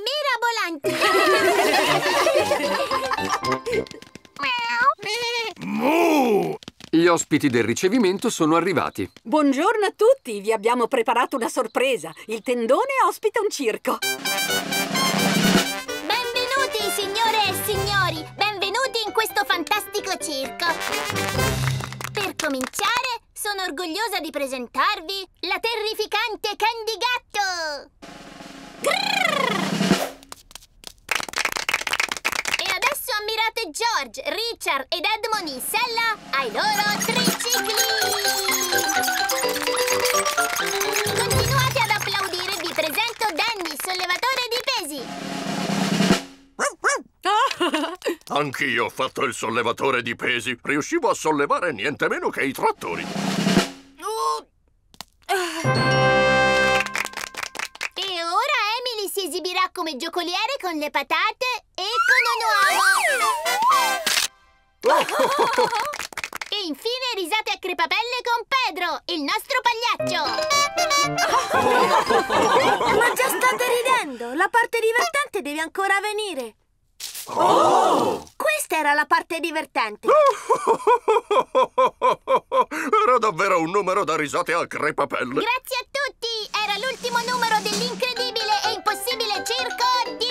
mirabolanti. Gli ospiti del ricevimento sono arrivati. Buongiorno a tutti, vi abbiamo preparato una sorpresa. Il tendone ospita un circo. Benvenuti, signore e signori. Benvenuti in questo fantastico circo. Per cominciare, sono orgogliosa di presentarvi la terrificante Candy Gatto! Grrr! E adesso ammirate George, Richard ed Edmond in sella ai loro tricicli! Continuate ad applaudire e vi presento Danny, sollevatore di pesi! Anch'io ho fatto il sollevatore di pesi. Riuscivo a sollevare niente meno che i trattori. E ora Emily si esibirà come giocoliere con le patate e con un uovo. E infine risate a crepapelle con Pedro, il nostro pagliaccio. Ma già state ridendo! La parte divertente deve ancora venire. Oh! Questa era la parte divertente. Era davvero un numero da risate a crepapelle. Grazie a tutti! Era l'ultimo numero dell'incredibile e impossibile circo di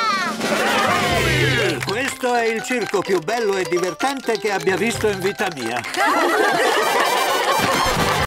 Peppa! Questo è il circo più bello e divertente che abbia visto in vita mia.